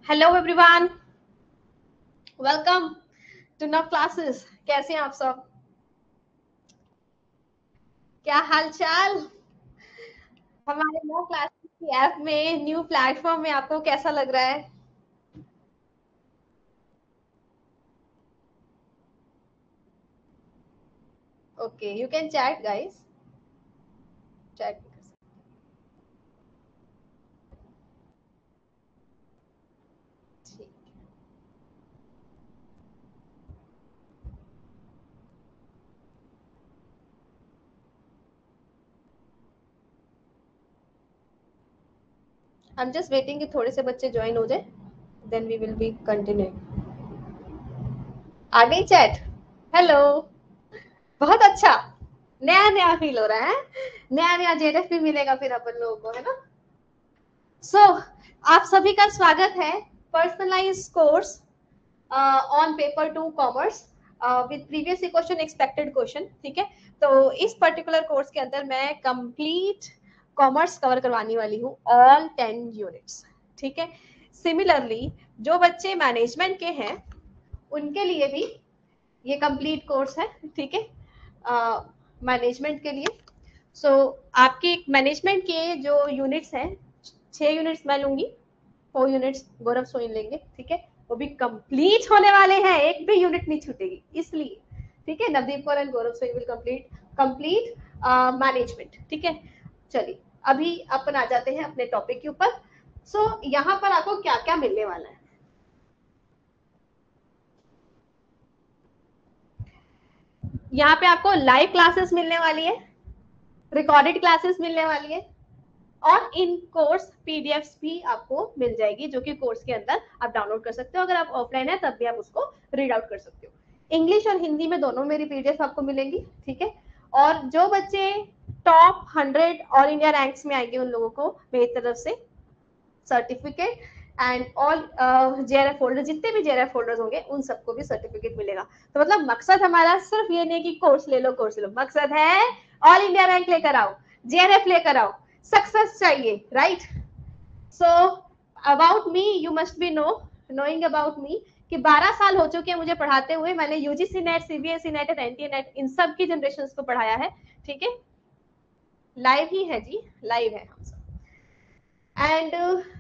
Hello everyone, welcome to Nav classes. कैसे हैं आप सब? क्या हाल चाल? हमारे नव क्लासेस की ऐप में, न्यू प्लेटफॉर्म में आपको कैसा लग रहा है? Okay, you can chat guys, chat. I am just waiting कि थोड़े से बच्चे ज्वाइन हो जाए, then we will be continue. आ गई चैट। हेलो, बहुत अच्छा। नया नया फील हो रहा है। नया नया जेडएफ भी मिलेगा फिर अपन लोगों को, है ना? सो आप सभी का स्वागत है personalize course on paper two commerce with previous question, expected question. ठीक है, तो इस पर्टिकुलर कोर्स के अंदर मैं कंप्लीट कॉमर्स कवर करवाने वाली हूँ, ऑल 10 यूनिट्स। ठीक है, सिमिलरली जो बच्चे मैनेजमेंट के हैं उनके लिए भी ये कंप्लीट कोर्स है। ठीक है, मैनेजमेंट के लिए। सो आपके मैनेजमेंट के जो यूनिट्स हैं, 6 यूनिट्स मैं लूंगी, 4 यूनिट्स गौरव सोइन लेंगे। ठीक है, वो भी कंप्लीट होने वाले हैं, एक भी यूनिट नहीं छूटेगी इसलिए। ठीक है, Navdeep Kaur and Gaurav Soin will complete management. ठीक है, चलिए अभी अपन आ जाते हैं अपने टॉपिक के ऊपर। सो यहाँ पर आपको क्या क्या मिलने वाला है? यहाँ पे आपको लाइव क्लासेस मिलने वाली है, रिकॉर्डेड क्लासेस मिलने वाली है, और इन कोर्स पीडीएफ्स भी आपको मिल जाएगी, जो कि कोर्स के अंदर आप डाउनलोड कर सकते हो। अगर आप ऑफलाइन है तब भी आप उसको रीड आउट कर सकते हो। इंग्लिश और हिंदी में दोनों मेरी पीडीएफ आपको मिलेंगी। ठीक है, और जो बच्चे टॉप 100 ऑल इंडिया रैंक्स में आएंगे उन लोगों को मेरी तरफ से certificate and all JRF holder, जितने भी जेआरएफ होल्डर्स होंगे उन सबको भी सर्टिफिकेट मिलेगा। तो मतलब मकसद हमारा सिर्फ ये नहीं कि कोर्स ले लो कोर्स ले लो, मकसद है ऑल इंडिया रैंक लेकर आओ, जेआरएफ लेकर आओ, सक्सेस चाहिए, right? So about me you must be knowing about me कि 12 साल हो चुके हैं मुझे पढ़ाते हुए। मैंने UGC NET, CBSE NET, NTA NET, इन सब की जनरेशन को पढ़ाया है। ठीक है, लाइव ही है जी, लाइव है हम सब। एंड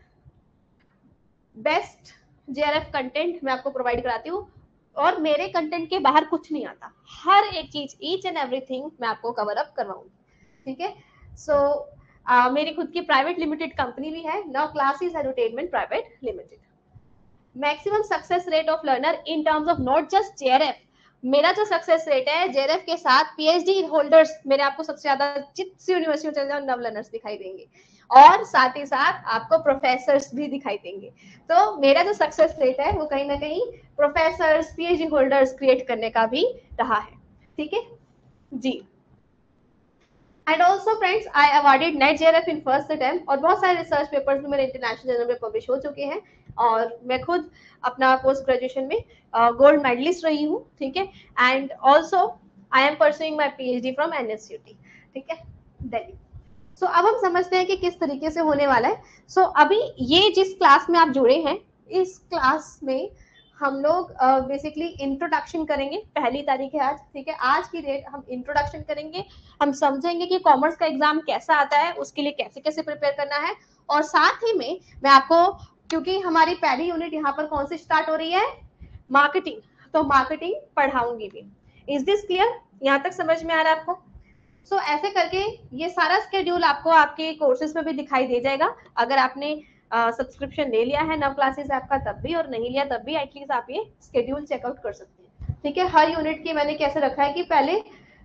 बेस्ट जेआरएफ कंटेंट मैं आपको प्रोवाइड कराती हूँ, और मेरे कंटेंट के बाहर कुछ नहीं आता। हर एक चीज, ईच एंड एवरीथिंग मैं आपको कवर अप करवाऊंगी। ठीक है, सो मेरी खुद की प्राइवेट लिमिटेड कंपनी भी है, Nav classes edutainment private limited. Maximum success rate of learner in terms of not just JRF, मेरा जो सक्सेस रेट है जेआरएफ के साथ पीएचडी होल्डर्स, मेरे आपको सबसे ज्यादा जिस यूनिवर्सिटी में चले जाओ नव लर्नर्स दिखाई देंगे, और साथ ही साथ आपको प्रोफेसर्स भी दिखाई देंगे। तो मेरा जो सक्सेस रेट है वो कहीं ना कहीं प्रोफेसर्स, पीएचडी होल्डर्स क्रिएट करने का भी रहा है। ठीक है जी। And also friends, I awarded NET JRF in first attempt, और बहुत सारे रिसर्च पेपर्स भी मेरे इंटरनेशनल जर्नल में पब्लिश हो चुके हैं, और मैं खुद अपना पोस्ट ग्रेजुएशन में गोल्ड मेडलिस्ट रही हूँ। ठीक है, and also I am pursuing my PhD from NSUT. ठीक है, दिल्ली। सो अब हम समझते हैं कि किस तरीके से होने वाला है। सो अभी ये जिस क्लास में आप जुड़े हैं, इस क्लास में हम लोग बेसिकली इंट्रोडक्शन करेंगे। पहली तारीख है आज। ठीक है, आज की डेट हम इंट्रोडक्शन करेंगे, हम समझेंगे कि कॉमर्स का एग्जाम कैसा आता है, उसके लिए कैसे कैसे प्रिपेयर करना है, और साथ ही में मैं आपको, क्योंकि हमारी पहली यूनिट यहाँ पर कौन सी स्टार्ट हो रही है, मार्केटिंग, तो मार्केटिंग पढ़ाऊंगी भी। Is this clear? यहाँ तक समझ में आ रहा है आपको? ऐसे करके ये सारा स्केड्यूल आपको आपके कोर्सेज में भी दिखाई दे जाएगा। अगर आपने सब्सक्रिप्शन ले लिया है नव क्लासेस ऐप का तब भी, और नहीं लिया तब भी एटलीस्ट आप ये स्केड्यूल चेकआउट कर सकते हैं। ठीक है, हर यूनिट की मैंने कैसे रखा है कि पहले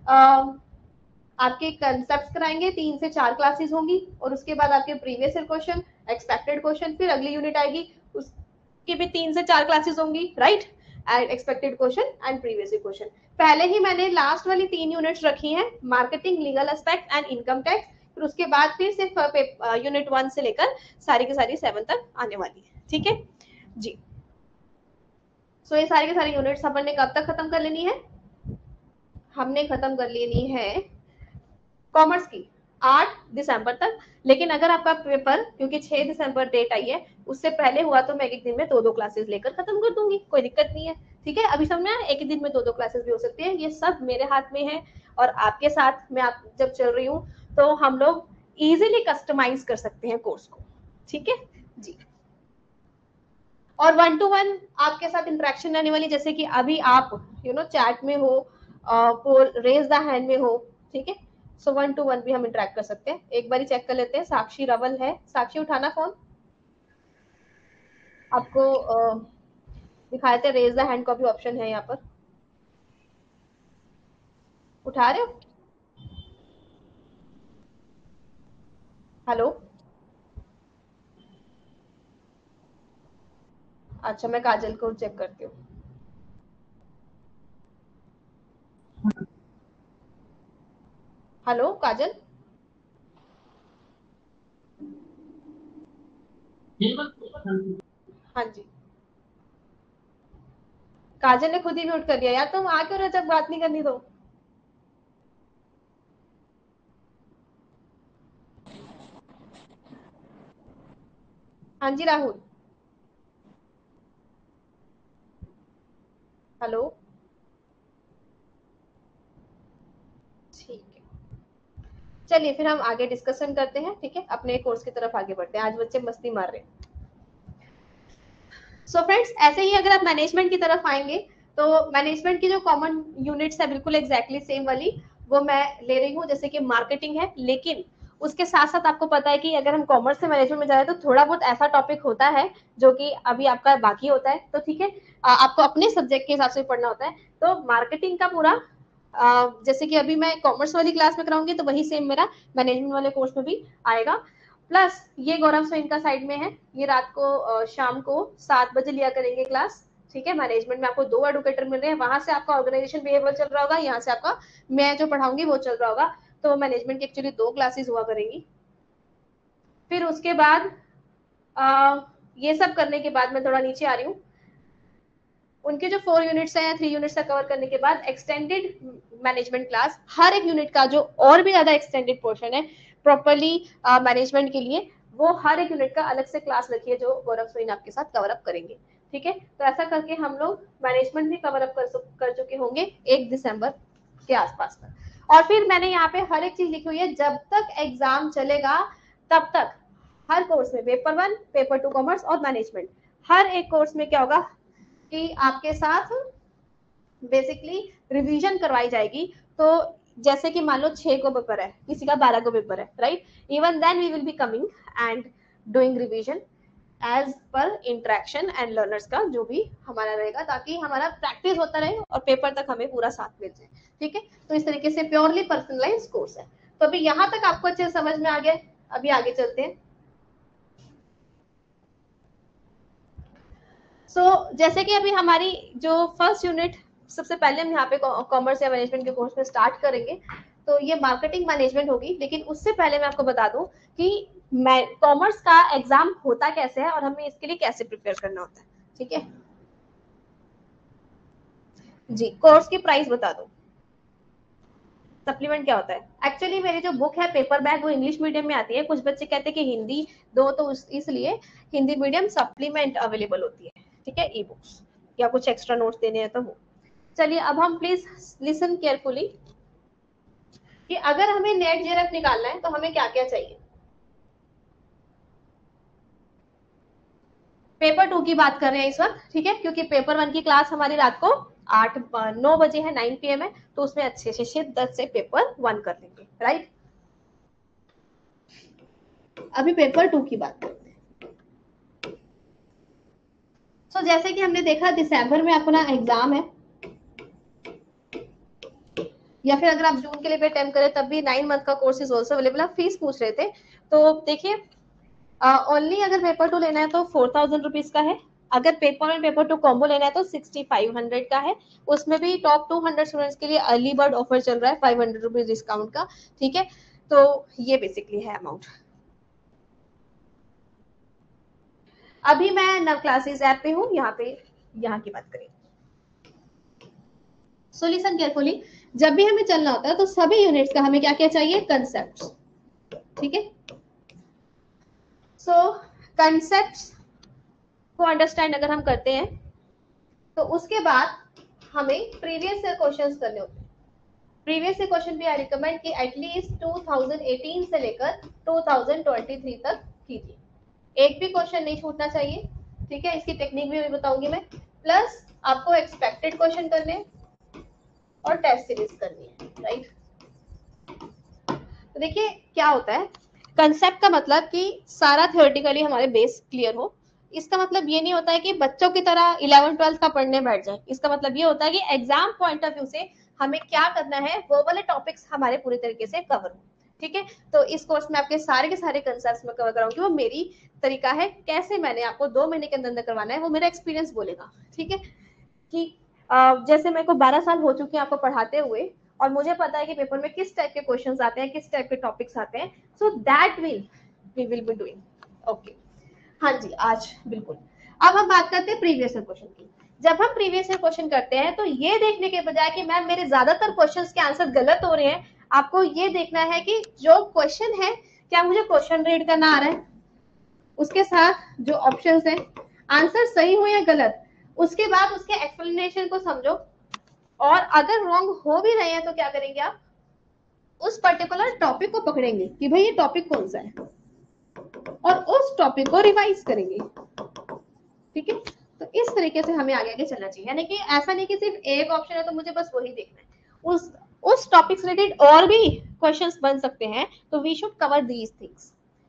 आपके कंसेप्ट कराएंगे, 3 से 4 क्लासेस होंगी, और उसके बाद आपके प्रीवियस क्वेश्चन, एक्सपेक्टेड क्वेश्चन, फिर अगली यूनिट आएगी, उसकी भी 3 से 4 क्लासेस होंगी, right? And expected question and previous question. पहले ही मैंने लास्ट वाली 3 यूनिट्स रखी हैं, marketing, legal aspect and income tax. फिर उसके बाद फिर से यूनिट 1 से लेकर सारी की सारी 7 तक आने वाली है। ठीक है जी। ये सारी की सारी यूनिट्स अपन ने कब तक खत्म कर लेनी है? हमने खत्म कर लेनी है कॉमर्स की 8 दिसंबर तक। लेकिन अगर आपका पेपर, क्योंकि 6 दिसंबर डेट आई है, उससे पहले हुआ तो मैं एक दिन में 2-2 क्लासेस लेकर खत्म कर दूंगी, कोई दिक्कत नहीं है। ठीक है, अभी समझ में आया? एक ही दिन में 2-2 क्लासेस भी हो सकती है, ये सब मेरे हाथ में है। और आपके साथ मैं आप जब चल रही हूँ तो हम लोग इजीली कस्टमाइज कर सकते हैं कोर्स को। ठीक है जी। और 1 to 1 आपके साथ इंटरेक्शन रहने वाली, जैसे कि अभी आप चैट में हो, रेज द हैंड में हो। ठीक है, सो 1 to 1 भी हम इंटरेक्ट कर सकते हैं। एक बार चेक कर लेते हैं, साक्षी रवल है, साक्षी उठाना फोन। आपको दिखाए थे रेज द हैंड का भी ऑप्शन है यहाँ पर, उठा रहे हो? हेलो, अच्छा मैं काजल को चेक करती हूँ। हेलो काजल, हाँ जी, काजल ने खुद ही म्यूट कर दिया यार, तुम आ क्यों रहे जब बात नहीं करनी तो। हाँ जी राहुल, हेलो, ठीक है, चलिए फिर हम आगे डिस्कशन करते हैं। ठीक है, अपने कोर्स की तरफ आगे बढ़ते हैं, आज बच्चे मस्ती मार रहे हैं। सो फ्रेंड्स, ऐसे ही अगर आप मैनेजमेंट की तरफ आएंगे तो मैनेजमेंट की जो कॉमन यूनिट्स है बिल्कुल एग्जैक्टली सेम वाली वो मैं ले रही हूँ, जैसे कि मार्केटिंग है। लेकिन उसके साथ साथ आपको पता है कि अगर हम कॉमर्स से मैनेजमेंट में जा रहे हैं तो थोड़ा बहुत ऐसा टॉपिक होता है जो कि अभी आपका बाकी होता है, तो ठीक है, आपको अपने सब्जेक्ट के हिसाब से पढ़ना होता है। तो मार्केटिंग का पूरा जैसे कि अभी मैं कॉमर्स वाली क्लास में कराऊंगी तो वही सेम मेरा मैनेजमेंट वाले कोर्स में भी आएगा। प्लस ये गौरव सो इनका साइड में है, ये रात को शाम को 7 बजे लिया करेंगे क्लास। ठीक है, मैनेजमेंट में आपको 2 एडुकेटर मिल रहे हैं, वहां से आपका ऑर्गेनाइजेशन बिहेवियर चल रहा होगा, यहाँ से आपका मैं जो पढ़ाऊंगी वो चल रहा होगा। तो मैनेजमेंट की एक्चुअली 2 क्लासेस हुआ करेंगी। फिर उसके बाद आ, ये सब करने के बाद मैं थोड़ा नीचे आ रही हूँ, उनके जो 4 यूनिट्स है या 3 यूनिट्स का कवर करने के बाद एक्सटेंडेड मैनेजमेंट क्लास, हर एक यूनिट का जो और भी ज्यादा एक्सटेंडेड पोर्शन है प्रॉपरली मैनेजमेंट के लिए, वो हर एक यूनिट का अलग से क्लास रखिए जो गौरव सोइन आपके साथ कवर अप करेंगे। ठीक है, तो ऐसा करके हम लोग मैनेजमेंट भी कवर अप कर चुके होंगे 1 दिसंबर के आसपास तक। और फिर मैंने यहाँ पे हर एक चीज लिखी हुई है, जब तक एग्जाम चलेगा तब तक हर कोर्स में पेपर 1, पेपर 2 कॉमर्स और मैनेजमेंट, हर एक कोर्स में क्या होगा कि आपके साथ बेसिकली रिवीजन करवाई जाएगी। तो जैसे कि मान लो 6 को पेपर है, किसी का 12 को पेपर है, right, even then we will be coming and doing revision as per interaction and learners का जो भी हमारा रहेगा, ताकि हमारा प्रैक्टिस होता रहे और पेपर तक हमें पूरा साथ मिल जाए। ठीक है, तो इस तरीके से प्योरली पर्सनलाइज कोर्स है। तो अभी यहाँ तक आपको अच्छे समझ में आ गया, अभी आगे चलते हैं। जैसे कि अभी हमारी जो फर्स्ट यूनिट सबसे पहले हम यहाँ पे कॉमर्स या मैनेजमेंट के कोर्स में स्टार्ट करेंगे, तो ये मार्केटिंग मैनेजमेंट होगी। लेकिन उससे पहले मैं आपको बता दूं कि कॉमर्स का एग्जाम होता कैसे है और हमें इसके लिए कैसे प्रिपेयर करना होता है। ठीक है जी, कोर्स की प्राइस बता दो, सप्लीमेंट क्या होता है। एक्चुअली मेरी जो बुक है पेपर बैग वो इंग्लिश मीडियम में आती है, कुछ बच्चे कहते हैं कि हिंदी दो, तो इसलिए हिंदी मीडियम सप्लीमेंट अवेलेबल होती है। ठीक है, ई बुक्स या कुछ एक्स्ट्रा नोट्स देने हैं तो वो। चलिए अब हम प्लीज लिसन केयरफुली कि अगर हमें नेट जेआरएफ निकालना है तो हमें क्या क्या चाहिए। पेपर 2 की बात कर रहे हैं इस वक्त, ठीक है, क्योंकि पेपर 1 की क्लास हमारी रात को 8-9 बजे है, 9 PM है, तो उसमें अच्छे से 10 से पेपर 1 कर लेंगे, राइट। अभी पेपर 2 की बात करते हैं। जैसे कि हमने देखा दिसंबर में अपना एग्जाम है, या फिर अगर आप जून के लिए भी अटेम्प्ट करें तब भी 9 मंथ का कोर्स इज ऑल्सो अवेलेबल। आप फीस पूछ रहे थे, तो देखिए ओनली अगर पेपर 2 लेना है तो 4000 रुपीज का है। अगर पेपर 1 पेपर 2 कॉम्बो लेना है तो 6500 का है। उसमें भी टॉप 200 स्टूडेंट्स के लिए अर्ली बर्ड ऑफर चल रहा है 500 रुपीज डिस्काउंट का। ठीक है, तो ये बेसिकली है अमाउंट। अभी मैं नव क्लासेस ऐप पे हूँ, यहाँ पे यहाँ की बात करें। सो लिसन केयरफुली, जब भी हमें चलना होता है तो सभी यूनिट्स का हमें क्या क्या चाहिए, कंसेप्ट। ठीक है। सो कंसेप्ट्स को अंडरस्टैंड अगर हम करते हैं तो उसके बाद हमें प्रीवियस ईयर क्वेश्चंस करने होते हैं। प्रीवियस ईयर क्वेश्चन भी आई रिकमेंड कि एटलीस्ट 2018 से लेकर 2023 तक कीजिए, एक भी क्वेश्चन नहीं छूटना चाहिए। ठीक है, इसकी टेक्निक भी बताऊंगी मैं। प्लस आपको एक्सपेक्टेड क्वेश्चन करने और टेस्ट सीरीज करनी है, राइट। तो देखिए क्या होता है, कंसेप्ट का मतलब कि सारा थ्योरेटिकली हमारे बेस क्लियर हो। इसका मतलब ये नहीं होता है कि बच्चों की तरह 11th-12th का पढ़ने बैठ जाए। इसका मतलब ये होता है कि एग्जाम पॉइंट ऑफ व्यू से हमें क्या करना है, वो वाले टॉपिक्स हमारे पूरी तरीके से कवर हो। ठीक है, तो इस कोर्स में आपके सारे के सारे कंसेप्ट में कवर कराऊंगी। वो मेरी तरीका है, कैसे मैंने आपको 2 महीने के अंदर करवाना है, वो मेरा एक्सपीरियंस बोलेगा। ठीक है, कि जैसे मेरे को 12 साल हो चुके हैं आपको पढ़ाते हुए, और मुझे पता है कि पेपर में किस टाइप के क्वेश्चंस आते हैं, किस टाइप के टॉपिक्स आते हैं। So that we will be doing. Okay, हाँ जी, आज बिल्कुल। अब हम बात करते हैं प्रीवियस ईयर क्वेश्चन की। जब हम प्रीवियस ईयर क्वेश्चन करते हैं तो ये देखने के बजाय कि मैम मेरे ज्यादातर क्वेश्चंस के आंसर गलत हो रहे हैं, आपको ये देखना है कि जो क्वेश्चन है क्या मुझे क्वेश्चन रीड करना आ रहा है, उसके साथ जो ऑप्शंस है आंसर सही हो या गलत, उसके बाद उसके एक्सप्लेनेशन को समझो। और अगर रॉन्ग हो भी रहे हैं तो क्या करेंगे आप, उस पर्टिकुलर टॉपिक को पकड़ेंगे कि भाई ये टॉपिक कौन सा है, और उस टॉपिक को रिवाइज करेंगे। ठीक है, तो इस तरीके से हमें आगे आगे चलना चाहिए। यानी कि ऐसा नहीं कि सिर्फ एक ऑप्शन है तो मुझे बस वही देखना है, उस टॉपिक से रिलेटेड और भी क्वेश्चंस बन सकते हैं, तो we should cover these things.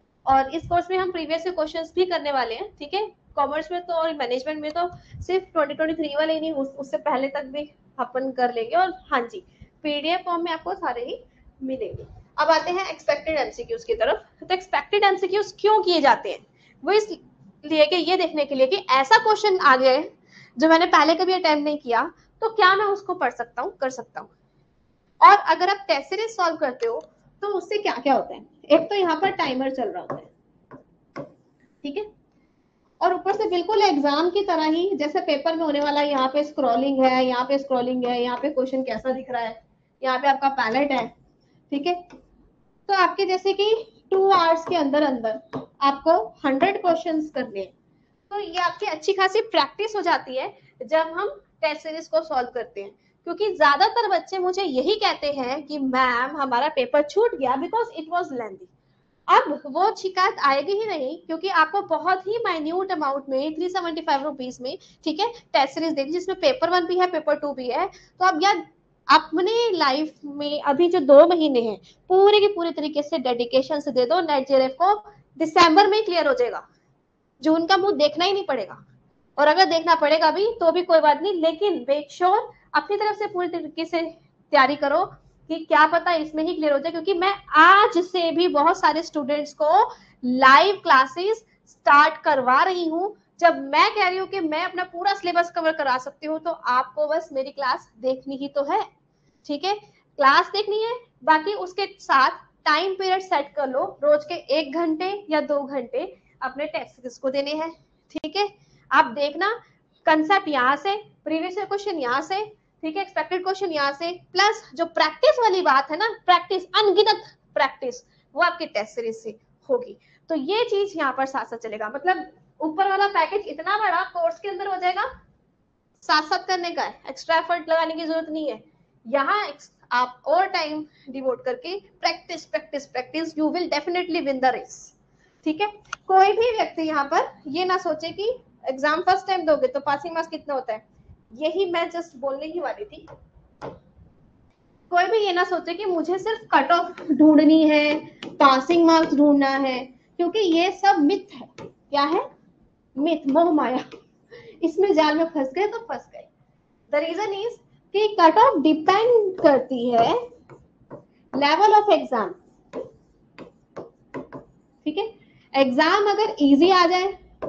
और इस कोर्स में हम प्रीवियस क्वेश्चंस भी करने वाले हैं। ठीक है, कॉमर्स में तो और मैनेजमेंट में तो सिर्फ 2023 वाले ही नहीं, उससे पहले तक भी अपन कर लेंगे। और हाँ जी, पीडीएफ फॉर्म में आपको सारे ही मिलेंगे। अब आते हैं एक्सपेक्टेड एमसीक्यूज की तरफ। तो एक्सपेक्टेड एमसीक्यूज क्यों किए जाते हैं, वो इसलिए कि ये देखने के लिए कि ऐसा क्वेश्चन आ गया है जो मैंने पहले कभी अटेम्प्ट नहीं किया, तो क्या मैं उसको पढ़ सकता हूँ, कर सकता हूँ। और अगर आप टेस्ट सीरीज सॉल्व करते हो तो उससे क्या क्या होता है, एक तो यहाँ पर टाइमर चल रहा होता है। ठीक है, और ऊपर से बिल्कुल एग्जाम की तरह ही जैसे पेपर में होने वाला, यहाँ पे स्क्रॉलिंग है, यहाँ पे स्क्रॉलिंग है, यहाँ पे क्वेश्चन कैसा दिख रहा है, यहाँ पे आपका पैलेट है। ठीक है, तो आपके जैसे कि 2 आवर्स के अंदर अंदर आपको 100 क्वेश्चंस करने हैं। तो ये आपकी अच्छी खासी प्रैक्टिस हो जाती है जब हम टेस्ट सीरीज को सॉल्व करते हैं। क्योंकि ज्यादातर बच्चे मुझे यही कहते हैं कि मैम हमारा पेपर छूट गया बिकॉज इट वाज लेंथी। अब वो शिकायत आएगी ही नहीं, क्योंकि आपको बहुत ही माइन्यूट अमाउंट में 375 रुपीज में, ठीक है, टेस्ट सीरीज देगी, जिसमें पेपर 1 भी है, पेपर 2 भी है। तो अब यार अपने लाइफ में अभी जो 2 महीने हैं पूरे के पूरे तरीके से डेडिकेशन से दे दो। नेट जेआरएफ को दिसंबर में ही क्लियर हो जाएगा, जून का मुंह देखना ही नहीं पड़ेगा। और अगर देखना पड़ेगा भी तो भी कोई बात नहीं, लेकिन मेक श्योर अपनी तरफ से पूरी तरीके से तैयारी करो कि क्या पता इसमें ही क्लियर हो जाए। क्योंकि मैं आज से भी बहुत सारे स्टूडेंट्स को लाइव क्लासेस स्टार्ट करवा रही हूँ। जब मैं कह रही हूँ कि मैं अपना पूरा सिलेबस कवर करा सकती हूँ, तो आपको बस मेरी क्लास देखनी ही तो है। ठीक है, क्लास देखनी है, बाकी उसके साथ टाइम पीरियड सेट कर लो, रोज के 1 घंटे या 2 घंटे अपने टेस्ट सीरीज को देने हैं। ठीक है, आप देखना कंसेप्ट यहाँ से, प्रीवियस क्वेश्चन यहाँ से, ठीक है, एक्सपेक्टेड क्वेश्चन यहाँ से, प्लस जो प्रैक्टिस वाली बात है ना, प्रैक्टिस अनगिनत प्रैक्टिस, वो आपकी टेस्ट सीरीज से होगी। तो ये चीज यहाँ पर साथ साथ चलेगा। मतलब ऊपर वाला पैकेज इतना बड़ा कोर्स के अंदर हो जाएगा, साथ साथ करने का है, एक्स्ट्रा एफर्ट लगाने की जरूरत नहीं है। यहाँ आप और टाइम डिवोट करके practice practice practice, you will definitely win the race. ठीक है, कोई भी व्यक्ति यहाँ पर ये ना सोचे कि एग्जाम फर्स्ट टाइम दोगे तो पासिंग मार्क्स कितना होता है, यही मैं जस्ट बोलने ही वाली थी। कोई भी ये ना सोचे कि मुझे सिर्फ कट ऑफ ढूंढनी है, पासिंग मार्क्स ढूंढना है, क्योंकि ये सब मिथ है। क्या है? मिथ, मोह माया। इसमें जाल में फंस गए तो फंस गए। द रीजन इज कि कट ऑफ डिपेंड करती है लेवल ऑफ एग्जाम। ठीक है, एग्जाम अगर इजी आ जाए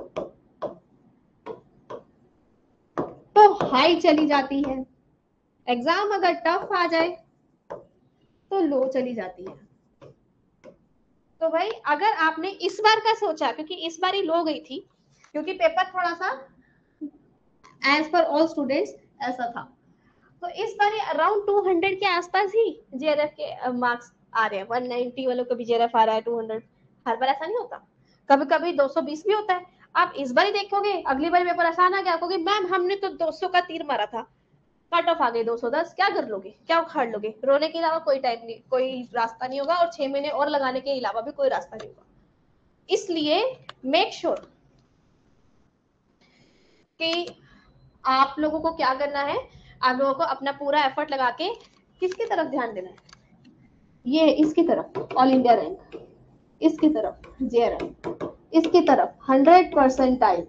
तो हाई चली जाती है, एग्जाम अगर टफ आ जाए तो लो चली जाती है। तो भाई अगर आपने इस बार का सोचा, क्योंकि इस बार ही लो गई थी, क्योंकि पेपर थोड़ा सा एज पर ऑल स्टूडेंट्स ऐसा था, तो इस बार अराउंड 200 के आसपास ही जेआरएफ के मार्क्स आ रहे हैं, 190 वालों को भी जेआरएफ आ रहा है, 200। हर बार ऐसा नहीं होता, कभी कभी 220 भी होता है। आप इस बार ही देखोगे, अगली बार पेपर आसान आ गया, कहोगे मैम हमने तो 200 का तीर मारा था, कट ऑफ आ गई 210, क्या कर लोगे, क्या उखाड़ लोगे? रोने के अलावा कोई टाइम नहीं, कोई रास्ता नहीं होगा, और 6 महीने और लगाने के अलावा भी कोई रास्ता नहीं होगा। इसलिए मेक श्योर कि आप लोगों को क्या करना है, आप लोगों को अपना पूरा एफर्ट लगा के किसकी तरफ ध्यान देना है, ये इसकी तरफ ऑल इंडिया रैंक, इसकी तरफ जेआरएफ, इसकी तरफ 100%।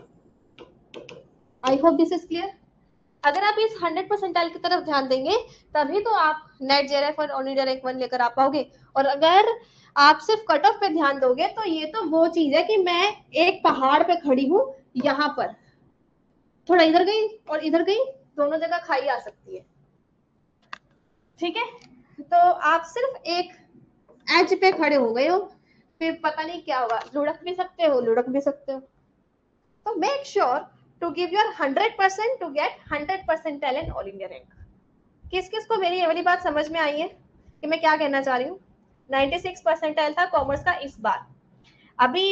I hope this is clear. अगर आप इस 100% की तरफ ध्यान देंगे तभी तो आप नेट जेआरएफ और ऑल इंडिया रैंक 1 लेकर आ पाओगे। और अगर आप सिर्फ कट ऑफ पे ध्यान दोगे तो ये तो वो चीज है कि मैं एक पहाड़ पे खड़ी हूँ, यहाँ पर थोड़ा इधर गई और इधर गई, दोनों जगह खाई आ सकती है, ठीक है। तो आप सिर्फ एक एज पे खड़े हो गए हो, फिर पता नहीं क्या होगा, लुढ़क भी सकते हो, लुढ़क भी सकते हो। तो make sure to give your 100% to get 100% in all India rank. किस किस को मेरी ये वाली बात समझ में आई है कि मैं क्या कहना चाह रही हूँ? 96% था कॉमर्स का इस बार। अभी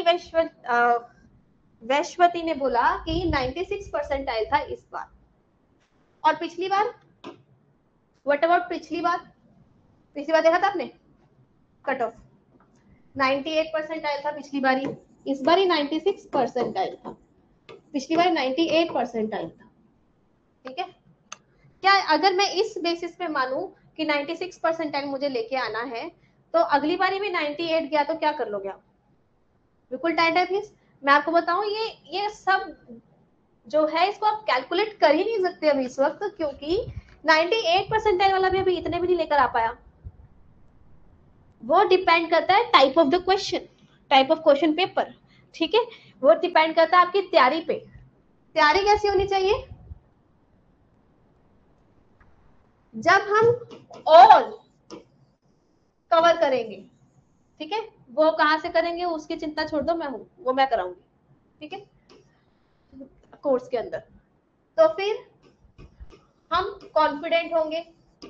वैश्वती ने बोला कि 96% था इस बार। और पिछली बार, व्हाट अबाउट पिछली बार? पिछली बार देखा था आपने कट ऑफ? 98% था पिछली बारी, इस बार ही 96% था, पिछली बार 98% था, ठीक है। क्या अगर मैं इस बेसिस पे मानूं कि 96% मुझे लेके आना है, तो अगली बारी भी 98 गया तो क्या कर लोगे आप? बिल्कुल टाइट है फीस। मैं आपको बताऊं, ये सब जो है इसको आप कैलकुलेट कर ही नहीं सकते अभी इस वक्त, क्योंकि 98% वाला भी अभी इतने भी नहीं लेकर आ पाया। वो डिपेंड करता है type of the question, type of question paper, ठीक है। वो डिपेंड करता है आपकी तैयारी पे। तैयारी कैसी होनी चाहिए? जब हम ऑल कवर करेंगे, ठीक है, वो कहां से करेंगे उसकी चिंता छोड़ दो, मैं हूं, वो मैं कराऊंगी, ठीक है, कोर्स के अंदर। तो फिर हम कॉन्फिडेंट होंगे,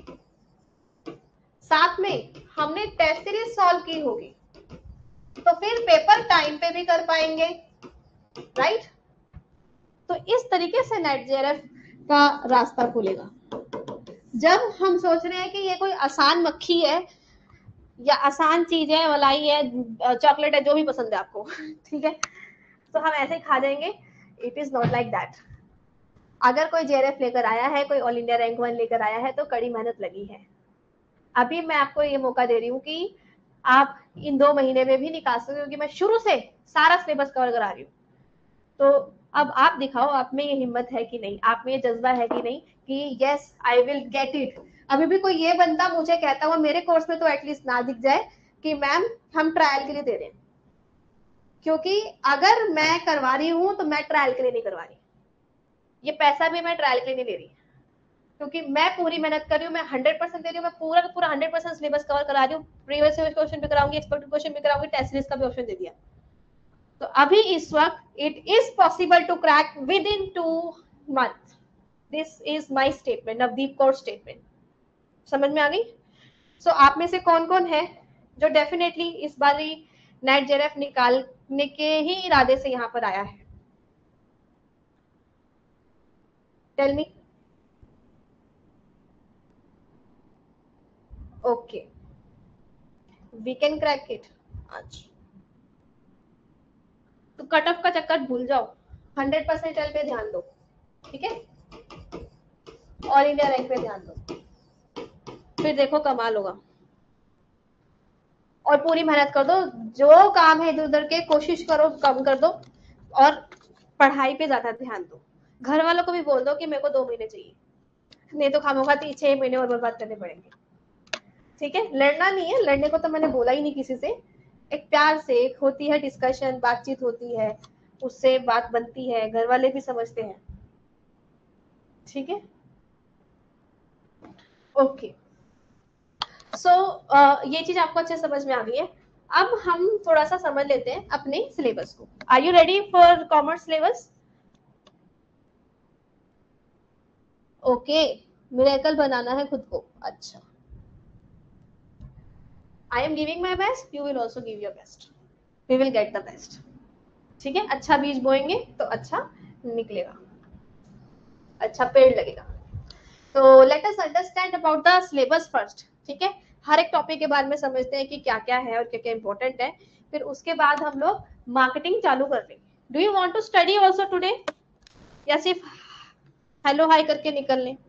साथ में हमने टेस्ट सीरीज सॉल्व की होगी, तो फिर पेपर टाइम पे भी कर पाएंगे, राइट। तो इस तरीके से नेट जेआरएफ का रास्ता खुलेगा। जब हम सोच रहे हैं कि ये कोई आसान मक्खी है या आसान चीज है, मलाई है, चॉकलेट है, जो भी पसंद है आपको, ठीक है, तो हम ऐसे खा जाएंगे, it is not like that. अगर कोई जेआरएफ लेकर आया है, कोई ऑल इंडिया रैंक 1 लेकर आया है, तो कड़ी मेहनत लगी है। अभी मैं आपको ये मौका दे रही हूँ कि आप इन 2 महीने में भी निकाल सकते हो, क्योंकि मैं शुरू से सारा सिलेबस कवर करा रही हूँ। तो अब आप दिखाओ, आप में ये हिम्मत है कि नहीं, आप में ये जज्बा है कि नहीं कि yes I will get it. अभी भी कोई ये बंदा मुझे कहता हुआ मेरे कोर्स में तो एटलीस्ट ना दिख जाए कि मैम हम ट्रायल के लिए दे रहे हैं, क्योंकि अगर मैं करवा रही हूँ तो मैं ट्रायल के लिए नहीं करवा रही, ये पैसा भी मैं ट्रायल के लिए नहीं ले रही, क्योंकि मैं पूरी मेहनत कर रही हूँ, मैं 100% दे रही हूँ, मैं पूरा का पूरा 100% सिलेबस कवर करा रही हूँ, प्रीवियस क्वेश्चन भी कराऊंगी, एक्सपेक्टेड क्वेश्चन भी कराऊंगी, टेस्ट सीरीज का भी ऑप्शन दे दिया। तो अभी इस वक्त it is possible to crack within 2 months। This is my statement, Navdeep Kaur statement. समझ में आ गई? सो आप में से कौन कौन है जो डेफिनेटली इस बार नेट जेआरएफ निकालने के ही इरादे से यहाँ पर आया है? Tell me. Okay, we can crack it. अच्छा, तो कट ऑफ का चक्कर भूल जाओ, 100% पे ध्यान दो, ठीक है, ऑल इंडिया रैंक पे ध्यान दो, फिर देखो कमाल होगा। और पूरी मेहनत कर दो, जो काम है इधर उधर के कोशिश करो कम कर दो, और पढ़ाई पे ज्यादा ध्यान दो। घर वालों को भी बोल दो कि मेरे को 2 महीने चाहिए, नहीं तो खामोखा 6 महीने और बर्बाद करने पड़ेंगे, ठीक है। लड़ना नहीं है, लड़ने को तो मैंने बोला ही नहीं किसी से, एक प्यार से एक होती है डिस्कशन, बातचीत होती है, उससे बात बनती है, घर वाले भी समझते हैं, ठीक है। ओके, सो ये चीज आपको अच्छे समझ में आ गई है। अब हम थोड़ा सा समझ लेते हैं अपने सिलेबस को। Are you ready for commerce syllabus? Okay, miracle बनाना है खुद को, अच्छा। I am giving my best, you will also give your best, we will get the best. ठीक है, अच्छा बीज बोएंगे तो अच्छा निकलेगा, अच्छा पेड़ लगेगा। तो let us understand about the syllabus first. ठीक है, हर एक टॉपिक के बारे में समझते हैं कि क्या क्या है और क्या क्या इंपॉर्टेंट है, फिर उसके बाद हम लोग मार्केटिंग चालू कर देंगे। Do you want to study also today, या सिर्फ हेलो हाई करके निकल लें?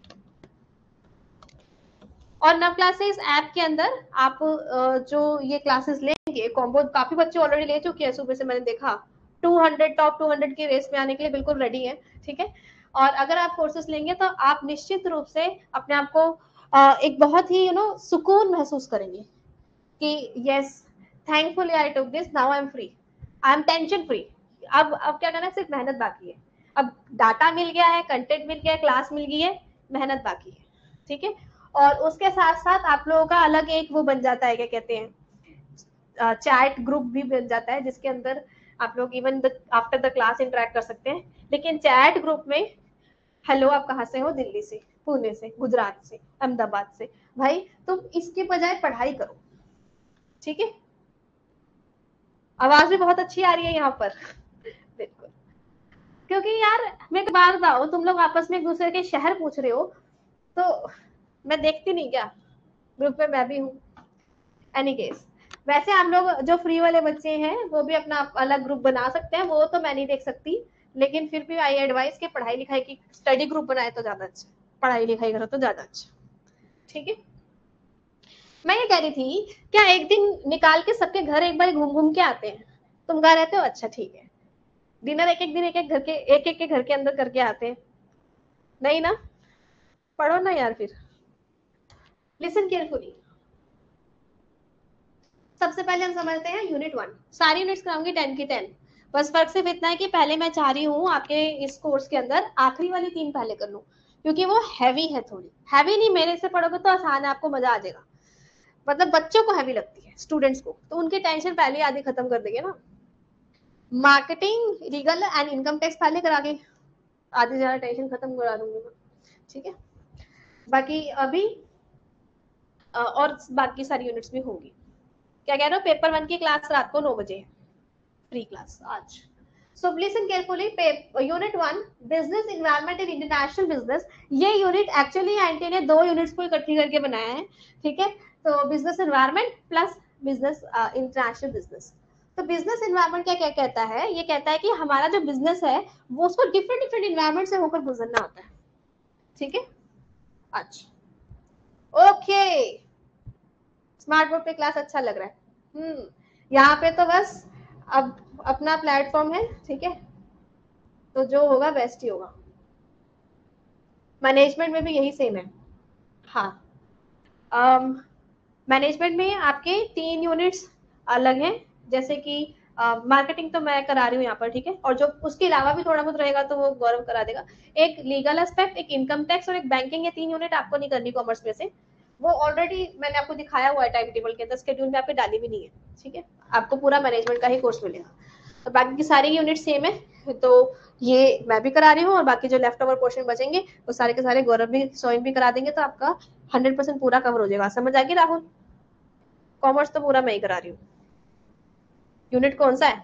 और नव क्लासेस ऐप के अंदर आप जो ये क्लासेस लेंगे कॉम्बो, काफी बच्चे ऑलरेडी ले चुके हैं, सुबह से मैंने देखा 200 टॉप 200 की रेस में आने के लिए बिल्कुल रेडी है। ठीक है, और अगर आप कोर्सेज लेंगे तो आप निश्चित रूप से अपने आप को एक बहुत ही सुकून महसूस करेंगे कि yes, thankfully I took this, now I am free, I am tension free. अब क्या करना है, सिर्फ मेहनत बाकी है। अब डाटा मिल गया है, कंटेंट मिल गया है, क्लास मिल गई है, मेहनत बाकी है। ठीक है, और उसके साथ साथ आप लोगों का अलग एक वो बन जाता है, क्या कहते हैं, चैट ग्रुप भी बन जाता है, जिसके अंदर आप लोग even after the class interact कर सकते हैं। लेकिन चैट ग्रुप में हेलो आप कहाँ से हो, दिल्ली से, पुणे से, गुजरात से, अहमदाबाद से, भाई तुम इसके बजाय पढ़ाई करो। ठीक है, आवाज भी बहुत अच्छी आ रही है यहाँ पर बिल्कुल, क्योंकि यार मैं एक बार बताओ, तुम लोग आपस में एक दूसरे के शहर पूछ रहे हो तो मैं देखती नहीं क्या, ग्रुप में मैं भी हूँ। एनी केस, वैसे हम लोग जो फ्री वाले बच्चे हैं वो भी अपना अलग ग्रुप बना सकते हैं, वो तो मैं नहीं देख सकती, लेकिन फिर भी आई एडवाइस कि पढ़ाई लिखाई की स्टडी ग्रुप बनाए तो ज्यादा अच्छा, पढ़ाई लिखाई करो तो ज्यादा अच्छा। ठीक है, मैं ये कह रही थी, क्या एक दिन निकाल के सबके घर एक बार घूम घूम के आते हैं? तुम कहा रहते हो, अच्छा ठीक है, डिनर एक एक दिन एक एक घर के एक घर के अंदर करके आते हैं, नहीं ना? पढ़ो ना यार फिर, लिसन केयरफुली। सबसे पहले हम समझते हैं यूनिट 1, सारी यूनिट्स कराऊंगी 10 की 10। बस फर्क सिर्फ इतना है कि पहले मैं चाह रही हूँ आपके इस कोर्स के अंदर आखिरी वाली 3 पहले कर लूँ, क्योंकि वो हैवी है, थोड़ी हैवी नहीं, मेरे से पढ़ोगे तो आसान है, आपको मजा आ जाएगा। मतलब बच्चों को हैवी लगती है, स्टूडेंट्स को, तो उनकी टेंशन पहले आधी खत्म कर देंगे ना। Marketing, legal and income tax पहले करा के आधी ज्यादा टेंशन खत्म करा दूंगी मैं। ठीक है, बाकी अभी और बाकी सारी यूनिट्स भी होंगी। क्या कह रहे हो, पेपर 1 की क्लास रात को 9 बजे, फ्री क्लास आज। So listen carefully. Unit 1, business environment and international business. ये यूनिट एक्चुअली एंटी ने 2 यूनिट्स को इकट्ठी करके बनाया है। ठीक है, तो business environment plus business international business. तो बिजनेस एनवायरनमेंट क्या क्या कहता है, ये कहता है कि हमारा जो बिजनेस है वो उसको डिफरेंट डिफरेंट एनवायरनमेंट से होकर गुजरना होता है। ठीक है, अच्छा ओके, स्मार्ट बोर्ड पे क्लास अच्छा लग रहा है। यहाँ पे तो बस अब अपना प्लेटफॉर्म है। ठीक है, तो जो होगा बेस्ट ही होगा। मैनेजमेंट में भी यही सेम है। हाँ, मैनेजमेंट में आपके 3 यूनिट्स अलग हैं, जैसे कि मार्केटिंग तो मैं करा रही हूँ यहाँ पर। ठीक है, और जो उसके अलावा भी थोड़ा बहुत रहेगा तो वो गौरव करा देगा। एक लीगल एस्पेक्ट, एक इनकम टैक्स और एक बैंकिंग, ये 3 यूनिट आपको नहीं करनी कॉमर्स में से, वो ऑलरेडी मैंने आपको दिखाया हुआ है टाइम टेबल के अंदर, शेड्यूल में आपके डाली भी नहीं है। ठीक है, आपको पूरा मैनेजमेंट का ही कोर्स मिलेगा, और बाकी की सारी यूनिट सेम है। तो ये मैं भी करा रही हूँ, और बाकी जो लेफ्ट ओवर पोर्शन बचेंगे वो सारे के सारे गौरव भी स्वयं भी करा देंगे, तो आपका 100% पूरा कवर हो जाएगा। समझ आ गई राहुल? कॉमर्स तो पूरा मैं ही करा रही हूँ। यूनिट कौन सा है?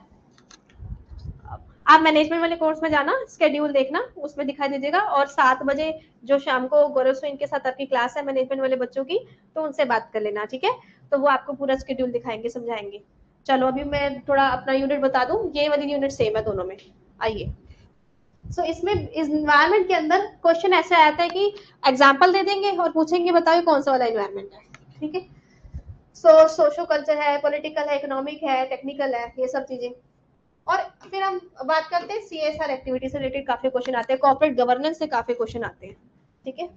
आप मैनेजमेंट वाले कोर्स में जाना, स्केड्यूल देखना, उसमें दिखाई दीजिएगा, और 7 बजे जो शाम को गौरव स्वयं के साथ आपकी क्लास है मैनेजमेंट वाले बच्चों की, तो उनसे बात कर लेना। ठीक है, तो वो आपको पूरा स्केड्यूल दिखाएंगे, समझाएंगे। चलो अभी मैं थोड़ा अपना यूनिट बता दूं, ये वाली यूनिट सेम है दोनों में। आइए, सो इसमें इस इन्वायरमेंट के अंदर क्वेश्चन ऐसा आता है कि एग्जाम्पल दे देंगे और पूछेंगे बताओ कौन सा वाला इन्वायरमेंट है। ठीक है, सो सोशो कल्चर है, पॉलिटिकल है, इकोनॉमिक है, टेक्निकल है, ये सब चीजें। और फिर हम बात करते हैं सीएसआर एक्टिविटी से रिलेटेड, काफी क्वेश्चन आते हैं, कॉर्पोरेट गवर्नेंस से काफी क्वेश्चन आते हैं। ठीक है,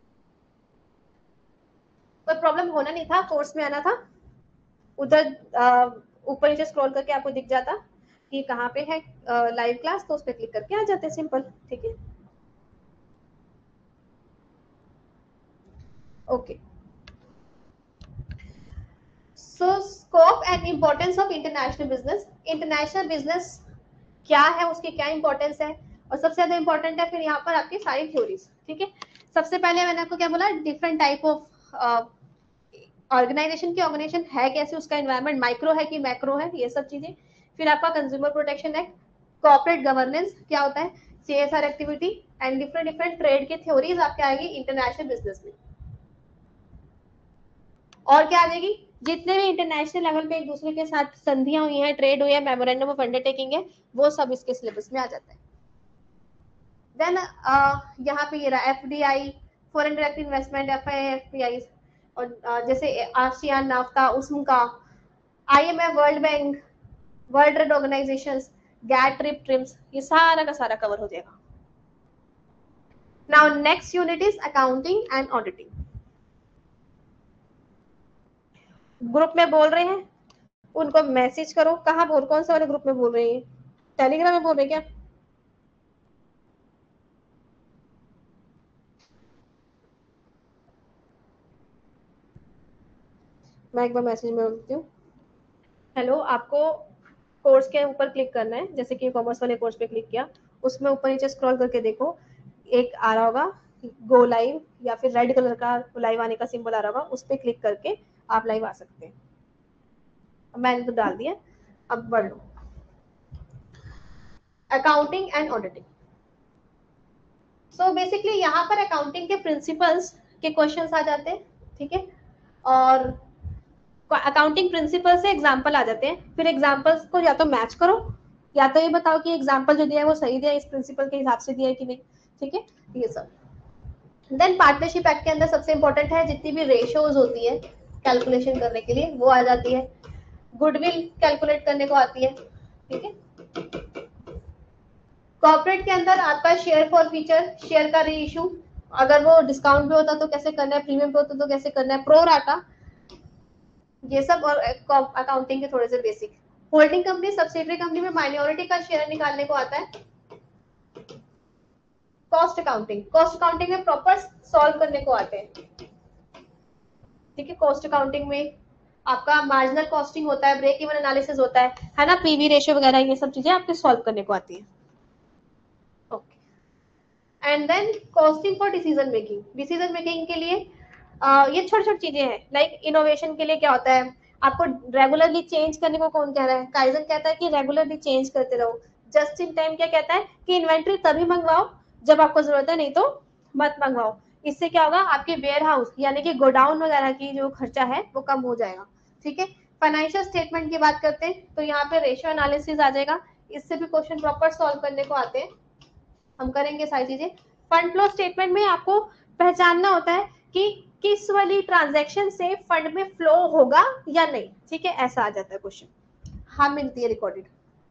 कोई प्रॉब्लम होना नहीं था, कोर्स में आना था, उधर ऊपर नीचे स्क्रॉल करके आपको दिख जाता कि कहाँ पे है लाइव क्लास, तो उस पर क्लिक करके आ जाते, सिंपल। ठीक है, okay. So scope and importance of international business. International business क्या है, उसकी क्या इंपॉर्टेंस है, और सबसे ज्यादा इंपॉर्टेंट है फिर यहाँ पर आपकी सारी थ्योरीज। ठीक है, सबसे पहले मैंने आपको क्या बोला, डिफरेंट टाइप ऑफ ऑर्गेनाइजेशन की ऑर्गेनाइजेशन है कैसे, उसका एनवायरनमेंट माइक्रो है कि मैक्रो है, ये सब चीजें। फिर आपका consumer protection act, corporate governance क्या होता है, CSR activity and different different trade की थ्योरीज आपके आएगी इंटरनेशनल बिजनेस में। और क्या आ जाएगी, जितने भी इंटरनेशनल लेवल पे एक दूसरे के साथ संधियां हुई हैं, ट्रेड हुई है, मेमोरेंडम ऑफ अंडरटेकिंग है, वो सब इसके सिलेबस में आ जाता है। देन यहाँ पे ये रहा FDI, foreign direct investment, FII, और जैसे आसियान, नाफ्ता, उसम का, IMF, world bank, world trade organization, GATT, TRIP, TRIMS, ये सारा का सारा कवर हो जाएगा। Now next unit is accounting and auditing. Group में बोल रहे हैं उनको मैसेज करो, कहाँ बोल, कौन सा वाले ग्रुप में बोल रहे हैं, टेलीग्राम में बोल रहे हैं क्या? मैं एक बार मैसेज में बोलती हूँ। हेलो, आपको कोर्स के ऊपर क्लिक करना है, जैसे कि कॉमर्स वाले कोर्स पे क्लिक किया, उसमें ऊपर नीचे स्क्रॉल करके देखो, एक आ रहा होगा गो लाइव, या फिर रेड कलर का लाइव आने का सिंबल आ रहा होगा, उस पर क्लिक करके आप लाइव आ सकते हैं। मैंने तो डाल दिया, अब बढ़ लो। Accounting and auditing. So basically यहाँ पर अकाउंटिंग के प्रिंसिपल्स के क्वेश्चंस आ जाते हैं, ठीक है, और अकाउंटिंग प्रिंसिपल से एग्जाम्पल आ जाते हैं। फिर एग्जाम्पल्स को या तो मैच करो, या तो ये बताओ कि एग्जाम्पल जो दिया है वो सही दिया है, इस प्रिंसिपल के हिसाब से दिया है कि नहीं, ठीक है, ये सब। देन पार्टनरशिप एक्ट के अंदर सबसे इंपॉर्टेंट है, जितनी भी रेशियोज होती है कैलकुलेशन करने के लिए वो आ जाती है, गुडविल कैलकुलेट करने को आती है, ठीक है। कॉर्पोरेट के अंदर आपका शेयर फॉर फीचर, शेयर का री इशू, अगर वो डिस्काउंट पे होता तो कैसे करना है, प्रीमियम पे होता तो कैसे करना है, प्रो राटा, ये सब। और अकाउंटिंग के थोड़े से basic. Holding company, subsidiary company में माइनॉरिटी का शेयर निकालने को आता है। कॉस्ट अकाउंटिंग, कॉस्ट अकाउंटिंग में प्रॉपर सॉल्व करने को आते हैं, ठीक है। कॉस्ट अकाउंटिंग में आपका मार्जिनल कॉस्टिंग होता है, ब्रेक इवन एनालिसिस होता है ना, पीवी रेशियो वगैरह, ये सब चीजें आपके सॉल्व करने को आती है, okay. And then costing for decision making, decision making के लिए ये छोटी छोटी चीजें हैं, लाइक इनोवेशन के लिए क्या होता है, आपको रेगुलरली चेंज करने को कौन कह रहा है, काइजन कहता है कि रेगुलरली चेंज करते रहो। जस्ट इन टाइम क्या कहता है कि इन्वेंट्री तभी मंगवाओ जब आपको जरूरत है, नहीं तो मत मंगवाओ। इससे क्या होगा, आपके वेयर हाउस यानी कि गोडाउन वगैरह की जो खर्चा है वो कम हो जाएगा, ठीक है। फाइनेंशियल स्टेटमेंट की बात करते हैं तो यहाँ पे रेशियो एनालिसिस आ जाएगा, इससे भी क्वेश्चन प्रॉपर सॉल्व करने को आते हैं, हम करेंगे सारी चीजें। फंड फ्लो स्टेटमेंट में आपको पहचानना होता है कि किस वाली ट्रांजैक्शन से फंड में फ्लो होगा या नहीं, ठीक है, ऐसा आ जाता है क्वेश्चन, हाँ मिलती है recorded.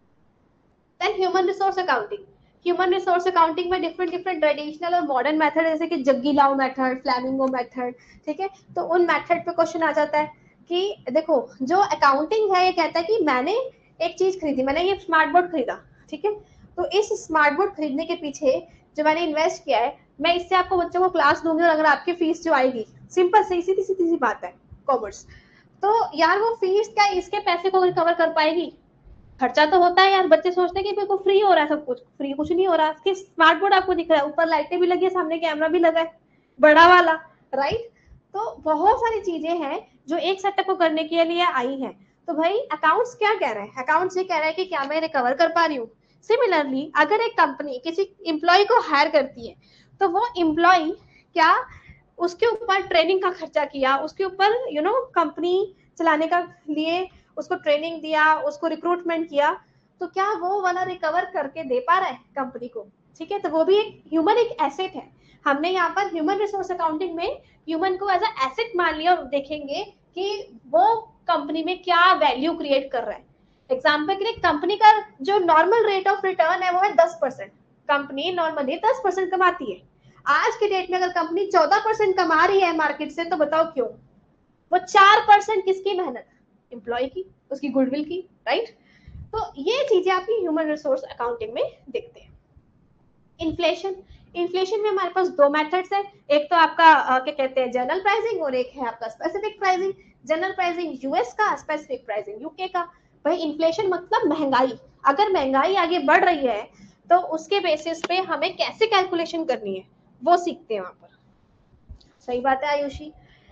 Then human resource accounting, human resource accounting में डिफरेंट डिफरेंट ट्रेडिशनल और मॉडर्न मेथड, जैसे कि जग्गी लाओ मेथड, फ्लैमिंगो मेथड, ठीक है, तो उन मेथड पे क्वेश्चन आ जाता है कि देखो जो अकाउंटिंग है ये कहता है कि मैंने एक चीज खरीदी, मैंने ये स्मार्ट बोर्ड खरीदा, ठीक है, तो इस स्मार्ट बोर्ड खरीदने के पीछे जो मैंने इन्वेस्ट किया है, मैं इससे आपको बच्चों को क्लास दूंगी, और अगर आपकी फीस जो आएगी, सिंपल से सीधी सीधी सी बात है कॉमर्स, तो यार वो फीस क्या इसके पैसे को रिकवर कर पाएगी, खर्चा तो होता है यार, बच्चे सोचते हैं कि मेरे को फ्री हो रहा है, सब कुछ फ्री कुछ नहीं हो रहा है, स्मार्ट बोर्ड आपको दिख रहा है, ऊपर लाइटें भी लगी है, सामने कैमरा भी लगा है बड़ा वाला, राइट। तो बहुत सारी चीजें हैं जो एक सेटअप को करने के लिए आई है। तो भाई अकाउंट्स क्या कह रहे हैं, अकाउंट्स ये कह रहा है कि क्या मैं रिकवर कर पा रही हूँ। सिमिलरली अगर एक कंपनी किसी एम्प्लॉय को हायर करती है तो वो एम्प्लॉय क्या उसके ऊपर ट्रेनिंग का खर्चा किया, उसके ऊपर कंपनी चलाने का लिए उसको ट्रेनिंग दिया, उसको रिक्रूटमेंट किया, तो क्या वो वाला रिकवर करके दे पा रहा है कंपनी को, ठीक है, तो वो भी एक ह्यूमन एक एसेट है। हमने यहाँ पर ह्यूमन रिसोर्स अकाउंटिंग में ह्यूमन को एज अ एसेट मान लिया, और देखेंगे कि वो कंपनी में क्या वैल्यू क्रिएट कर रहा है। एग्जाम्पल के लिए कंपनी का जो नॉर्मल रेट ऑफ रिटर्न है वो है 10%, कंपनी नॉर्मली 10% कमाती है। आज के डेट में अगर कंपनी 14% कमा रही है मार्केट से, तो बताओ क्यों, वो 4% किसकी मेहनत, एम्प्लॉय की, उसकी गुडविल की, राइट। तो ये चीजें आपकी ह्यूमन रिसोर्स अकाउंटिंग में देखते हैं। इन्फ्लेशन, इन्फ्लेशन में हमारे पास दो मेथड्स है, एक तो आपका क्या कहते हैं जनरल प्राइसिंग, और एक है आपका specific pricing. General pricing US का, स्पेसिफिक प्राइसिंग यूके का। भाई इन्फ्लेशन मतलब महंगाई, अगर महंगाई आगे बढ़ रही है तो उसके बेसिस पे हमें कैसे कैलकुलेशन करनी है वो सीखते हैं वहां पर, सही बात है आयुषी।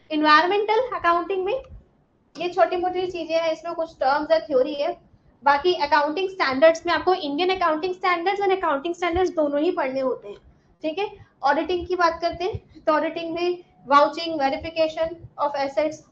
इन्वायरमेंटल अकाउंटिंग में ये छोटी मोटी चीजें हैं, इसमें कुछ टर्म्स है, थ्योरी है। बाकी अकाउंटिंग स्टैंडर्ड्स में आपको इंडियन अकाउंटिंग स्टैंडर्ड्स और अकाउंटिंग स्टैंडर्ड्स दोनों ही पढ़ने होते हैं, ठीक है। ऑडिटिंग की बात करते हैं तो ऑडिटिंग में vouching, verification of assets,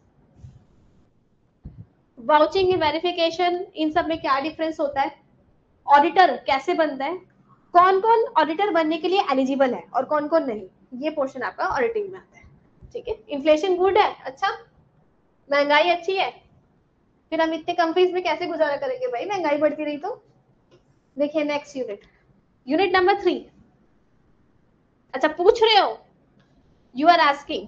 vouching and verification, इन सब में क्या डिफरेंस होता है, ऑडिटर कैसे बनता है, कौन कौन ऑडिटर बनने के लिए एलिजिबल है और कौन कौन नहीं, ये पोर्शन आपका ऑडिटिंग में आता है, ठीक है। इन्फ्लेशन गुड है, अच्छा, महंगाई अच्छी है, फिर हम इतने कम फीस में कैसे गुजारा करेंगे भाई, महंगाई बढ़ती रही तो। देखिए नेक्स्ट यूनिट, यूनिट नंबर 3। अच्छा पूछ रहे हो, यू आर आस्किंग,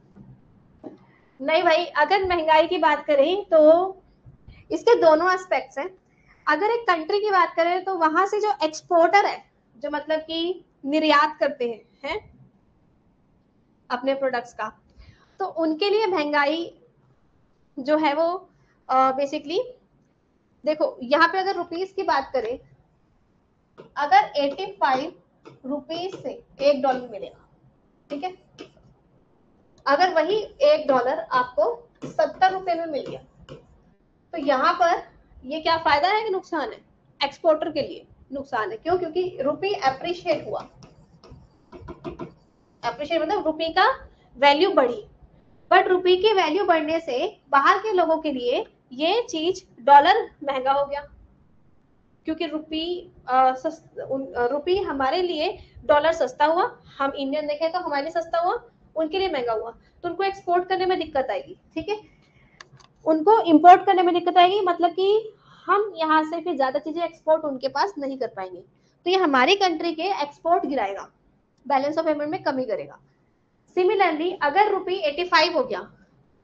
नहीं भाई, अगर महंगाई की बात करें तो इसके दोनों एस्पेक्ट्स हैं। अगर एक कंट्री की बात करें तो वहां से जो एक्सपोर्टर है, जो मतलब कि निर्यात करते हैं अपने प्रोडक्ट्स का, तो उनके लिए महंगाई जो है वो बेसिकली देखो, यहाँ पे अगर रुपीस की बात करें, अगर 85 रुपीस से $1 मिलेगा, ठीक है, अगर वही $1 आपको 70 रुपए में मिल गया, तो यहाँ पर ये क्या फायदा है कि नुकसान है, एक्सपोर्टर के लिए नुकसान है। क्यों? क्योंकि रुपी एप्रिशिएट हुआ, एप्रिशिएट मतलब रुपी का वैल्यू बढ़ी, बट रुपी की वैल्यू बढ़ने से बाहर के लोगों के लिए ये चीज डॉलर महंगा हो गया, क्योंकि रुपी हमारे लिए डॉलर सस्ता हुआ, हम इंडियन देखें तो हमारे लिए सस्ता हुआ, उनके लिए महंगा हुआ, तो उनको एक्सपोर्ट करने में दिक्कत आएगी, ठीक है, उनको इंपोर्ट करने में दिक्कत आएगी, मतलब कि हम यहाँ से फिर ज्यादा चीजें एक्सपोर्ट उनके पास नहीं कर पाएंगे, तो ये हमारी कंट्री के एक्सपोर्ट गिराएगा, बैलेंस ऑफ पेमेंट में कमी करेगा। सिमिलरली अगर रुपी 85 हो गया,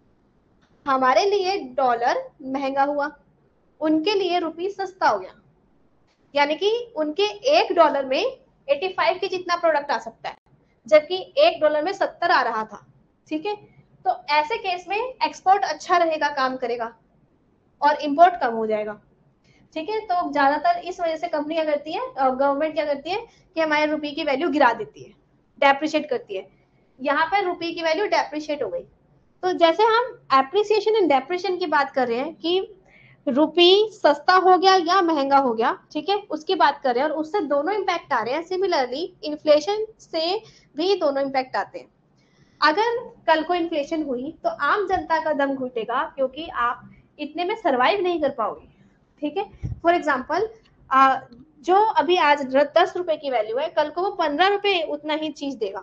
हमारे लिए डॉलर महंगा हुआ, उनके लिए रुपी सस्ता हो गया, यानी कि उनके $1 में 85 के जितना प्रोडक्ट आ सकता है, जबकि $1 में 70 आ रहा था, ठीक है। तो ऐसे केस में एक्सपोर्ट अच्छा रहेगा, काम करेगा, और इंपोर्ट कम हो जाएगा, ठीक है। तो ज्यादातर इस वजह से कंपनी क्या करती है, गवर्नमेंट क्या करती है कि हमारे रुपये की वैल्यू गिरा देती है, डेप्रिशिएट करती है। यहाँ पर रुपये की वैल्यू डेप्रिशिएट हो गई, तो जैसे हम एप्रिसिएशन एंड डेप्रिशिएशन की बात कर रहे हैं कि रुपी सस्ता हो गया या महंगा हो गया, ठीक है, उसकी बात कर रहे हैं, और उससे दोनों इंपैक्ट आ रहे हैं। सिमिलरली इन्फ्लेशन से भी दोनों इंपैक्ट आते हैं। अगर कल को इन्फ्लेशन हुई तो आम जनता का दम घुटेगा, क्योंकि आप इतने में सरवाइव नहीं कर पाओगे, ठीक है। फॉर एग्जाम्पल जो अभी आज 10 रुपए की वैल्यू है, कल को वो 15 रुपए उतना ही चीज देगा,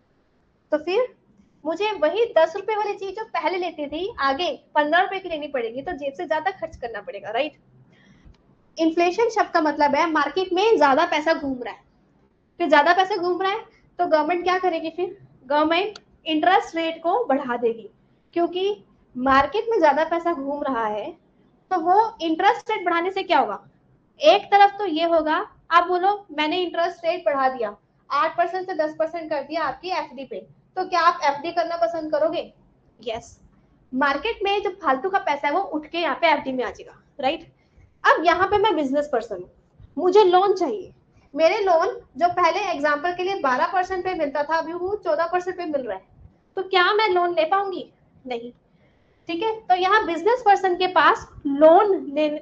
तो फिर मुझे वही 10 रुपए वाली चीज जो पहले लेती थी आगे 15 रुपए की लेनी पड़ेगी, तो जेब से ज्यादा खर्च करना पड़ेगा, राइट। इन्फ्लेशन शब्द का मतलब है मार्केट में ज्यादा पैसा घूम रहा है, फिर ज्यादा पैसा घूम रहा है तो गवर्नमेंट क्या करेगी, फिर गवर्नमेंट इंटरेस्ट रेट को बढ़ा देगी, क्योंकि मार्केट में ज्यादा पैसा घूम रहा है, तो वो इंटरेस्ट रेट बढ़ाने से क्या होगा, एक तरफ तो ये होगा, आप बोलो मैंने इंटरेस्ट रेट बढ़ा दिया, 8% से 10% कर दिया आपकी एफडी पे, तो क्या आप एफडी करना पसंद करोगे? यस। मार्केट में जो फालतू का पैसा है वो उठ के यहाँ पे एफडी में आ जाएगा, राइट। अब यहाँ पे मैं बिजनेस पर्सन हूँ, मुझे लोन चाहिए, मेरे लोन जो पहले एग्जाम्पल के लिए 12% पे मिलता था, अभी वो 14% पे मिल रहा है, तो क्या मैं लोन ले पाऊंगी? नहीं, ठीक है। तो यहाँ बिजनेस पर्सन के पास लोन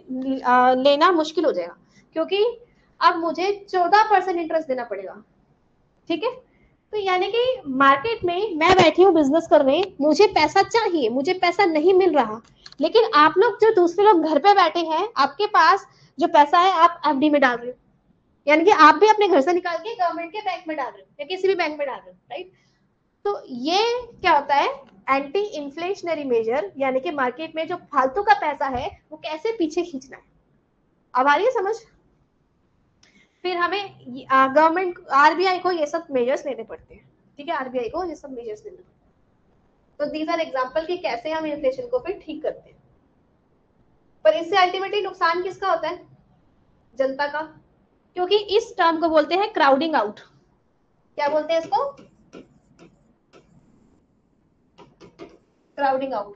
लेना मुश्किल हो जाएगा, क्योंकि अब मुझे 14% इंटरेस्ट देना पड़ेगा, ठीक है। तो यानी कि मार्केट में मैं बैठी हूँ बिजनेस करने, मुझे पैसा चाहिए, मुझे पैसा नहीं मिल रहा, लेकिन आप लोग जो दूसरे लोग घर पे बैठे हैं, आपके पास जो पैसा है आप एफडी में डाल रहे हो, यानी कि आप भी अपने घर से निकाल के गवर्नमेंट के बैंक में डाल रहे हो या किसी भी बैंक में डाल रहे हो, राइट। तो ये क्या होता है, एंटी इन्फ्लेशनरी मेजर, यानी कि मार्केट में जो फालतू का पैसा है वो कैसे पीछे खींचना है। अब आ रही है समझ? फिर हमें गवर्नमेंट आरबीआई को ये सब मेजर्स लेने पड़ते हैं, ठीक है, आरबीआई को ये सब मेजर्स लेने पड़ते हैं। तो दीज आर एग्जांपल कि कैसे हम इन्फ्लेशन को फिर ठीक करते हैं। पर इससे अल्टीमेटली नुकसान किसका होता है? जनता का, क्योंकि इस टर्म को बोलते हैं क्राउडिंग आउट। क्या बोलते हैं इसको? क्राउडिंग आउट,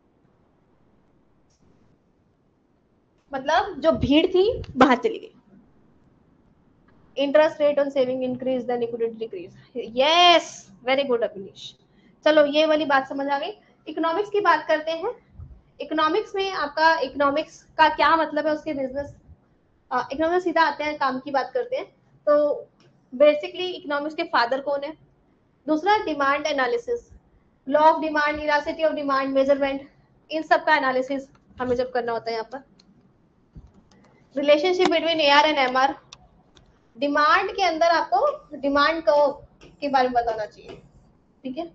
मतलब जो भीड़ थी बाहर चली गई। Interest rate on saving increase, then liquidity decrease. Yes, very good Abhinish. चलो ये वाली बात समझ आ गई। इकोनॉमिक्स की बात करते हैं। इकोनॉमिक्स में आपका इकोनॉमिक्स का क्या मतलब है, उसके बिजनेस इकोनॉमिक्स सीधा आते हैं, काम की बात करते हैं। तो बेसिकली इकोनॉमिक्स के फादर कौन है? दूसरा demand analysis, law of demand, elasticity of demand, measurement, इन सब का एनालिसिस हमें जब करना होता है यहाँ पर। Relationship between AR and MR, demand के अंदर आपको डिमांड के बारे में बताना चाहिए, ठीक है।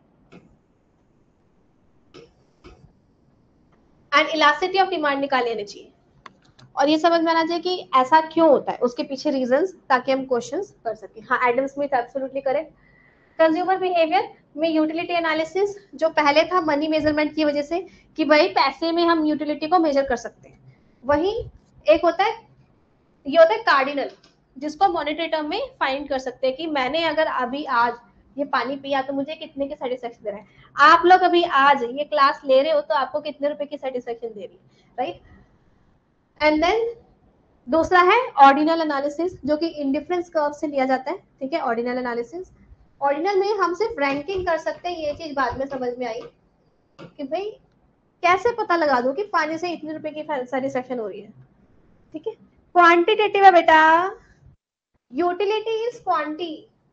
एंड इलास्टिसिटी ऑफ डिमांड निकाल लेनी चाहिए, और ये समझ में आना चाहिए कि ऐसा क्यों होता है, उसके पीछे रीजंस, ताकि हम क्वेश्चंस कर सकें। हाँ, Adam Smith absolutely correct. Consumer behaviour में यूटिलिटी एनालिसिस, जो पहले था मनी मेजरमेंट की वजह से कि भाई पैसे में हम यूटिलिटी को मेजर कर सकते हैं, वही एक होता है, ये होता है कार्डिनल, जिसको मॉनेटरी टर्म में फाइंड कर सकते हैं कि मैंने अगर अभी आज ये पानी पिया तो मुझे कितने की सेटिस्फेक्शन दे रहा है। आप लोग अभी आज ये क्लास ले रहे हो तो आपको कितने रुपए की सेटिस्फेक्शन दे रही है, राइट। एंड देन दूसरा है ऑर्डिनल एनालिसिस, जो कि इंडिफरेंस कर्व से लिया जाता है, ठीक है। ऑर्डिनल एनालिसिस, ऑर्डिनल में हम सिर्फ रैंकिंग कर सकते हैं, ये चीज बाद में समझ में आई कि भाई कैसे पता लगा दो कि पानी से इतने रुपए की सेटिस्फेक्शन हो रही है, ठीक है। क्वांटिटेटिव है बेटा, utility is quanti,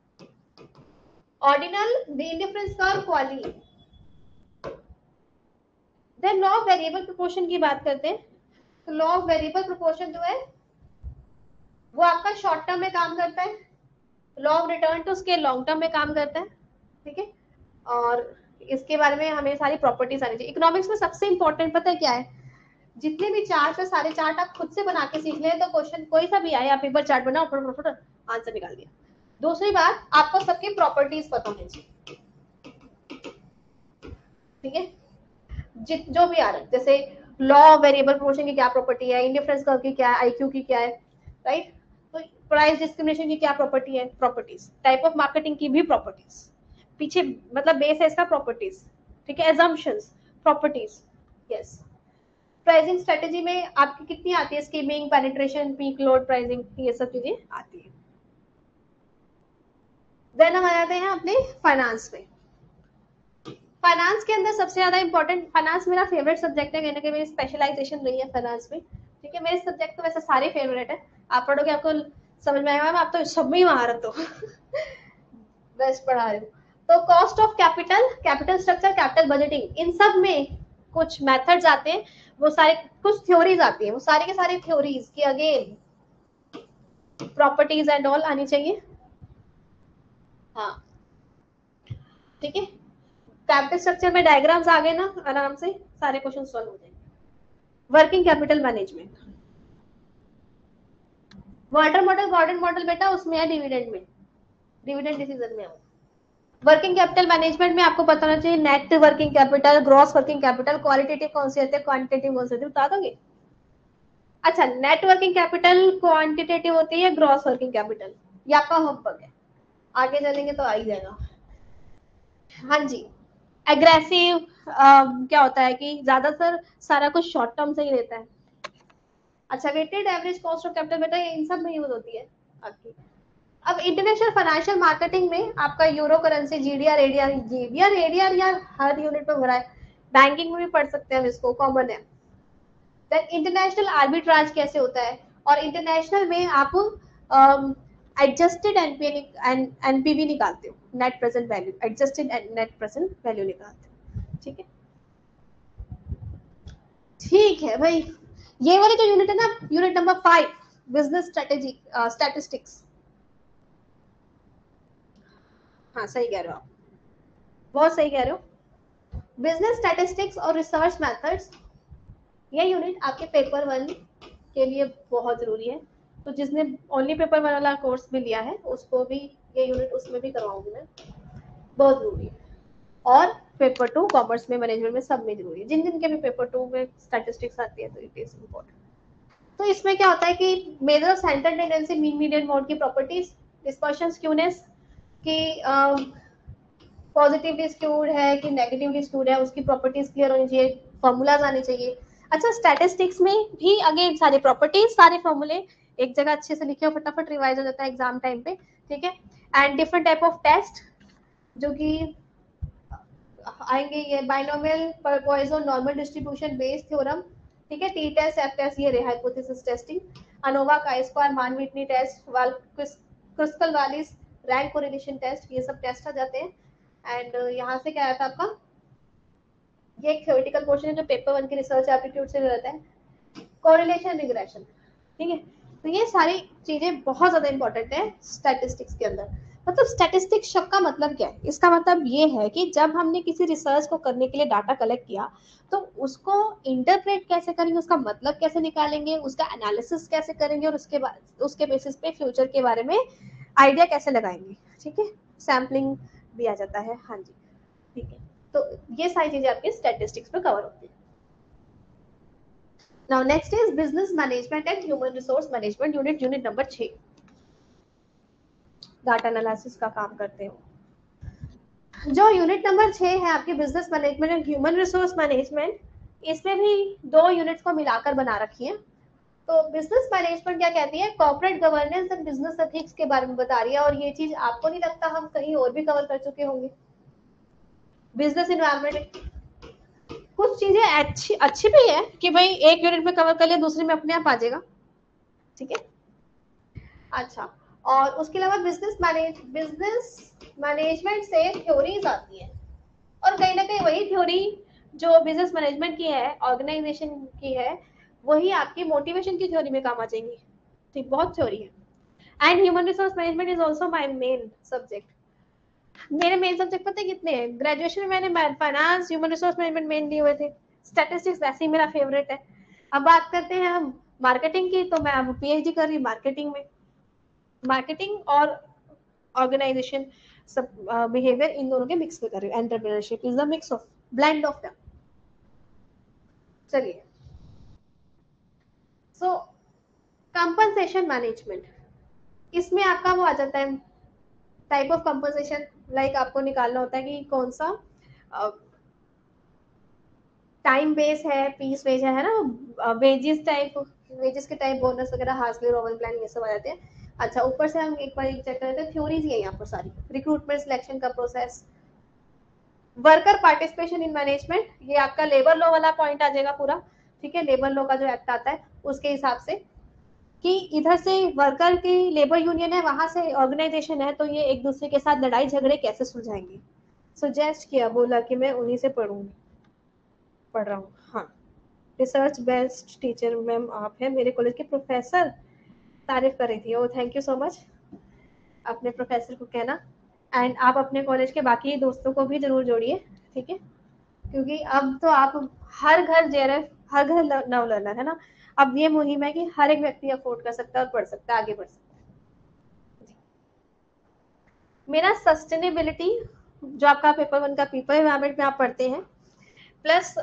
ordinal the indifference curve quali. Then law of variable proportion की बात करते हैं। तो लॉ ऑफ वेरिएबल प्रोपोर्शन जो है वो आपका शॉर्ट टर्म में काम करता है, law of return to scale long term में काम करता है, ठीक है। और इसके बारे में हमें सारी प्रॉपर्टीज आनी चाहिए। इकोनॉमिक्स में सबसे इंपॉर्टेंट पता है क्या है? जितने भी चार्ट है सारे चार्ट आप खुद से बना के सीख ले, तो क्वेश्चन कोई सा भी आए आप एक बार चार्ट बनाओ, फटाफट आंसर निकाल दिया। दूसरी बात, आपको सबकी प्रॉपर्टीज पता होनी चाहिए, ठीक है। जो भी आ रहा है, जैसे लॉ वेरिएबल प्रोपोर्शन की क्या प्रॉपर्टी है, इंडिफरेंस कर्व की क्या है, आईक्यू की क्या है, राइट। तो प्राइस डिस्क्रिमिनेशन की क्या प्रॉपर्टी है, प्रॉपर्टीज, टाइप ऑफ मार्केटिंग की भी प्रॉपर्टीज, पीछे मतलब बेस है इसका प्रॉपर्टीज, ठीक है। Assumptions, properties, yes. Pricing strategy में आपकी कितनी आती है, skimming, penetration, peak load pricing, ये सब चीजें आती है। देन हम आ जाते हैं अपने फाइनेंस में। फाइनेंस के अंदर सबसे ज्यादा इंपॉर्टेंट, फाइनेंस मेरा फेवरेट सब्जेक्ट है, कहीं ना कहीं मेरी स्पेशलाइजेशन रही है फाइनेंस में, ठीक है। मेरे सब्जेक्ट तो वैसे सारे फेवरेट है, आप पढ़ोगे आपको समझ में आएगा, आप तो सब में ही महारत हो बेस्ट पढ़ा रही हूँ। तो cost of capital, capital structure, capital budgeting, इन सब में कुछ मेथड्स आते हैं, वो सारे कुछ थ्योरीज आती है, वो सारे के सारे थ्योरीज की अगेन प्रॉपर्टीज एंड ऑल आनी चाहिए, हाँ, ठीक है। कैपिटल स्ट्रक्चर में डायग्राम्स आ गए ना, आराम से सारे क्वेश्चन सॉल्व हो जाएंगे। Working capital management, Walter model, Gordon model बेटा उसमें है डिविडेंड में, डिविडेंड डिसीजन में है। वर्किंग कैपिटल मैनेजमेंट में आपको पता होना चाहिए net working capital, gross working capital, qualitative कौन से होते हैं, क्वांटिटेटिव कौन से होते हैं, बता दोगे? अच्छा, नेट वर्किंग कैपिटल क्वांटिटेटिव होती है, ग्रॉस वर्किंग कैपिटल, ये आपका होमवर्क है, आगे चलेंगे तो आ ही जाएगा। हाँ जी, एग्रेसिव क्या होता है कि ज्यादातर सारा कुछ शॉर्ट टर्म से ही रहता है। अच्छा, weighted average cost of capital बेटा इन सब में यूज होती है आपकी। अब इंटरनेशनल फाइनेंशियल मार्केटिंग में आपका euro currency, GDR, ADR, GDR, ADR यार हर यूनिट में भरा है, बैंकिंग में भी पढ़ सकते हैं इसको, कॉमन है। देन इंटरनेशनल आर्बिट्राज कैसे होता है, और इंटरनेशनल में आप एडजस्टेड एनपीवी निकालते हो, net present value, adjusted net present value निकालते हो, ठीक है। ठीक है भाई, ये वाली जो यूनिट है ना, unit number 5, business strategy statistics, हाँ सही कह रहे हो आप, बहुत सही कह रहे हो। बिजनेस स्टैटिस्टिक्स और रिसर्च मेथड्स, ये यूनिट आपके पेपर 1 के लिए बहुत जरूरी है, तो जिसने ओनली पेपर 1 वाला कोर्स भी लिया है उसको भी ये यूनिट उसमें भी करवाऊंगी मैं, बहुत जरूरी है। और पेपर 2 कॉमर्स में, मैनेजमेंट में, सब में जरूरी है, जिन जिन के भी पेपर 2 में स्टैटिस्टिक्स आती है तो इट इज इम्पोर्टेंट। तो इसमें क्या होता है कि major centre tendency, mean median mode की प्रॉपर्टीज, डिस्पर्शन स्क्यूनेस की पॉजिटिवली स्क्यूड है कि नेगेटिवली स्क्यूड है, उसकी प्रॉपर्टीज क्लियर होनी चाहिए, फॉर्मूलाज आने चाहिए। अच्छा, स्टैटिस्टिक्स में भी अगेन सारी प्रॉपर्टीज, सारे फॉर्मूले एक जगह अच्छे से लिखे हो, फटाफट रिवाइज हो जाता है एग्जाम टाइम पे, ठीक है। And different type of test, जो कि आएंगे ये binomial Poisson normal distribution based theorem, ठीक है, टी टेस्ट, एफ टेस्ट, ये रहे हाइपोथेसिस टेस्टिंग, अनोवा का square, Mann Whitney test, Kruskal Wallis rank correlation test, ये सब टेस्ट आ जाते हैं। एंड यहाँ से क्या आया था आपका, ये एक थ्योरेटिकल पोर्शन है जो पेपर 1 के रिसर्च एप्टीट्यूड से रहता है, कोरिलेशन रिग्रेशन, ठीक है। तो ये सारी चीजें बहुत ज्यादा इंपॉर्टेंट है स्टैटिस्टिक्स के अंदर। मतलब स्टैटिस्टिक्स शब्द का मतलब क्या है, इसका मतलब ये है कि जब हमने किसी रिसर्च को करने के लिए डाटा कलेक्ट किया तो उसको इंटरप्रेट कैसे करेंगे, उसका मतलब कैसे निकालेंगे, उसका एनालिसिस कैसे करेंगे, और उसके बाद उसके बेसिस पे फ्यूचर के बारे में आइडिया कैसे लगाएंगे, ठीक है। सैम्पलिंग भी आ जाता है, हाँ जी, ठीक है। तो ये सारी चीजें आपके स्टैटिस्टिक्स में कवर होती है। Now next is business management and human resource management unit number 6, data analysis का काम करते हो। जो यूनिट नंबर 6 है आपकी business management and human resource management, इसमें भी 2 यूनिट्स को मिलाकर बना रखी है। तो बिजनेस मैनेजमेंट क्या कहती है, corporate governance and business ethics के बारे में बता रही है, और ये चीज आपको नहीं लगता हम कहीं और भी कवर कर चुके होंगे। बिजनेस इन्वायरमेंट, कुछ चीजें अच्छी अच्छी भी है कि भाई एक यूनिट में कवर कर लिया, दूसरे में अपने आप आ जाएगा, ठीक है। अच्छा, और उसके अलावा बिजनेस मैनेजमेंट से थ्योरीज आती है, और कहीं ना कहीं वही थ्योरी जो बिजनेस मैनेजमेंट की है, ऑर्गेनाइजेशन की है, वही आपकी मोटिवेशन की थ्योरी में काम आ जाएंगी, ठीक, बहुत थ्योरी है। And human resource management is also my main subject. मेरे मेन सब्जेक्ट पता है कितने हैं, ग्रेजुएशन में मैंने finance, human resource management main लिए हुए थे, स्टैटिस्टिक्स वैसे ही मेरा फेवरेट है। अब बात करते हैं हम मार्केटिंग की, तो मैं अब पीएचडी कर रही हूँ मार्केटिंग में। मार्केटिंग और ऑर्गेनाइजेशन सब बिहेवियर इन दोनों के मिक्स में कर रही हूँ, entrepreneurship is the mix of blend of them. चलिए, सो कंपनसेशन मैनेजमेंट, इसमें आपका वो आ जाता है टाइप ऑफ कंपनसेशन, लाइक आपको निकालना होता है कि कौन सा टाइम बेस है, पीस वेज है ना, वेजेस टाइप, वेजेस के टाइप, बोनस वगैरह, हार्सले रोवन प्लान, ये सब आ जाते हैं। अच्छा, ऊपर से हम एक बार चेक कर लेते हैं, थ्योरीज ये यहाँ पर सारी, रिक्रूटमेंट सिलेक्शन का process, worker participation in management, ये आपका लेबर लॉ वाला पॉइंट आ जाएगा पूरा, ठीक है। लेबर लॉ का जो एक्ट आता है उसके हिसाब से कि इधर से वर्कर की लेबर यूनियन है, वहां से ऑर्गेनाइजेशन है, तो ये एक दूसरे के साथ लड़ाई झगड़े कैसे सुलझाएंगे। सजेस्ट किया, बोला कि मैं उन्हीं से पढ़ रहा हूँ, हाँ। रिसर्च बेस्ड टीचर मैम आप हैं, मेरे कॉलेज के प्रोफेसर तारीफ कर रही थी, oh thank you so much, अपने प्रोफेसर को कहना। एंड आप अपने कॉलेज के बाकी दोस्तों को भी जरूर जोड़िए, ठीक है, क्योंकि अब तो आप हर घर जेआरएफ, हर घर नव लर्नर है ना। अब ये मुहिम है कि हर एक व्यक्ति अफोर्ड कर सकता है और पढ़ सकता है, आगे बढ़ सकता है। मेरा सस्टेनेबिलिटी, जो आपका पेपर 1 का पीपल एनवायरमेंट में आप पढ़ते हैं, प्लस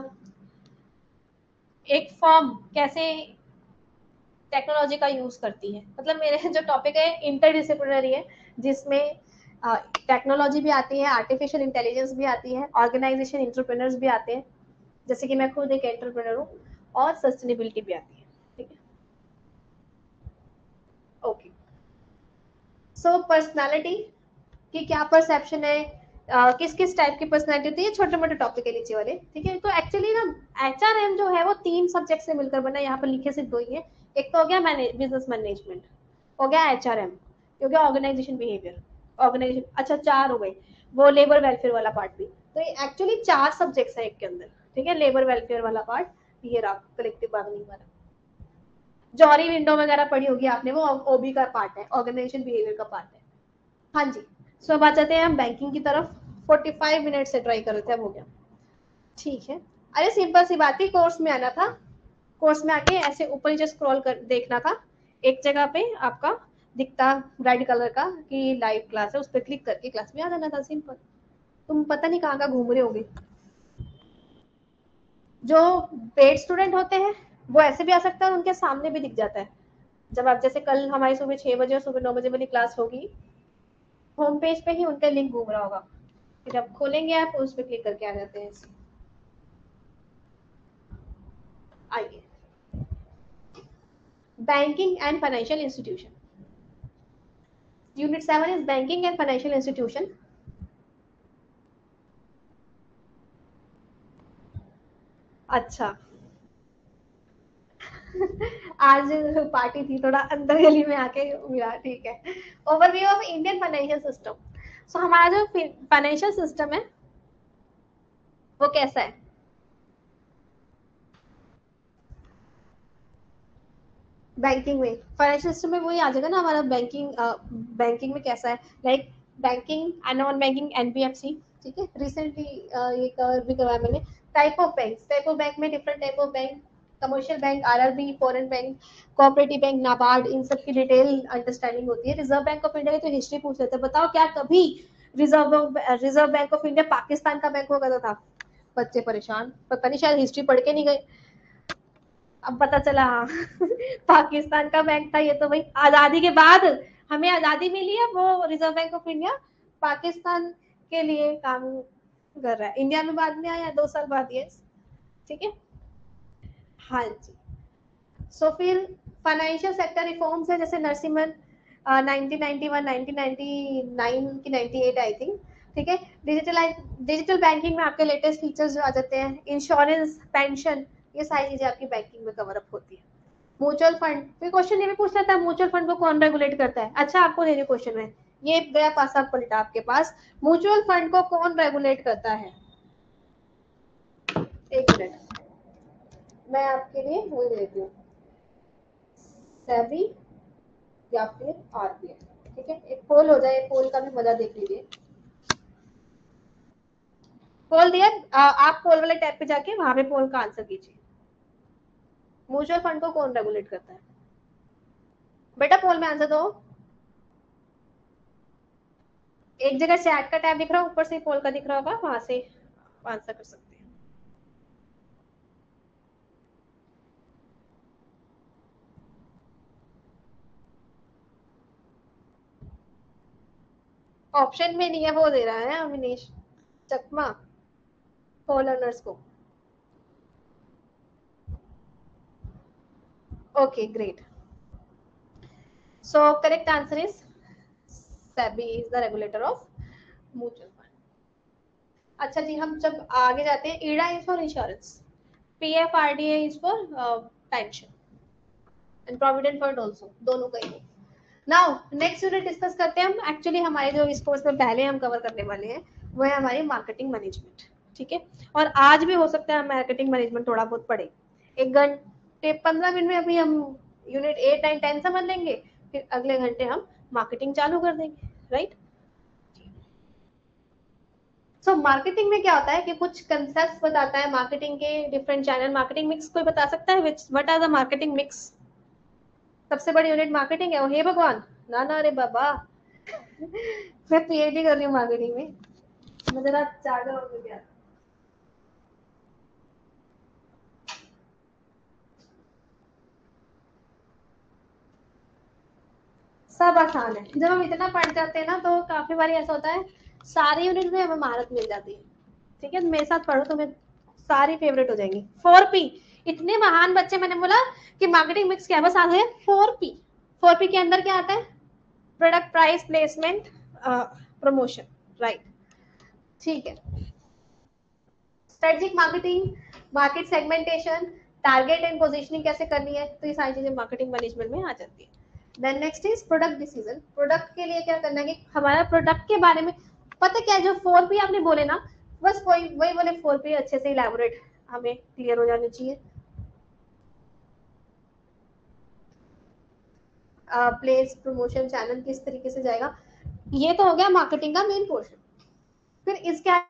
एक फॉर्म कैसे टेक्नोलॉजी का यूज करती है, मतलब मेरे जो टॉपिक है इंटरडिसिप्लिनरी है, जिसमें टेक्नोलॉजी भी आती है, आर्टिफिशियल इंटेलिजेंस भी आती है, ऑर्गेनाइजेशन एंटरप्रेन्योर्स भी आते हैं, जैसे कि मैं खुद एक एंटरप्रेन्योर हूँ, और सस्टेनेबिलिटी भी आती है, ठीक है। ओके, सो पर्सनालिटी की क्या परसेप्शन है, किस किस टाइप की पर्सनालिटी होती है, छोटे मोटे टॉपिक है नीचे वाले, ठीक है। तो एक्चुअली ना एचआरएम जो है वो 3 सब्जेक्ट से मिलकर बना है, यहाँ पर लिखे सिर्फ 2 ही है। एक तो हो गया बिजनेस मैनेजमेंट, हो गया एचआरएम, हो गया ऑर्गेनाइजेशन बिहेवियर, ऑर्गेनाइजेशन, अच्छा 4 हो गए, वो लेबर वेलफेयर वाला पार्ट भी। तो ये एक्चुअली 4 सब्जेक्ट्स है एक के अंदर, ठीक है। लेबर वेलफेयर वाला पार्ट, ये रहा कलेक्टिव बार्गेनिंग वाला, जॉरी विंडो वगैरह पढ़ी होगी आपने, वो ओबी का पार्ट है, ऑर्गेनाइजेशन बिहेवियर का पार्ट है, हाँ जी। सो अब आ जाते हैं हम बैंकिंग की तरफ, 45 मिनट से ट्राई कर रहे थे, अब हो गया, ठीक है। अरे सिंपल सी बात थी, कोर्स में आना था, कोर्स में आके ऐसे ऊपर नीचे स्क्रॉल कर देखना था, एक जगह पे आपका दिखता रेड कलर का कि लाइव क्लास है, उस पर क्लिक करके क्लास में आ जाना था, सिंपल। तुम पता नहीं कहाँ घूम रहे होगे। जो पेड स्टूडेंट होते हैं वो ऐसे भी आ सकता है और उनके सामने भी दिख जाता है, जब आप जैसे कल हमारी सुबह 6 बजे और सुबह 9 बजे वाली क्लास होगी, होम पेज पे ही उनका लिंक घूम रहा होगा, फिर आप खोलेंगे आप उस पर क्लिक करके आ जाते हैं। आइए, banking and financial institution, unit 7 is banking and financial institution. अच्छा। आज पार्टी थी, थोड़ा अंदर गली में आके मिला, ठीक है। Overview of Indian financial system. So हमारा जो फाइनेंशियल सिस्टम है वो कैसा है? बैंकिंग में फाइनेंशियल सिस्टम में वही आ जाएगा ना हमारा। बैंकिंग बैंकिंग में कैसा है, like banking and non banking NBFC. ठीक है, रिसेंटली ये कवर भी करवाया मैंने। टाइप ऑफ बैंक में different type of bank, commercial bank, RRB, foreign bank, cooperative bank, NABARD, इन सब की डिटेल अंडरस्टैंडिंग होती है। रिजर्व बैंक ऑफ इंडिया की तो हिस्ट्री पूछ लेते हैं। बताओ क्या कभी reserve bank of India Pakistan का बैंक हुआ करता था? बच्चे परेशान, पता नहीं शायद हिस्ट्री पढ़ के नहीं गए। अब पता चला हाँ पाकिस्तान का बैंक था ये, तो भाई आजादी के बाद हमें आजादी मिली है, वो reserve bank of India Pakistan के लिए काम कर रहा है। इंडिया में बाद में आया 2 साल बाद ये। ठीक है, हाँ जी। सो फिर फाइनेंशियल सेक्टर रिफॉर्म्स है, जैसे नरसिम्हन 1991 1999 की 98 आई थिंक। ठीक है, डिजिटल बैंकिंग में आपके लेटेस्ट फीचर्स जो आ जाते हैं, इंश्योरेंस, पेंशन, ये सारी चीजें आपकी बैंकिंग में कवर अप होती है। म्यूचुअल फंड, फिर क्वेश्चन ये भी पूछ लेता है म्यूचुअल फंड को कौन रेगुलेट करता है। अच्छा, आपको दे रही क्वेश्चन में, ये गया पासा पलटा आपके पास। म्यूचुअल फंड को कौन रेगुलेट करता है? एक मिनट, मैं आपके लिए वो दे देती हूँ, सेबी या फिर आरबीआई। ठीक है, एक पोल हो जाए, पोल का भी मजा देख लीजिए। पोल दिया, आप पोल वाले टैब पे जाके वहां पे पोल का आंसर कीजिए। म्यूचुअल फंड को कौन रेगुलेट करता है? बेटा पोल में आंसर दो। एक जगह चैट का टैब दिख रहा है, ऊपर से पोल का दिख रहा होगा, वहां से आंसर कर सकते हैं। ऑप्शन में नहीं है, वो दे रहा है अविनेश चकमा पोल लर्नर्स को। Okay great. So correct answer is SEBI is the regulator of mutual fund. अच्छा जी, हम जब आगे जाते हैं, IRDA is for insurance, PFRDA is for pension and provident fund also, दोनों का ही। नाउ नेक्स्ट यूनिट डिस्कस करते हैं हम। एक्चुअली हमारे जो इस कोर्स में पहले हम कवर करने वाले हैं वो है हमारी मार्केटिंग मैनेजमेंट। ठीक है, और आज भी हो सकता है मार्केटिंग मैनेजमेंट थोड़ा बहुत पढ़े। 1 घंटे 15 मिनट में अभी हम यूनिट 8 9 10 समझ लेंगे, फिर अगले घंटे हम मार्केटिंग चालू कर देंगे, राइट। सो मार्केटिंग में क्या होता है कि कुछ कंसेप्ट बताता है मार्केटिंग के, डिफरेंट चैनल, मार्केटिंग मिक्स। कोई बता सकता है which what are the marketing mix? सबसे बड़ी यूनिट मार्केटिंग है, हे भगवान, ना ना रे बाबा मैं पीएचडी कर रही हूँ मार्केटिंग में। मैं जरा चार्जर ऑन करके आता हूँ। सब आसान है, जब हम इतना पढ़ जाते हैं ना तो काफी बार ऐसा होता है सारी यूनिट में हमें महारत मिल जाती है। ठीक है, मेरे साथ पढ़ो, तुम्हें सारी फेवरेट हो जाएंगी। 4P, इतने महान बच्चे, मैंने बोला कि मार्केटिंग मिक्स क्या है, बस आ गए 4P। 4P के अंदर क्या आता है? Product, price, placement, promotion, right. ठीक है, strategic marketing, market segmentation, target and positioning कैसे करनी है, तो ये सारी चीजें मार्केटिंग मैनेजमेंट में आ जाती है। Then next is product decision. Product के लिए क्या करना है कि हमारा प्रोडक्ट के बारे में पता क्या है। जो 4P आपने बोले ना, बस वही वही बोले 4P अच्छे से इलेबोरेट हमें क्लियर हो जानी चाहिए। प्लेस, प्रमोशन, चैनल किस तरीके से जाएगा, ये तो हो गया मार्केटिंग का मेन पोर्शन। फिर इसके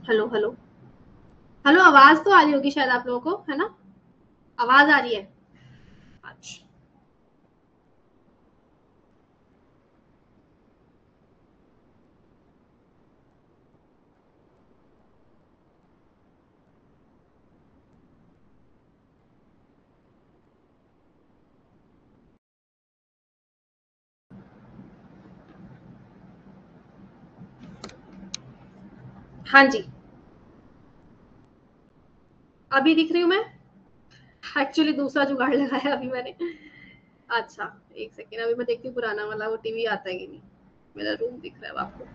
हेलो हेलो हेलो, आवाज तो आ रही होगी शायद आप लोगों को, है ना? आवाज आ रही है? अच्छा। हाँ जी, अभी दिख रही हूँ मैं? एक्चुअली दूसरा जुगाड़ लगाया अभी मैंने। अच्छा, एक सेकेंड, अभी मैं देखती हूँ पुराना वाला वो टीवी आता है कि नहीं। मेरा रूम दिख रहा है आपको?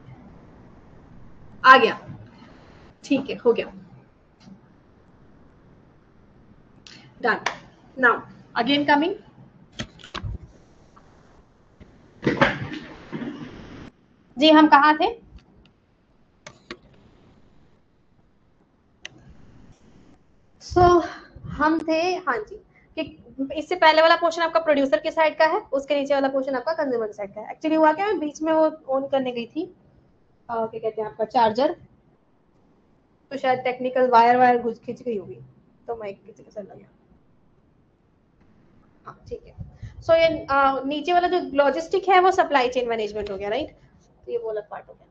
आ गया। ठीक है, हो गया। डन। Now again coming. जी, हम कहाँ थे? सो हम थे, हाँ जी, कि इससे पहले वाला पोर्शन आपका प्रोड्यूसर के साइड का है, उसके नीचे वाला पोर्शन आपका कंज्यूमर साइड का है। एक्चुअली हुआ क्या, मैं बीच में वो ऑन करने गई थी, क्या कहते हैं आपका चार्जर, तो शायद टेक्निकल वायर वायर घुस खिंच गई होगी, तो माइक किसी का चला गया। हाँ ठीक है। सो ये नीचे वाला जो लॉजिस्टिक है वो सप्लाई चेन मैनेजमेंट हो गया, राइट? तो ये वो अलग पार्ट हो गया।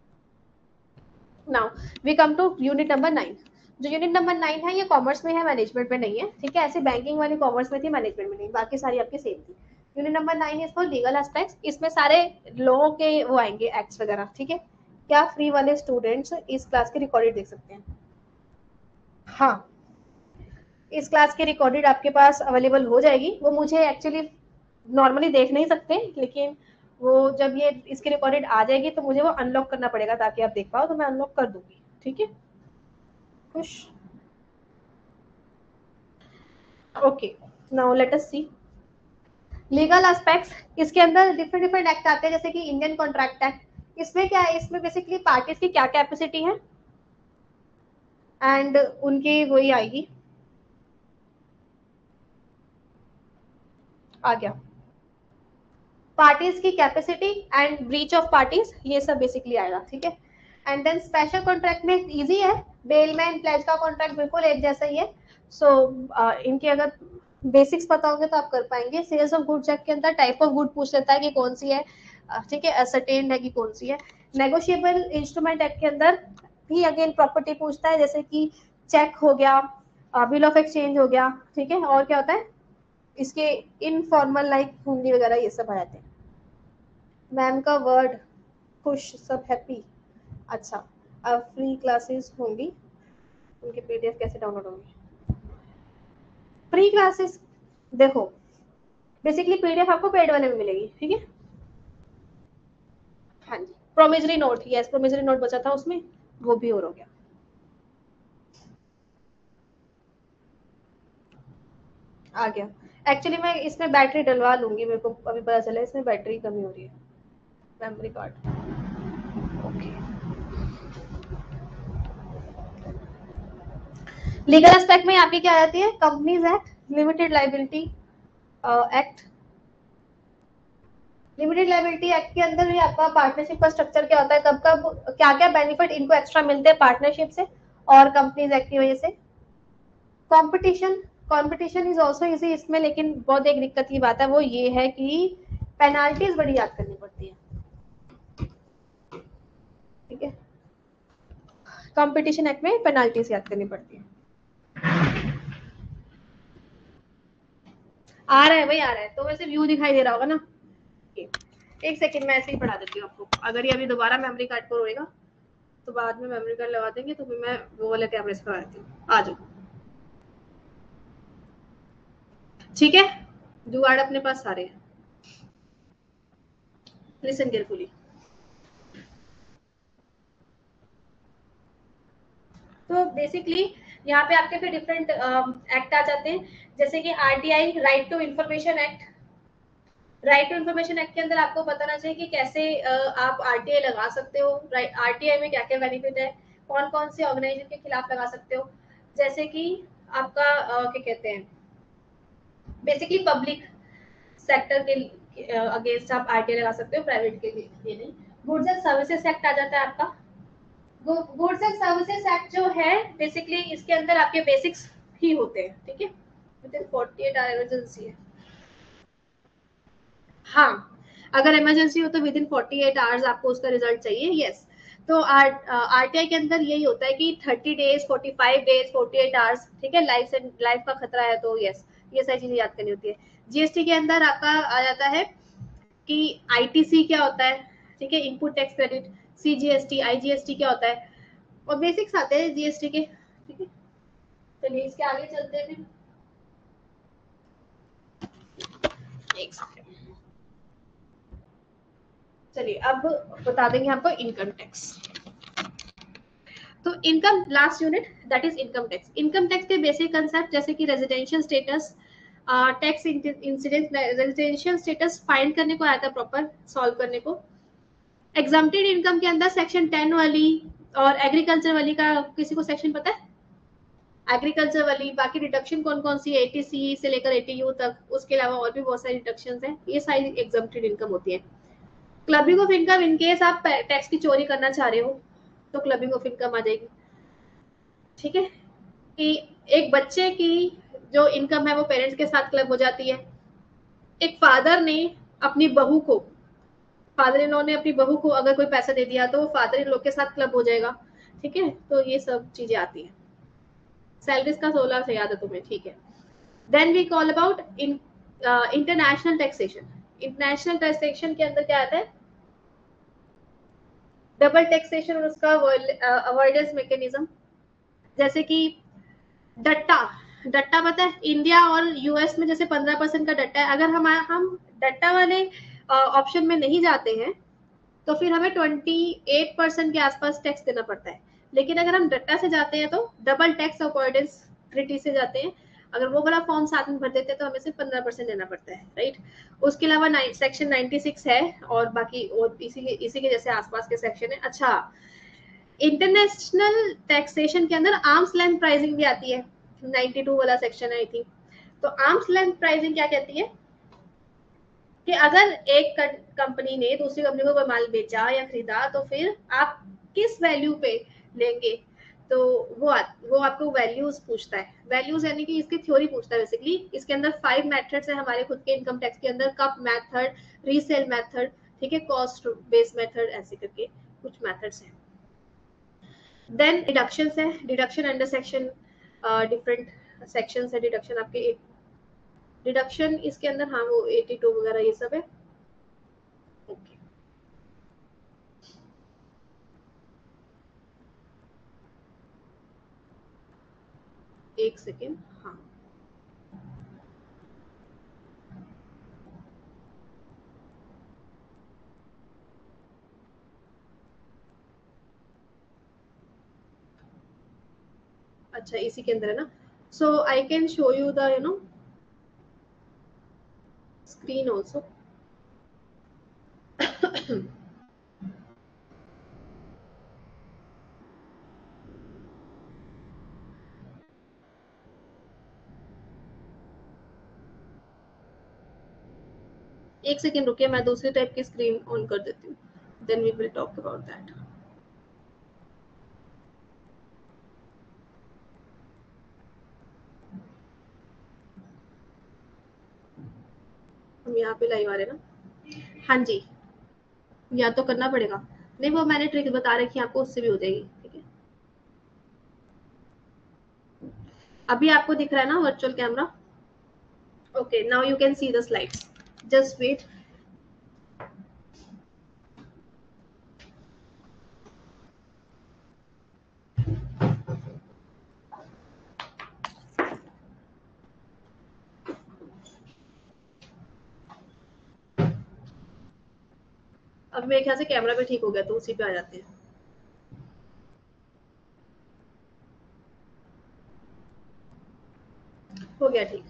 Now we come to unit number 9। जो यूनिट नंबर 9 है ये कॉमर्स में है, मैनेजमेंट में नहीं है, ठीक है? ऐसे बैंकिंग वाली कॉमर्स में थी, मैनेजमेंट में नहीं, बाकी सारी आपकी सेम थी। Unit number 9 is for legal aspects, इसमें सारे लॉ के वो आएंगे, एक्ट्स वगैरह, ठीक है? क्या फ्री वाले स्टूडेंट्स इस क्लास के रिकॉर्डेड देख सकते हैं? हाँ, इस क्लास की रिकॉर्डेड आपके पास अवेलेबल हो जाएगी। वो मुझे एक्चुअली नॉर्मली देख नहीं सकते, लेकिन वो जब ये इसकी रिकॉर्डेड आ जाएगी तो मुझे वो अनलॉक करना पड़ेगा ताकि आप देख पाओ, तो मैं अनलॉक कर दूंगी, ठीक है? खुश? Okay, now let us see legal aspects. इसके अंदर डिफरेंट डिफरेंट एक्ट आते हैं, जैसे कि इंडियन कॉन्ट्रैक्ट एक्ट। इसमें क्या है, इसमें बेसिकली पार्टीज की क्या कैपेसिटी है एंड उनकी वही आएगी। आ गया, पार्टीज की capacity and breach of parties, ये सब बेसिकली आएगा, ठीक है? एंड देन स्पेशल कॉन्ट्रैक्ट में इजी है, बेलमैन प्लेज का कॉन्ट्रैक्ट बिल्कुल एक जैसा ही है। सो इनके अगर बेसिक्स पता होंगे तो आप कर पाएंगे। सेल्स ऑफ गुड्स एक्ट के अंदर टाइप ऑफ गुड पूछ लेता है कि कौन सी है, ठीक है, असरटेन्ड है कि कौन सी है। नेगोशिएबल इंस्ट्रूमेंट एक्ट के अंदर भी अगेन प्रॉपर्टी पूछता है, जैसे कि चेक हो गया, बिल ऑफ एक्सचेंज हो गया, ठीक है? और क्या होता है इसके इनफॉर्मल, लाइक हुंडी वगैरह, ये सब आ जाते हैं। मैम का वर्ड, खुश, सब हैप्पी। अच्छा, अब फ्री क्लासेस होंगी, उनके पीडीएफ कैसे डाउनलोड होंगी? फ्री क्लासेस, देखो, बेसिकली पीडीएफ आपको पेड वाले में मिलेगी, ठीक है? हाँ जी, promissory note, yes, promissory note बचा था उसमें, वो भी और हो गया। आ गया। एक्चुअली मैं इसमें बैटरी डलवा लूंगी, मेरे को अभी पता चला इसमें बैटरी कमी हो रही है, memory card. Okay, legal aspect में आपकी क्या आ जाती है? Companies act, limited liability act. Limited liability act के अंदर भी आपका पार्टनरशिप का स्ट्रक्चर क्या होता है, कब कब क्या क्या बेनिफिट इनको एक्स्ट्रा मिलते हैं पार्टनरशिप से और कंपनीज एक्ट की वजह से। Competition, competition is also easy इसमें, लेकिन बहुत एक दिक्कत की बात है, वो ये है कि पेनाल्टीज बड़ी याद करनी पड़ती है, ठीक है? कंपटीशन एक्ट में पेनाल्टीज याद करनी पड़ती है। आ रहा है भाई, आ रहा है, तो वैसे व्यू दिखाई दे रहा होगा ना? एक सेकंड, मैं ऐसे ही पढ़ा देती हूँ आपको। अगर ये अभी दोबारा मेमोरी कार्ड पर होएगा तो बाद में मेमोरी कार्ड लगा देंगे, तो फिर मैं वो वाले कैमरे से पढ़ा देती हूँ। आ जाओ, ठीक है? जुगाड़ अपने पास सारे हैं। Listen carefully. तो बेसिकली यहाँ पे आपके फिर डिफरेंट एक्ट आ जाते हैं, जैसे कि RTI, right to information act. Right to information act के अंदर आपको बताना चाहिए कि कैसे आप आरटीआई लगा सकते हो, राइट? आरटीआई में क्या क्या बेनिफिट है, कौन कौन से ऑर्गेनाइजेशन के खिलाफ लगा सकते हो, जैसे कि आपका क्या कहते हैं, बेसिकली पब्लिक सेक्टर के अगेंस्ट आप आरटीआई लगा सकते हो, प्राइवेट के लिए नहीं। गुड्स एंड सर्विसेज एक्ट आ जाता है आपका, गुड्स एंड सर्विसेज एक्ट जो है बेसिकली इसके अंदर आपके बेसिक्स ही होते हैं, ठीक है। विद इन 48 आवर इमरजेंसी है, हाँ अगर इमरजेंसी हो तो विद इन 48 आवर्स आपको उसका रिजल्ट चाहिए, यस। तो आरटीआई के अंदर यही होता है कि 30 डेज 45 डेज 48 आवर्स, ठीक है। लाइफ का खतरा है तो यस, ये सारी चीजें याद करनी होती है। जीएसटी के अंदर आपका आ जाता है कि आईटीसी क्या होता है, ठीक है, input tax credit, CGST, IGST क्या होता है, और बेसिक्स आते हैं जीएसटी के, ठीक है। चलिए इसके आगे चलते हैं फिर, एक सेकंड। चलिए अब बता देंगे आपको इनकम टैक्स। तो income last unit that is income tax. Income tax के बेसिक कंसेप्ट जैसे कि residential status, tax incidence, residential status find करने को आया था, प्रॉपर सॉल्व करने को। एग्जम्प्टेड इनकम के अंदर सेक्शन 10 वाली और एग्रीकल्चर वाली का किसी को सेक्शन पता है? एग्रीकल्चर वाली, बाकी डिडक्शन कौन कौन सी है 80C से लेकर 80U तक, उसके अलावा और भी बहुत सारी डिडक्शंस हैं, ये सारी एग्जम्प्टेड इनकम होती है। क्लबिंग ऑफ इनकम, इनकेस आप टैक्स की चोरी करना चाह रहे हो तो क्लबिंग ऑफ इनकम आ जाएगी, ठीक है। कि एक बच्चे की जो इनकम है वो पेरेंट्स के साथ क्लब हो जाती है। एक फादर ने अपनी बहू को, फादर इन लॉ ने अपनी बहू को अगर कोई पैसा दे दिया तो वो फादर इन लॉ के साथ क्लब हो जाएगा, ठीक है। तो ये सब चीजें आती हैं। सैलरीज का 16 से याद है तुम्हें, ठीक है। Then we call about international taxation. International taxation के अंदर क्या आता है? डबल टैक्सेशन और उसका अवॉइडेंस मैकेनिज्म। जैसे कि डट्टा, डट्टा पता है इंडिया और यूएस में जैसे 15% का डट्टा है, अगर हम डट्टा वाले ऑप्शन में नहीं जाते हैं तो फिर हमें 28% के आसपास टैक्स देना पड़ता है। लेकिन अगर हम डट्टा से जाते हैं तो डबल टैक्स अवॉइडेंस ट्रीटी से जाते हैं, अगर वो वाला फॉर्म साथ में भर देते हैं तो हमें सिर्फ 15% देना पड़ता है, राइट। उसके अलावा सेक्शन 96 है और बाकी और इसी के जैसे आसपास के सेक्शन है। अच्छा, इंटरनेशनल टैक्सेशन के अंदर आर्म्स लेंथ प्राइसिंग भी आती है, 92 वाला सेक्शन है आई थिंक। तो आर्म्स लेंथ प्राइसिंग क्या कहती है कि अगर एक कंपनी ने दूसरी कंपनी को कोई माल बेचा या खरीदा तो फिर आप किस वैल्यू पे लेंगे, तो वो आपको वैल्यूज पूछता है। वैल्यूज यानी कि इसकी थ्योरी पूछता है बेसिकली। इसके अंदर 5 मेथड्स है हमारे खुद के इनकम टैक्स के अंदर, कप मेथड, रीसेल मेथड, ठीक है, कॉस्ट बेस मेथड, ऐसे करके कुछ मेथड्स हैं। देन डिडक्शंस है, deduction under section, different sections है डिडक्शन आपके। डिडक्शन इसके अंदर हाँ वो 82 वगैरह ये सब है, ओके। एक सेकेंड, हाँ अच्छा इसी के अंदर है ना। So I can show you the screen also. एक सेकेंड रुकिए, मैं दूसरी टाइप की स्क्रीन ऑन कर देती हूँ, then we will talk about that. हम यहाँ पे लाइव आ रहे ना, हाँ जी, या तो करना पड़ेगा। नहीं वो मैंने ट्रिक बता रखी है आपको, उससे भी हो जाएगी, ठीक है। अभी आपको दिख रहा है ना virtual camera? Okay, now you can see the slides, just wait. अब मेरे ख्याल से कैमरा भी ठीक हो गया तो उसी पे आ जाते हैं। हो गया ठीक।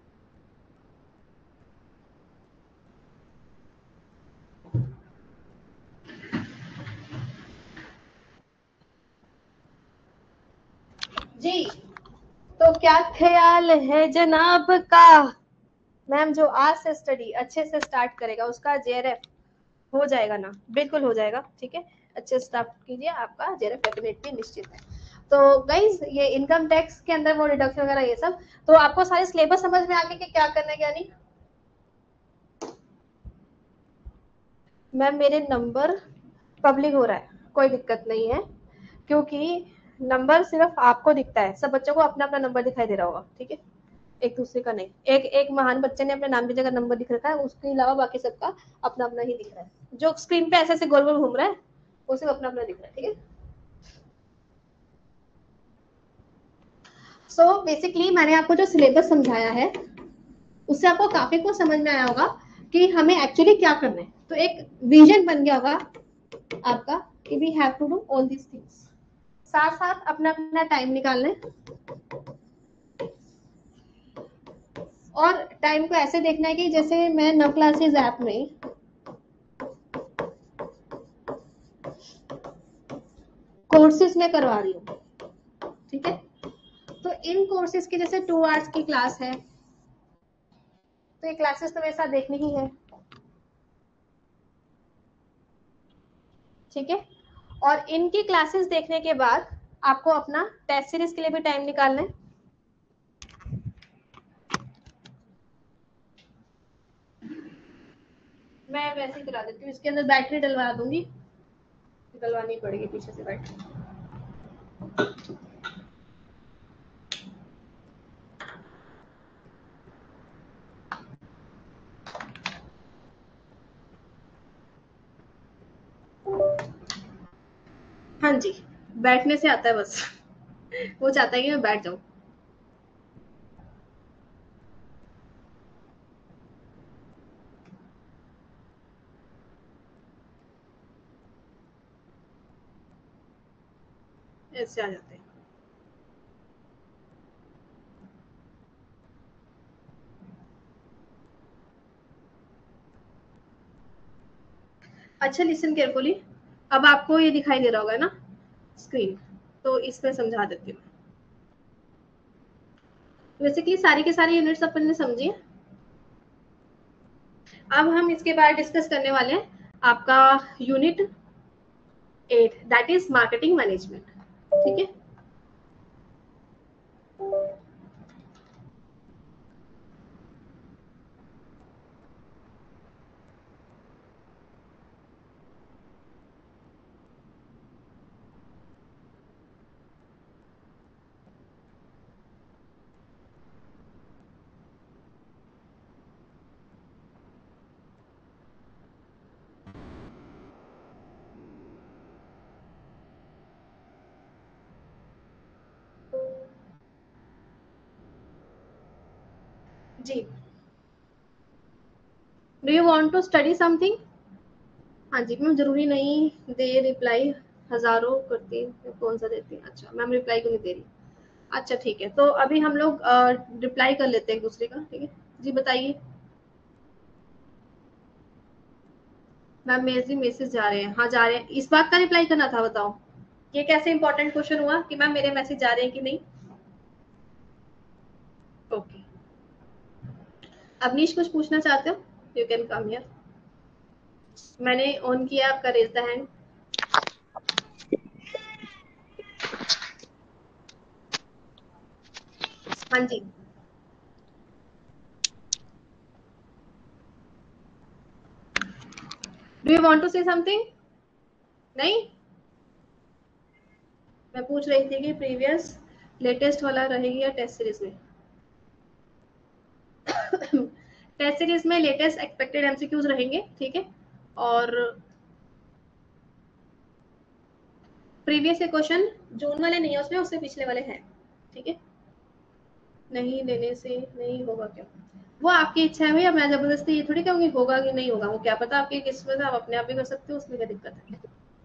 जी, तो क्या ख्याल है जनाब का? मैम जो आज से स्टडी अच्छे से स्टार्ट करेगा उसका जेआरएफ हो जाएगा ना? बिल्कुल हो जाएगा, ठीक है। अच्छे स्टार्ट कीजिए, आपका जेआरएफ डेफिनेटली निश्चित है। तो गाइज ये इनकम टैक्स के अंदर वो डिडक्शन वगैरह ये सब, तो आपको सारे सिलेबस समझ में आ गए कि क्या करना है क्या नहीं। मैम मेरे नंबर पब्लिक हो रहा है, कोई दिक्कत नहीं है, क्योंकि नंबर सिर्फ आपको दिखता है, सब बच्चों को अपना अपना नंबर दिखाई दे रहा होगा, ठीक है, एक दूसरे का नहीं। एक एक महान बच्चे ने अपने नाम की जगह नंबर दिख रखा है, उसके अलावा बाकी सबका अपना अपना ही दिख रहा है। जो स्क्रीन पे ऐसे ऐसे गोल गोल घूम रहा है वो सिर्फ अपना अपना दिख रहा है, ठीक है। सो बेसिकली मैंने आपको जो सिलेबस समझाया है उससे आपको काफी कुछ समझ में आया होगा कि हमें एक्चुअली क्या करना है। तो एक विजन बन गया होगा आपका कि we have to do all these things. साथ साथ अपना अपना टाइम निकाल लें, और टाइम को ऐसे देखना है कि जैसे मैं 9 क्लासेस ऐप में कोर्सेज में करवा रही हूँ, ठीक है। तो इन कोर्सेज की जैसे 2 आवर्स की क्लास है, तो ये क्लासेस तो मेरे साथ देखनी ही है, ठीक है। और इनकी क्लासेस देखने के बाद आपको अपना टेस्ट सीरीज के लिए भी टाइम निकालना है। मैं वैसे ही करा देती हूँ, इसके अंदर बैटरी डलवा दूंगी, डलवानी पड़ेगी पीछे से बैटरी। हाँ जी, बैठने से आता है बस वो चाहता है कि मैं बैठ जाऊं। ऐसे आ जाते हैं। अच्छा लिसन केयरफुली, अब आपको ये दिखाई दे रहा होगा ना स्क्रीन, तो इसमें समझा देती हूँ। बेसिकली सारी के सारी यूनिट्स अपन ने समझी। अब हम इसके बाद डिस्कस करने वाले हैं आपका unit 8, that is marketing management, ठीक है। जी, do you want to study something? हाँ जी मैम, जरूरी नहीं दे रिप्लाई, हजारों करती कौन सा देती। अच्छा मैम रिप्लाई क्यों नहीं दे रही? अच्छा ठीक है, तो अभी हम लोग रिप्लाई कर लेते हैं एक दूसरे का, ठीक है। जी बताइए मैम, मेरे मैसेज जा रहे हैं, हाँ जा रहे हैं, इस बात का रिप्लाई करना था, बताओ ये कैसे इंपॉर्टेंट क्वेश्चन हुआ कि मैम मेरे मैसेज जा रहे हैं कि नहीं। ओके, अवनीश कुछ पूछना चाहते हो? यू कैन कम हियर, मैंने ऑन किया आपका रेज द हैंड। हाँ जी, do you want to say something? नहीं, मैं पूछ रही थी कि प्रीवियस लेटेस्ट वाला रहेगी या टेस्ट सीरीज में। टेस्ट सीरीज में लेटेस्ट एक्सपेक्टेड एमसीक्यूज रहेंगे, ठीक है। और प्रीवियस के क्वेश्चन जून वाले नहीं है उसमें, उससे पिछले वाले हैं, ठीक है। नहीं लेने से नहीं होगा क्या? वो आपकी इच्छा है भैया, मैं जबरदस्ती ये थोड़ी कहूंगी होगा कि नहीं होगा, वो क्या पता आपकी किस्मत है, आप अपने आप भी कर सकते हो, उसमें क्या दिक्कत है।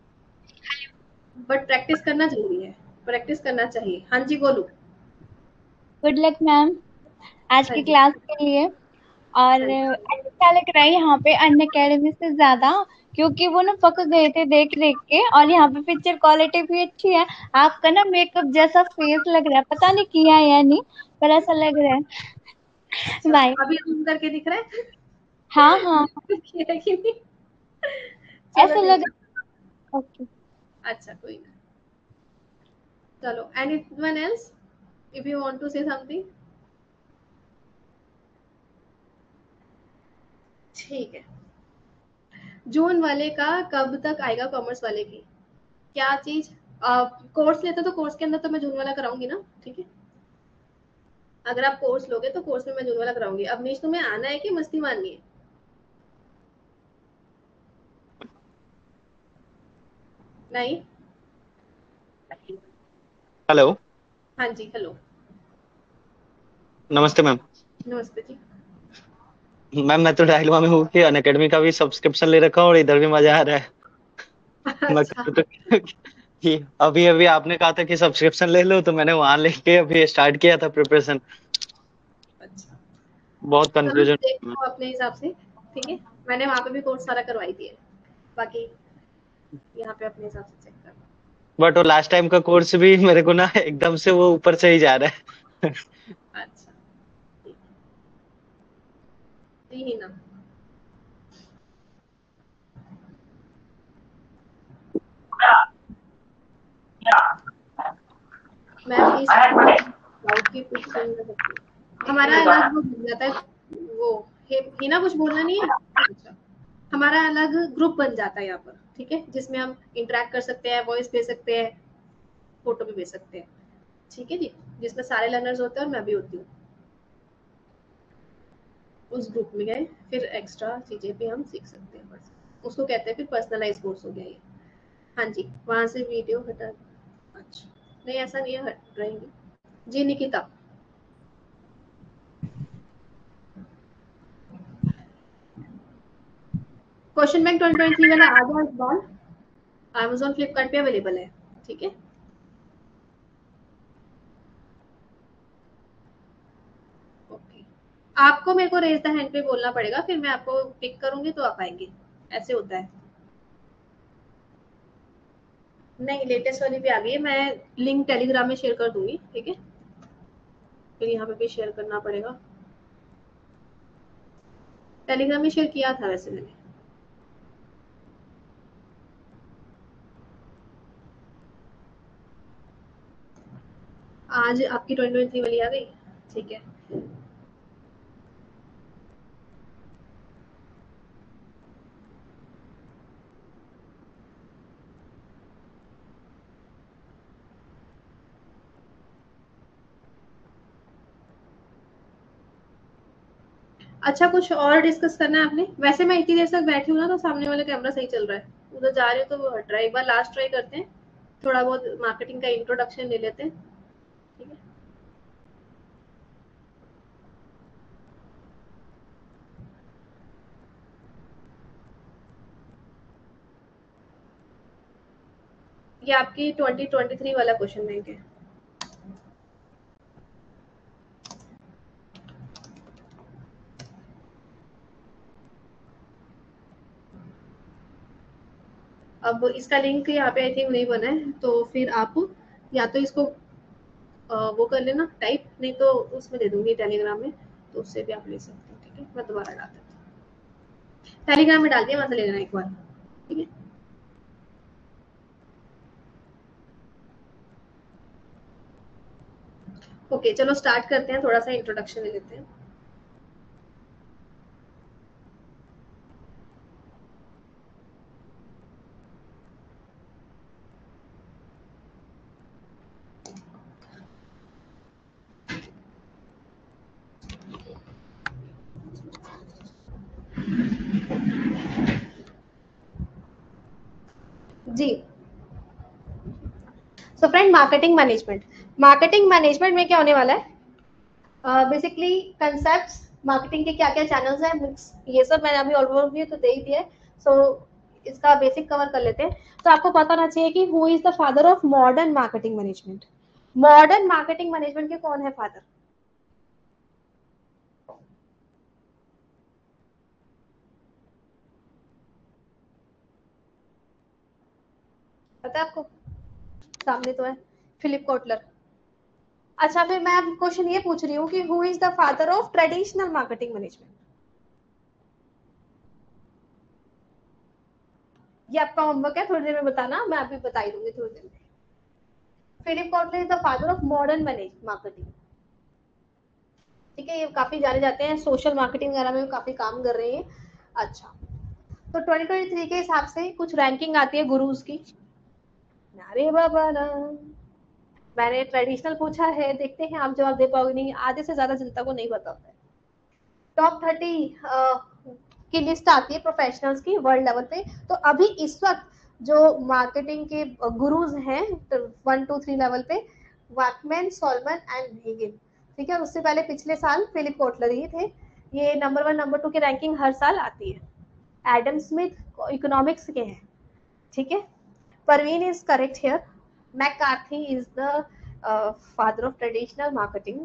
बट प्रैक्टिस करना जरूरी है, प्रैक्टिस करना चाहिए। हाँ जी बोलू। गुड लक मैम आज हाँ की जी, क्लास के लिए। और हाँ जी, अच्छा लग रहा है यहाँ पे अन अकेडमी से ज्यादा, क्योंकि वो ना पक गए थे देख देख के, और यहाँ पे पिक्चर क्वालिटी भी अच्छी है। आपका ना मेकअप जैसा फेस लग रहा है, पता नहीं किया है या नहीं, पर ऐसा लग रहा है। अच्छा बाय। अभी जूम करके दिख रहा है हाँ हाँ, कि नहीं? चलो ऐसा लग ठीक है। रहा है। ओके। अच्छा कोई ना, चलो anyone else if you want to say something. ठीक है, जून वाले का कब तक आएगा कॉमर्स वाले की क्या चीज? कोर्स लेते तो कोर्स के अंदर तो मैं जून वाला कराऊंगी ना, ठीक है। अगर आप कोर्स लोगे तो कोर्स में मैं जून वाला कराऊंगी। अब नीच तुम्हें आना है कि मस्ती मारनी है? नहीं। हेलो। हाँ जी, हेलो। नमस्ते मैम। नमस्ते जी। मैम मैं तो डायलमा में हूँ कि अनअकैडमी का भी सब्सक्रिप्शन ले रखा हूँ और इधर भी मजा आ रहा है। मैं अच्छा। कहूँ तो कि अभी अभी आपने कहा था कि सब्सक्रिप्शन ले लो, तो मैंने वहां लेके अभी स्टार्ट किया था प्रिपरेशन। अच्छा, बहुत चलो कंफ्यूजन। देखो अपने हिसाब से, ठीक है। मैंने वहां पे भी कोर्स सारा करवाई दिए, बाकी यहाँ पे अपने हिसाब से चेक कर लो। बट वो लास्ट टाइम का कोर्स भी मेरे को ना एकदम से वो ऊपर से ही जा रहा है। अच्छा, ठीक है। ही ना। मैं प्लीज क्लाउड की कुछ सुन ना सकती हूँ। हमारा अलग वो बन जाता है, वो हिना कुछ बोलना नहीं है। अच्छा, हमारा अलग ग्रुप बन जाता है यहाँ पर, ठीक है, जिसमें हम इंटरेक्ट कर सकते हैं, वॉइस भेज सकते हैं, फोटो भी भेज सकते हैं, ठीक है जी। जिसमें सारे लर्नर्स होते हैं और मैं भी होती हूँ। उस ग्रुप में गए फिर एक्स्ट्रा चीजें भी हम सीख सकते हैं, बस उसको कहते हैं फिर पर्सनलाइज कोर्स हो गया ये। हाँ जी, वहां से वीडियो हटा। अच्छा, नहीं ऐसा नहीं है, हट रहेंगे जी। निकिता, क्वेश्चन बैंक 2023 वाला आ गया इस बार, अमेजोन फ्लिपकार्ट पे अवेलेबल है, ठीक है। ओके, आपको मेरे को रेज द हैंड पे बोलना पड़ेगा, फिर मैं आपको पिक करूंगी तो आप आएंगे, ऐसे होता है। नहीं, लेटेस्ट वाली भी आ गई है, मैं लिंक टेलीग्राम में शेयर कर दूंगी, ठीक है। फिर यहाँ पे भी शेयर करना पड़ेगा। टेलीग्राम में शेयर किया था वैसे मैंने। आज आपकी 2023 वाली आ गई, ठीक है। अच्छा, कुछ और डिस्कस करना है आपने? वैसे मैं इतनी देर तक बैठी हूँ ना, तो सामने वाला कैमरा सही चल रहा है, उधर जा रही हूँ तो वो हट रहा है। एक बार लास्ट ट्राई करते हैं, थोड़ा बहुत मार्केटिंग का इंट्रोडक्शन ले लेते हैं, ठीक है। ये आपकी 2023 वाला क्वेश्चन बैंक है। अब इसका लिंक यहाँ पे आई थिंक नहीं बना है, तो फिर आप या तो इसको वो कर लेना टाइप, नहीं तो उसमें दे दूंगी टेलीग्राम में, तो उससे भी आप ले सकते हो, ठीक है। मैं दोबारा डाल देती हूँ, टेलीग्राम में डाल दिया, वहां से ले लेना एक बार, ठीक है। ओके, चलो स्टार्ट करते हैं, थोड़ा सा इंट्रोडक्शन ले लेते हैं। जी, सो फ्रेंड, मार्केटिंग मैनेजमेंट में क्या होने वाला है? बेसिकली कंसेप्ट्स, मार्केटिंग के क्या क्या चैनल्स हैं, ये सब मैंने अभी ओवरव्यू तो दे ही दिया है। सो इसका बेसिक कवर कर लेते हैं। तो आपको पता होना चाहिए कि who is the father of modern marketing management. Modern marketing management के कौन है फादर? पता है आपको? सामने तो है, फिलिप कोटलर। अच्छा, फिर मैं क्वेश्चन ये पूछ रही हूँ कि who is the father of traditional marketing management? ये आपका होमवर्क है, थोड़ी देर में बताना, मैं अभी बता ही दूंगी थोड़ी देर में। Philip Kotler is the father of modern marketing. ठीक है, ये काफी जाने जाते हैं, सोशल मार्केटिंग वगैरह में काफी काम कर रहे हैं। अच्छा, तो 2023 के हिसाब से कुछ रैंकिंग आती है गुरुज की। अरे बाबा ना, मैंने ट्रेडिशनल पूछा है, देखते हैं आप जवाब दे पाओगे नहीं, आधे से ज्यादा जनता को नहीं पता होता है। टॉप 30 की लिस्ट आती है प्रोफेशनल्स की वर्ल्ड लेवल पे। तो अभी इस वक्त जो मार्केटिंग के गुरुज हैं 1 2 3 लेवल पे, वैकमैन, सॉलमन एंड हेगन। ठीक है, और उससे पहले पिछले साल फिलिप कॉटलर ही थे। ये नंबर 1 नंबर 2 की रैंकिंग हर साल आती है। एडम स्मिथ इकोनॉमिक्स के हैं। ठीक है, Parveen is correct here. McCarthy is the father of traditional marketing.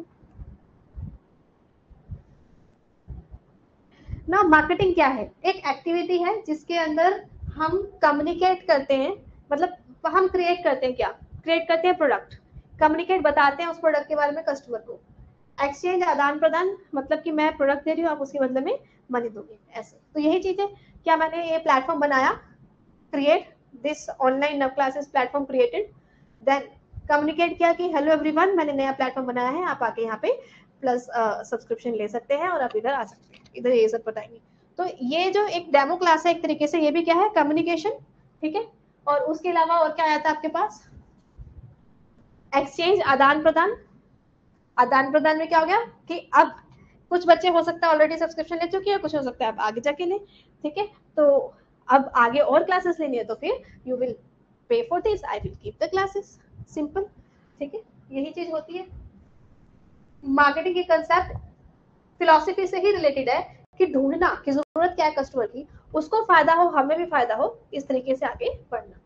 ना, मार्केटिंग क्या है? एक एक्टिविटी है जिसके अंदर हम कम्युनिकेट करते हैं, मतलब हम क्रिएट करते हैं, क्या क्रिएट करते हैं? प्रोडक्ट। कम्युनिकेट, बताते हैं उस प्रोडक्ट के बारे में कस्टमर को। एक्सचेंज, आदान प्रदान, मतलब कि मैं प्रोडक्ट दे रही हूँ, आप उसके बदले में मनी दोगे, ऐसे। तो यही चीज है। क्या मैंने ये प्लेटफॉर्म बनाया, create this online now classes platform created, then communicate किया कि हेलो एवरीवन, मैंने नया प्लेटफॉर्म बनाया है, आप आके यहाँ पे प्लस सब्सक्रिप्शन ले सकते हैं और आप इधर आ सकते हैं, इधर ये सब बताएंगे। तो ये जो एक डेमो क्लास है एक तरीके से, ये भी क्या है? कम्युनिकेशन। ठीक है, और उसके अलावा और क्या आया था आपके पास? एक्सचेंज, आदान प्रदान। आदान प्रदान में क्या हो गया कि अब कुछ बच्चे हो सकता है ऑलरेडी सब्सक्रिप्शन ले चुके हैं, कुछ हो सकता है अब आगे जाके लें। ठीक है, तो अब आगे और क्लासेस लेनी है तो फिर you will pay for this, I will keep the classes, simple. ठीक है, यही चीज होती है। मार्केटिंग की कंसेप्ट फिलॉसफी से ही रिलेटेड है कि ढूंढना कि जरूरत क्या है कस्टमर की, उसको फायदा हो, हमें भी फायदा हो, इस तरीके से आगे बढ़ना।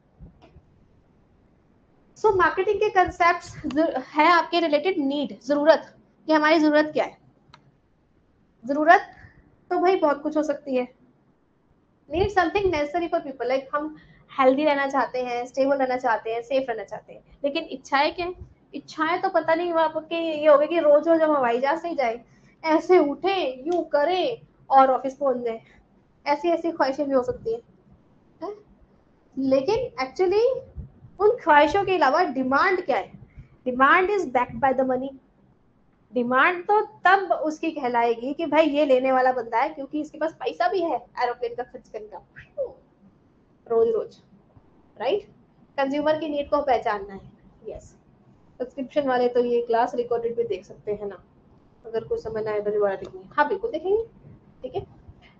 सो मार्केटिंग के कंसेप्ट है आपके रिलेटेड नीड, जरूरत, कि हमारी जरूरत क्या है। जरूरत तो भाई बहुत कुछ हो सकती है। Need something necessary for people, like हम हेल्दी रहना चाहते हैं, स्टेबल रहना चाहते हैं, सेफ रहना चाहते हैं। लेकिन इच्छाएं क्या है? इच्छाएं तो पता नहीं आपके ये होगी कि रोज रोज हम हवाई जहाज से ही जाए, ऐसे उठे, यूं करें और ऑफिस पहुंच जाए, ऐसी ऐसी ख्वाहिशें भी हो सकती है? लेकिन एक्चुअली उन ख्वाहिशों के अलावा डिमांड क्या है? Demand is backed by the money. Demand तो तब उसकी कहलाएगी कि भाई ये लेने वाला बंदा है क्योंकि इसके पास पैसा भी है एरोप्लेन का खर्च करने का रोज रोज, राइट? कंज्यूमर की नीड को पहचानना है। यस, सब्सक्रिप्शन वाले तो ये क्लास रिकॉर्डेड भी देख सकते हैं ना, अगर कुछ समझ ना आए तो दोबारा देखेंगे। हाँ बिल्कुल देखेंगे। ठीक है,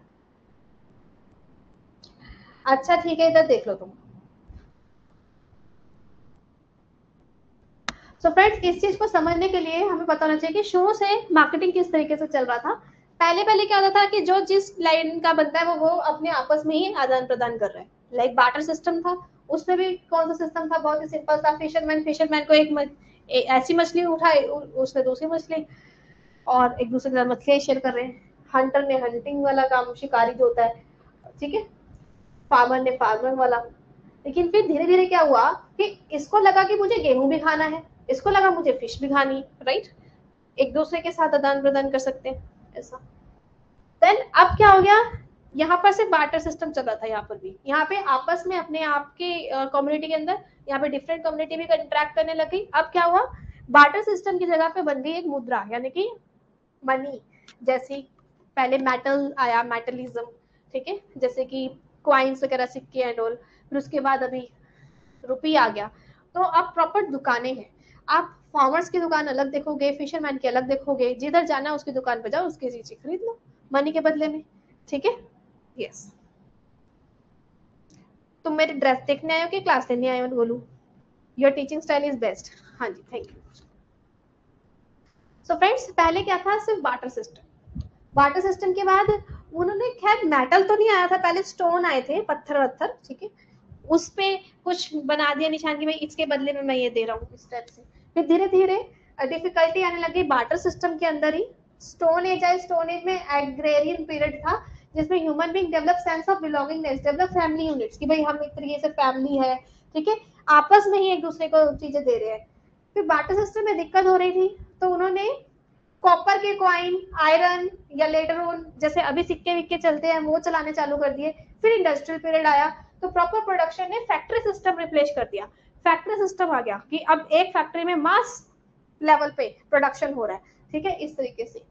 अच्छा ठीक है, इधर देख लो तुम। सो फ्रेंड्स, इस चीज को समझने के लिए हमें पता होना चाहिए कि शुरू से मार्केटिंग किस तरीके से चल रहा था। पहले पहले क्या होता था कि जो जिस लाइन का बनता है वो अपने आपस में ही आदान प्रदान कर रहे हैं, लाइक बार्टर सिस्टम था। उसमें भी कौन सा सिस्टम था? बहुत ही सिंपल था। फिशरमैन को ऐसी मछली उठाई, उसने दूसरी मछली, और एक दूसरे के साथ मछलियां शेयर कर रहे हैं। हंटर ने हंटिंग वाला काम, शिकारी जो होता है, ठीक है, फार्मर ने फार्मर वाला। लेकिन फिर धीरे धीरे क्या हुआ कि इसको लगा कि मुझे गेहूं भी खाना है, इसको लगा मुझे फिश भी खानी, राइट? एक दूसरे के साथ आदान प्रदान कर सकते हैं, ऐसा। देन अब क्या हो गया, यहाँ पर से बार्टर सिस्टम चला था। यहाँ पर भी, यहाँ पे आपस में अपने आप के कम्युनिटी के अंदर यहाँ पे डिफरेंट कम्युनिटी भी इंटरेक्ट करने लगी। अब क्या हुआ, बार्टर सिस्टम की जगह पे बन गई एक मुद्रा, यानी कि मनी। जैसे पहले मेटल आया, मेटलिज्म, ठीक है, जैसे कि क्वाइंस वगैरह, सिक्के एंड ऑल। फिर उसके बाद अभी रुपी आ गया। तो अब प्रॉपर दुकानें हैं। आप फार्मर्स की दुकान अलग देखोगे, फिशरमैन की अलग देखोगे, जिधर जाना उसकी दुकान पे जाओ, उसकी चीजें खरीद लो मनी के बदले में। ठीक है, यस। तुम मेरी ड्रेस देखने आए हो कि क्लास लेने आए हो Golu? Your teaching style is best. हाँ जी, थैंक यू। सो फ्रेंड्स, पहले क्या था? सिर्फ बार्टर सिस्टम। बार्टर सिस्टम के बाद उन्होंने, खैर मेटल तो नहीं आया था, पहले स्टोन आए थे, पत्थर वत्थर, ठीक है, उस पे कुछ बना दिया निशान की भाई इसके बदले में मैं ये दे रहा हूँ, इस टाइप से। फिर धीरे धीरे डिफिकल्टी आने लगी बार्टर सिस्टम के अंदर ही। स्टोन एज आए, स्टोन एज में एग्रेरियन पीरियड था, जिसमें human being develop sense of belongingness, develop family units, कि भाई हम एक तरीके से फैमिली है, ठीक है, आपस में ही एक दूसरे को चीजें दे रहे हैं। फिर बार्टर सिस्टम में दिक्कत हो रही थी, तो उन्होंने कॉपर के कॉइन, आयरन, या लेटर ऑन जैसे अभी सिक्के विक्के चलते हैं वो चलाने चालू कर दिए। फिर इंडस्ट्रियल पीरियड आया, तो प्रॉपर प्रोडक्शन ने फैक्ट्री सिस्टम रिप्लेस कर दिया। फैक्ट्री सिस्टम आ गया कि अब एक फैक्ट्री में मास लेवल पे प्रोडक्शन हो रहा है, ठीक है, इस तरीके से।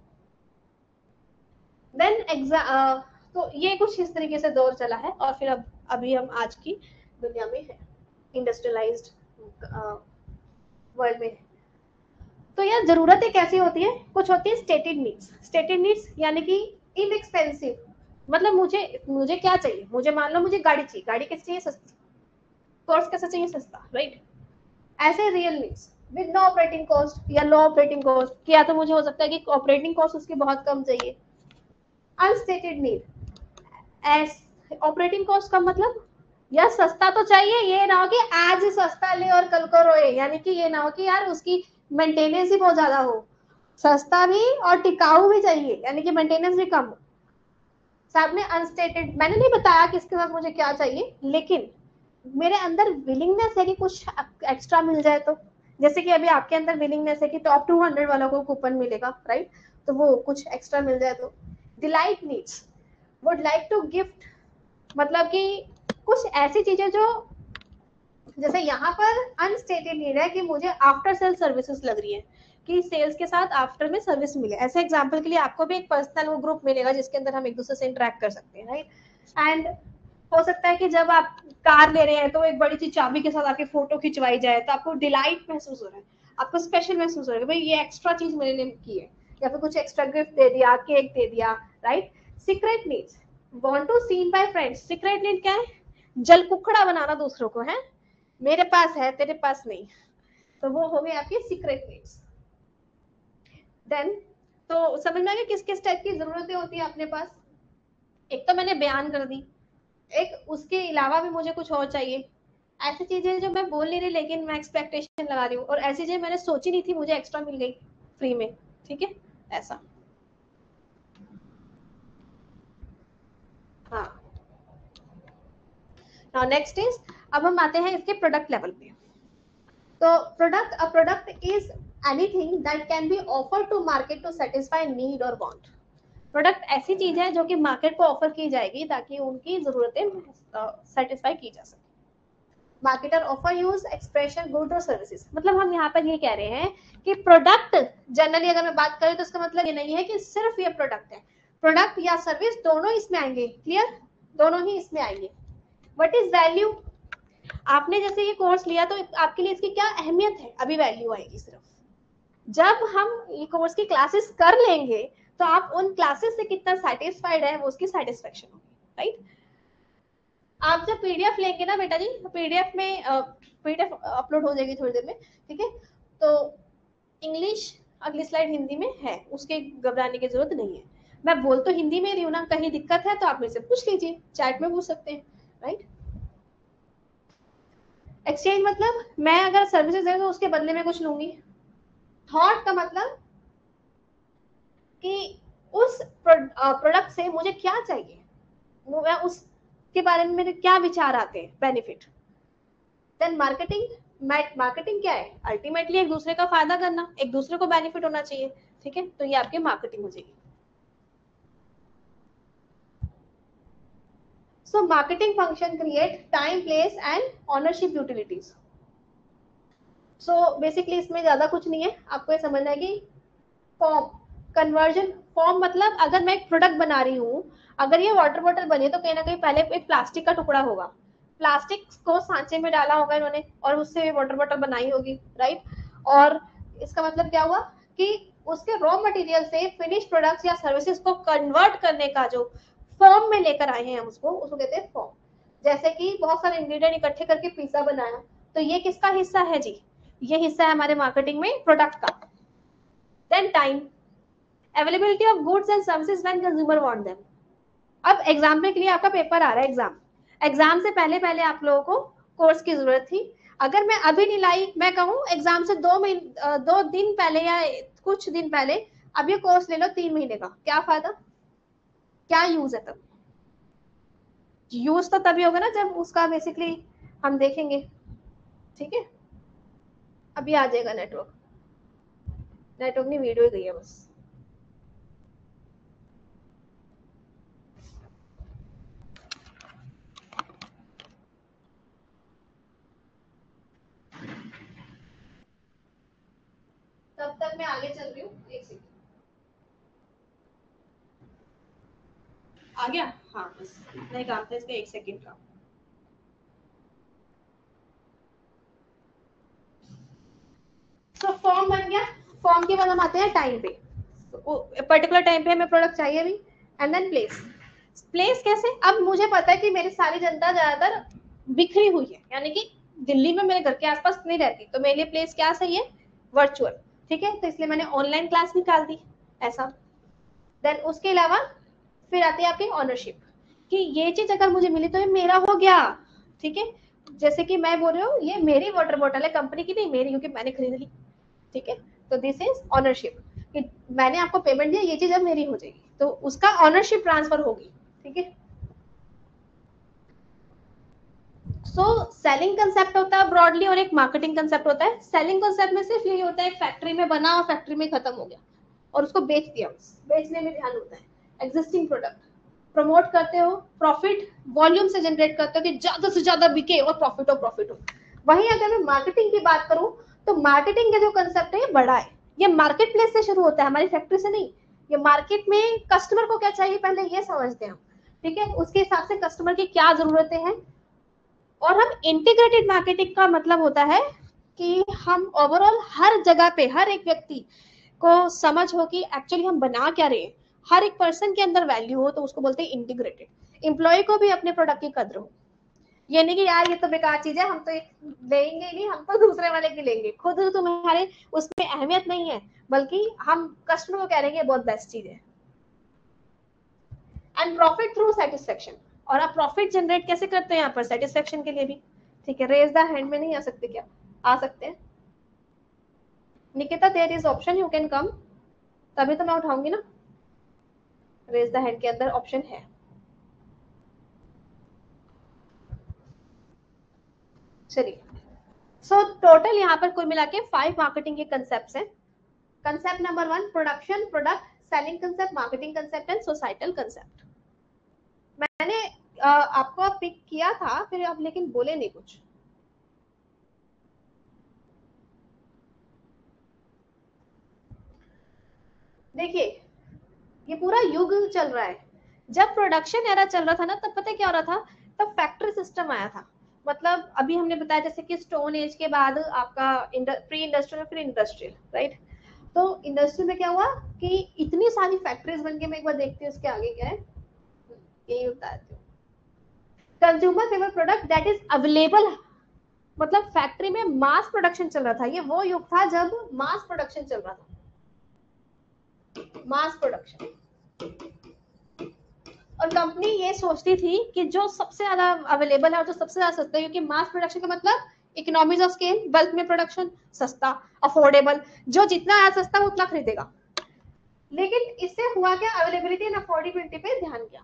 देन तो ये कुछ इस तरीके से दौर चला है, और फिर अब अभी हम आज की दुनिया में है, इंडस्ट्रियलाइज्ड वर्ल्ड में। तो यार जरूरतें कैसी होती है, कुछ होती है स्टेटेड नीड्स। स्टेटेड नीड्स यानी कि इनएक्सपेंसिव, मतलब मुझे क्या चाहिए, मुझे मान लो मुझे गाड़ी चाहिए, गाड़ी कैसे चाहिए, सस्ती। कोर्स कैसा चाहिए, सस्ता, राइट। ऐसे real needs with no operating cost या लो ऑपरेटिंग कॉस्ट, या तो मुझे हो सकता है कि ऑपरेटिंग कॉस्ट उसकी बहुत कम चाहिए। अनस्टेटेड नीड, ऑपरेटिंग कॉस्ट का मतलब यार सस्ता तो चाहिए, ये ना हो कि आज सस्ता ले और कल को रोए, यानी कि ये ना हो कि यार उसकी मेंटेनेंस ही बहुत ज्यादा हो। सस्ता भी और टिकाऊ भी चाहिए, यानी कि मेंटेनेंस भी कम हो। साथ में अनस्टेटेड, मैंने नहीं बताया कि इसके साथ मुझे क्या चाहिए, लेकिन मेरे अंदर विलिंगनेस है कि कुछ एक्स्ट्रा मिल जाए। तो जैसे कि अभी आपके अंदर विलिंगनेस है कि टॉप 200 वालों को कूपन मिलेगा, राइट, तो वो कुछ एक्स्ट्रा मिल जाए। तो delight needs, would like to gift, मतलब कि कुछ ऐसी चीजें जो, जैसे यहाँ पर अनस्टेटेड नीड है कि मुझे आफ्टर सेल सर्विसेज लग रही है, कि सेल्स के साथ आफ्टर में सर्विस मिले। ऐसे एग्जांपल के लिए आपको भी एक पर्सनल वो ग्रुप मिलेगा जिसके अंदर हम एक दूसरे से इंटरेक्ट कर सकते हैं, राइट। एंड हो सकता है कि जब आप कार ले रहे हैं तो एक बड़ी सी चाबी के साथ आपकी फोटो खिंचवाई जाए, तो आपको डिलाइट महसूस हो रहा है, आपको स्पेशल महसूस हो रहा है, भाई ये एक्स्ट्रा चीज मेरे लिए की है, या फिर कुछ एक्स्ट्रा गिफ्ट दे दिया, केक दे दिया, right. Secret needs, want to seen by friends. Secret need क्या है, जल कुखड़ा बनाना दूसरों को, है मेरे पास है तेरे पास नहीं, तो वो हो गई आपकी सीक्रेट नीड्स। देन तो समझ में आ गया किस किस टाइप की जरूरतें होती है अपने पास। एक तो मैंने बयान कर दी, एक उसके अलावा भी मुझे कुछ और चाहिए। ऐसी चीजें जो मैं बोल नहीं रही लेकिन मैं एक्सपेक्टेशन लगा रही हूँ, और ऐसी चीजें मैंने सोची नहीं थी मुझे एक्स्ट्रा मिल गई फ्री में, ठीक है, ऐसा। हाँ, नाउ नेक्स्ट इज, अब हम आते हैं इसके प्रोडक्ट लेवल पे। तो product is anything that can be offer to market to satisfy need और वांट। प्रोडक्ट ऐसी चीज है जो कि मार्केट को ऑफर की जाएगी ताकि उनकी जरूरतें सेटिस्फाई की जा सके। Marketer offer use expression good और सर्विसेज, मतलब हम यहाँ पर ये कह रहे हैं कि प्रोडक्ट जनरली अगर मैं बात करें तो इसका मतलब ये नहीं है कि सिर्फ ये प्रोडक्ट है, प्रोडक्ट या सर्विस दोनों इसमें आएंगे, क्लियर, दोनों ही इसमें आएंगे। व्हाट इज वैल्यू, आपने जैसे ये कोर्स लिया तो आपके लिए इसकी क्या अहमियत है, अभी वैल्यू आएगी सिर्फ जब हम ये कोर्स की क्लासेस कर लेंगे, तो आप उन क्लासेस से कितना सेटिस्फाइड है वो उसकी सेटिस्फेक्शन होगी, राइट। आप जब पीडीएफ लेंगे ना बेटा जी, पीडीएफ में पीडीएफ अपलोड हो जाएगी थोड़ी देर में, ठीक है। तो इंग्लिश अगली स्लाइड हिंदी में है, उसके घबराने की जरूरत नहीं है। मैं बोल तो हिंदी में रही हूँ ना, कहीं दिक्कत है तो आप मेरे से पूछ लीजिए, चैट में पूछ सकते हैं, राइट। एक्सचेंज मतलब मैं अगर सर्विसेज है तो उसके बदले में कुछ लूंगी। थॉट का मतलब कि उस प्रोडक्ट से मुझे क्या चाहिए, मैं उसके बारे में मेरे क्या विचार आते हैं, बेनिफिट। देन मार्केटिंग क्या है, अल्टीमेटली एक दूसरे का फायदा करना, एक दूसरे को बेनिफिट होना चाहिए, ठीक है, तो ये आपकी मार्केटिंग हो जाएगी। So marketing function create time place and ownership utilities. So basically इसमें ज्यादा कुछ नहीं है, आपको ये समझना है कि फॉर्म कन्वर्जन, फॉर्म मतलब अगर मैं एक प्रोडक्ट बना रही हूँ, अगर ये वाटर बॉटल बनी है तो कहीं ना कहीं पहले एक प्लास्टिक का टुकड़ा होगा, प्लास्टिक को सांचे में डाला होगा इन्होंने और उससे वाटर बॉटल बनाई होगी, राइट। और इसका मतलब क्या हुआ कि उसके रॉ मटेरियल से फिनिश प्रोडक्ट्स या सर्विसेज को कन्वर्ट करने का जो फॉर्म में लेकर आए हैं हम उसको कहते हैं फॉर्म। जैसे कि बहुत सारे इंग्रेडिएंट इकट्ठे करके पिज्जा बनाया, तो ये किसका हिस्सा है जी, ये हिस्सा है हमारे मार्केटिंग में प्रोडक्ट का। Then time, availability of goods and services when consumer want them. अब एग्जाम्पल के लिए आपका पेपर आ रहा है, एग्जाम से पहले पहले आप लोगों को कोर्स की जरूरत थी, अगर मैं अभी नहीं लाई, मैं कहूँ एग्जाम से 2 दिन पहले या कुछ दिन पहले अब ये कोर्स ले लो 3 महीने का, क्या फायदा, क्या यूज है तब, यूज तो तभी होगा ना जब उसका बेसिकली हम देखेंगे, ठीक है। अभी आ जाएगा नेटवर्क नहीं, वीडियो ही गई है बस। आगे चल रही हूँ, एक सेकंड। आ गया? हाँ बस नहीं काम था इसका, एक सेकंड का। सो फॉर्म बन गया। फॉर्म के बाद हम आते हैं टाइम पे। पर्टिकुलर टाइम पे हमें प्रोडक्ट चाहिए भी। And then place. प्लेस कैसे? अब मुझे पता है कि मेरी सारी जनता ज्यादातर बिखरी हुई है, यानी कि दिल्ली में मेरे घर के आसपास नहीं रहती, तो मेरे लिए प्लेस क्या सही है? वर्चुअल। ठीक है, तो इसलिए मैंने ऑनलाइन क्लास निकाल दी ऐसा। देन उसके अलावा फिर आती है आपकी ऑनरशिप, कि ये चीज अगर मुझे मिली तो ये मेरा हो गया। ठीक है, जैसे कि मैं बोल रही हूँ ये मेरी वाटर बॉटल है, कंपनी की नहीं, मेरी, क्योंकि मैंने खरीद ली। ठीक है, तो दिस इज ऑनरशिप, कि मैंने आपको पेमेंट दिया, ये चीज अब मेरी हो जाएगी, तो उसका ऑनरशिप ट्रांसफर होगी। ठीक है, सो सेलिंग कंसेप्ट होता है ब्रॉडली, और एक मार्केटिंग कंसेप्ट होता है। सेलिंग कंसेप्ट में सिर्फ यही होता है फैक्ट्री में बना और फैक्ट्री में खत्म हो गया और उसको बेच दिया, बेचने में ध्यान होता है। एग्जिस्टिंग प्रोडक्ट प्रमोट करते हो, प्रॉफिट वॉल्यूम से जनरेट करते हो कि ज्यादा से ज्यादा बिके और प्रॉफिट हो। वहीं अगर मैं मार्केटिंग की बात करूं तो मार्केटिंग का जो कंसेप्ट है ये बड़ा है, ये मार्केट प्लेस से शुरू होता है, हमारी फैक्ट्री से नहीं। ये मार्केट में कस्टमर को क्या चाहिए पहले ये समझते हैं हम। ठीक है, उसके हिसाब से कस्टमर की क्या जरूरतें हैं। और हम इंटीग्रेटेड मार्केटिंग का मतलब होता है कि हम ओवरऑल हर जगह पे हर एक व्यक्ति को समझ हो कि एक्चुअली हम बना क्या रहे हैं, हर एक पर्सन के अंदर वैल्यू हो, तो उसको बोलते हैं इंटीग्रेटेड। एम्प्लॉय को भी अपने प्रोडक्ट की कद्र हो, ये नहीं कि यार ये तो बेकार चीज है, हम तो लेंगे ही नहीं, हम तो दूसरे वाले की लेंगे, खुद तुम्हारे उसमें अहमियत नहीं है, बल्कि हम कस्टमर को कह रहे हैं ये बहुत बेस्ट चीज है। एंड प्रॉफिट थ्रू सेटिस्फेक्शन, और आप प्रॉफिट जनरेट कैसे करते हैं यहाँ पर? सेटिस्फेक्शन के लिए भी। ठीक है, रेज द हैंड में नहीं आ सकते क्या? आ सकते हैं। Nikita there is option, you can come, तभी तो मैं उठाऊंगी ना। रेज द हैंड के अंदर ऑप्शन है। चलिए, सो टोटल यहाँ पर कुल मिला के 5 मार्केटिंग के कंसेप्ट हैं। Concept number 1 production, product, selling concept, marketing concept and societal concept. मैंने आपको पिक किया था, फिर आप लेकिन बोले नहीं कुछ। देखिए, ये पूरा युग चल रहा है। जब प्रोडक्शन एरा चल रहा था ना, तब पता क्या हो रहा था? तब फैक्ट्री सिस्टम आया था। मतलब अभी हमने बताया जैसे कि स्टोन एज के बाद आपका प्री इंडस्ट्रियल, फिर इंडस्ट्रियल, राइट? तो इंडस्ट्री में क्या हुआ कि इतनी सारी फैक्ट्रीज बन के, मैं एक बार देखती हूँ उसके आगे क्या है, यही बताती हूँ। Consumer favour product that is available, मतलब फैक्ट्री में मास प्रोडक्शन चल रहा था। ये वो युग था जब मास प्रोडक्शन चल रहा था, मास प्रोडक्शन। और कंपनी ये सोचती थी कि जो सबसे ज्यादा अवेलेबल है और जो सबसे ज्यादा सस्ता है, क्योंकि मास प्रोडक्शन का मतलब इकोनॉमीज ऑफ स्केल, बल्क में प्रोडक्शन, सस्ता, अफोर्डेबल, जो जितना ज्यादा सस्ता उतना खरीदेगा। लेकिन इससे हुआ क्या? अवेलेबिलिटी एंड अफोर्डेबिलिटी पे ध्यान किया।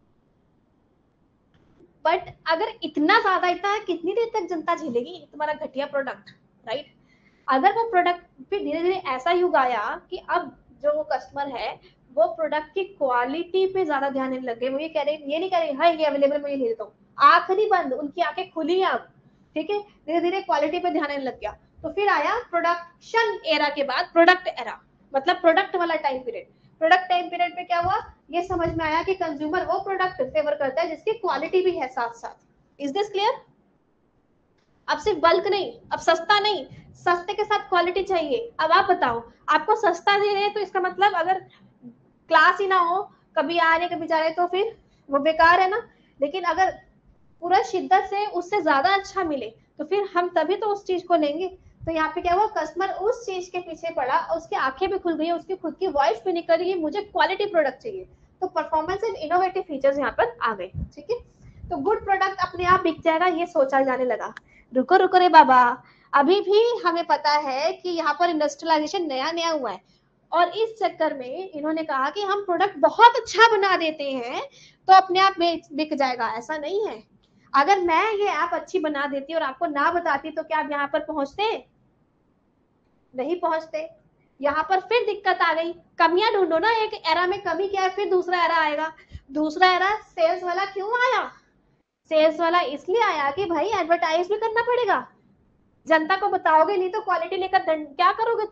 बट अगर इतना ज्यादा, इतना कितनी देर तक जनता झेलेगी तुम्हारा घटिया प्रोडक्ट, राइट? अगर वो प्रोडक्ट, फिर धीरे धीरे ऐसा युग आया कि अब जो वो कस्टमर है वो प्रोडक्ट की क्वालिटी पे ज्यादा ध्यान देने लगे। वो ये कह रहे, ये नहीं कह रहे हाँ ये अवेलेबल, मैं ये ले लेता हूँ, आंख नहीं बंद, उनकी आंखें खुली है अब। ठीक है, धीरे धीरे क्वालिटी पे ध्यान देने लग गया। तो फिर आया प्रोडक्शन एरा के बाद प्रोडक्ट एरा, मतलब प्रोडक्ट वाला time period. Product time period पे क्या हुआ? ये समझ में आया कि कंज्यूमर वो प्रोडक्ट फेवर करता है जिसकी क्वालिटी भी है साथ साथ। Is this clear? अब सिर्फ बल्क नहीं, अब सस्ता नहीं, सस्ते के साथ क्वालिटी चाहिए। अब आप बताओ, आपको सस्ता दे रहे हैं तो इसका मतलब अगर क्लास ही ना हो, कभी आ रहे कभी जा रहे, तो फिर वो बेकार है ना। लेकिन अगर पूरा शिद्दत से उससे ज्यादा अच्छा मिले तो फिर हम तभी तो उस चीज को लेंगे। तो यहाँ पे क्या हुआ? कस्टमर उस चीज के पीछे पड़ा और उसकी आंखें भी खुल गई, उसकी खुद की वॉइस भी निकल रही है, मुझे क्वालिटी प्रोडक्ट चाहिए। तो परफॉर्मेंस एंड इनोवेटिव फीचर्स यहाँ पर आ गए। ठीक है, तो गुड प्रोडक्ट अपने आप बिक जाएगा, ये सोचा जाने लगा। रुको रुको रे बाबा, अभी भी हमें पता है कि यहाँ पर इंडस्ट्रियलाइजेशन नया नया हुआ है, और इस चक्कर में इन्होंने कहा कि हम प्रोडक्ट बहुत अच्छा बना देते हैं तो अपने आप बिक जाएगा। ऐसा नहीं है। अगर मैं ये ऐप अच्छी बना देती और आपको ना बताती तो क्या आप यहाँ पर पहुंचते? नहीं पहुंचते। यहाँ पर फिर दिक्कत आ गई, कमियां ढूंढो ना, एक एरा में कमी क्या है, फिर दूसरा एरा आएगा। दूसरा एरा सेल्स वाला क्यों आया? सेल्स वाला इसलिए आया कि भाई एडवर्टाइज भी करना पड़ेगा, जनता को बताओगे नहीं तो क्वालिटी लेकर क्या करोगे तुम?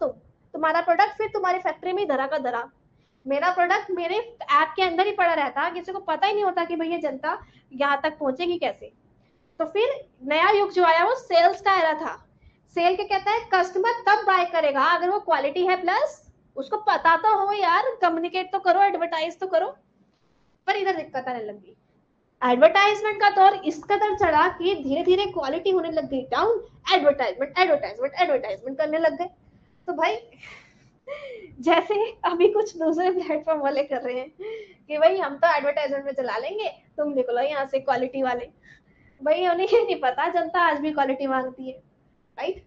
तुम्हारा प्रोडक्ट फिर तुम्हारी फैक्ट्री में धरा का धरा, मेरा प्रोडक्ट मेरे ऐप के अंदर ही पड़ा रहता, किसी को पता ही नहीं होता कि भैया जनता यहाँ तक पहुंचेगी कैसे। तो फिर नया युग जो आया वो सेल्स का एरा था। सेल के कहता है कस्टमर तब बाय करेगा अगर वो क्वालिटी है प्लस उसको पता तो हो यार, कम्युनिकेट तो करो, एडवर्टाइज तो करो। पर इधर दिक्कत आने लग गई, एडवर्टाइजमेंट का दौर इस कदर चढ़ा कि धीरे धीरे क्वालिटी होने लग गई डाउन, एडवर्टाइजमेंट एडवर्टाइजमेंट एडवर्टाइजमेंट करने लग गए। तो भाई जैसे अभी कुछ दूसरे प्लेटफॉर्म वाले कर रहे हैं कि भाई हम तो एडवर्टाइजमेंट में चला लेंगे, तुम निकलो यहाँ से क्वालिटी वाले। भाई उन्हें ये नहीं पता जनता आज भी क्वालिटी मांगती है, राइट।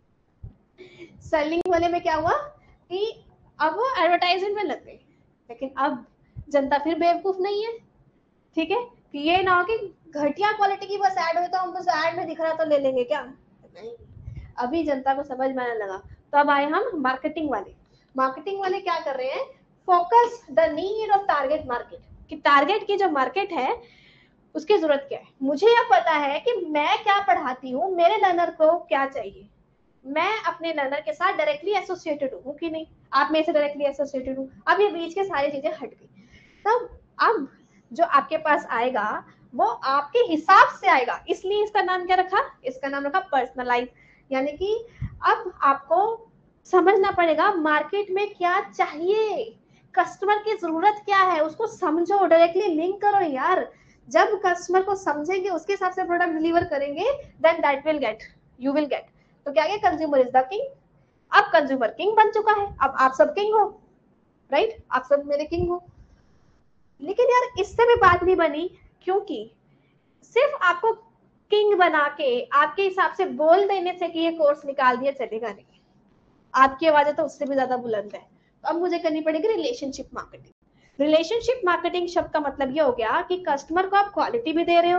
सेलिंग वाले में क्या हुआ कि अब वो एडवर्टाइजमेंट में लग गए, लेकिन अब जनता फिर बेवकूफ नहीं है, ठीक है, कि ये ना हो कि घटिया क्वालिटी की बस ऐड हो तो हम बस ऐड में दिख रहा तो ले लेंगे क्या, नहीं। अभी जनता को समझ में आने लगा। तो अब आए हम मार्केटिंग वाले। मार्केटिंग वाले क्या कर रहे हैं, focus the need of target market, कि टारगेट की जो मार्केट है उसकी जरूरत क्या है। मुझे यह पता है कि मैं क्या पढ़ाती हूँ, मेरे लर्नर को क्या चाहिए, मैं अपने लर्नर के साथ डायरेक्टली एसोसिएटेड हूँ कि नहीं, आप मेरे से डायरेक्टली एसोसिएटेड हूँ। अब ये बीच के सारी चीजें हट गई। तब अब जो आपके पास आएगा वो आपके हिसाब से आएगा, इसलिए इसका नाम क्या रखा, इसका नाम रखा पर्सनलाइज। यानी कि अब आपको समझना पड़ेगा मार्केट में क्या चाहिए, कस्टमर की जरूरत क्या है, उसको समझो, डायरेक्टली लिंक करो यार। जब कस्टमर को समझेंगे उसके हिसाब से प्रोडक्ट डिलीवर करेंगे, then that will get, you will get. तो क्या कंज्यूमर इज द किंग। अब कंज्यूमर किंग बन चुका है, अब आप सब किंग हो, राइट, आप सब मेरे किंग हो। लेकिन यार इससे भी बात नहीं बनी, क्योंकि सिर्फ आपको किंग बना के आपके हिसाब से बोल देने से कि ये कोर्स निकाल दिया चलेगा नहीं, आपकी आवाज तो उससे भी ज्यादा बुलंद है। तो अब मुझे करनी पड़ेगी रिलेशनशिप मार्केटिंग। रिलेशनशिप मार्केटिंग शब्द का मतलब ये हो गया कि कस्टमर को आप क्वालिटी भी दे रहे हो,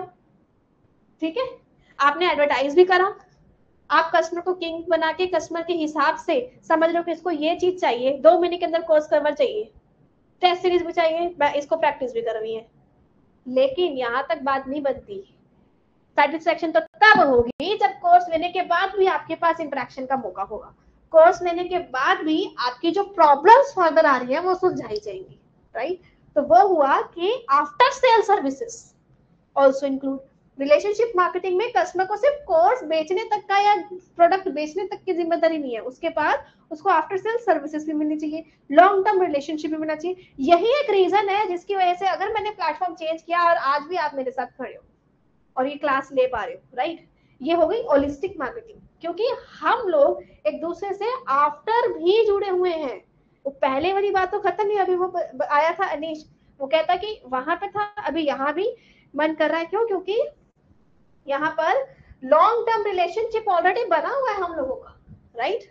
ठीक है, आपने एडवर्टाइज भी करा, आप कस्टमर को किंग बना के कस्टमर के हिसाब से समझ रहे हो कि इसको ये चीज चाहिए, 2 महीने के अंदर कोर्स कवर चाहिए, टेस्ट सीरीज भी चाहिए, इसको प्रैक्टिस भी करनी है। लेकिन यहाँ तक बात नहीं बनती, सेटिस्फेक्शन तो तब होगी जब कोर्स लेने के बाद भी आपके पास इंटरेक्शन का मौका होगा, कोर्स लेने के बाद भी आपकी जो प्रॉब्लम्स फर्दर आ रही है वो सुलझाई जाएंगी, राइट। तो वो हुआ कि after sale services also include. Relationship marketing में कस्टमर को सिर्फ कोर्स बेचने तक का या प्रोडक्ट बेचने तक की जिम्मेदारी नहीं है, उसके बाद उसको आफ्टर सेल सर्विसेज भी मिलनी चाहिए, लॉन्ग टर्म रिलेशनशिप भी मिलना चाहिए। यही एक रीजन है जिसकी वजह से अगर मैंने प्लेटफॉर्म चेंज किया और आज भी आप मेरे साथ खड़े हो और ये क्लास ले पा रहे हो, राइट। ये हो गई होलिस्टिक मार्केटिंग, क्योंकि हम लोग एक दूसरे से आफ्टर भी जुड़े हुए हैं। वो पहले वाली बात तो खत्म नहीं, अभी वो आया था अनीश, वो कहता कि वहां पे था, अभी यहाँ भी मन कर रहा है। क्यों? क्योंकि यहाँ पर लॉन्ग टर्म रिलेशनशिप ऑलरेडी बना हुआ है हम लोगों का, राइट।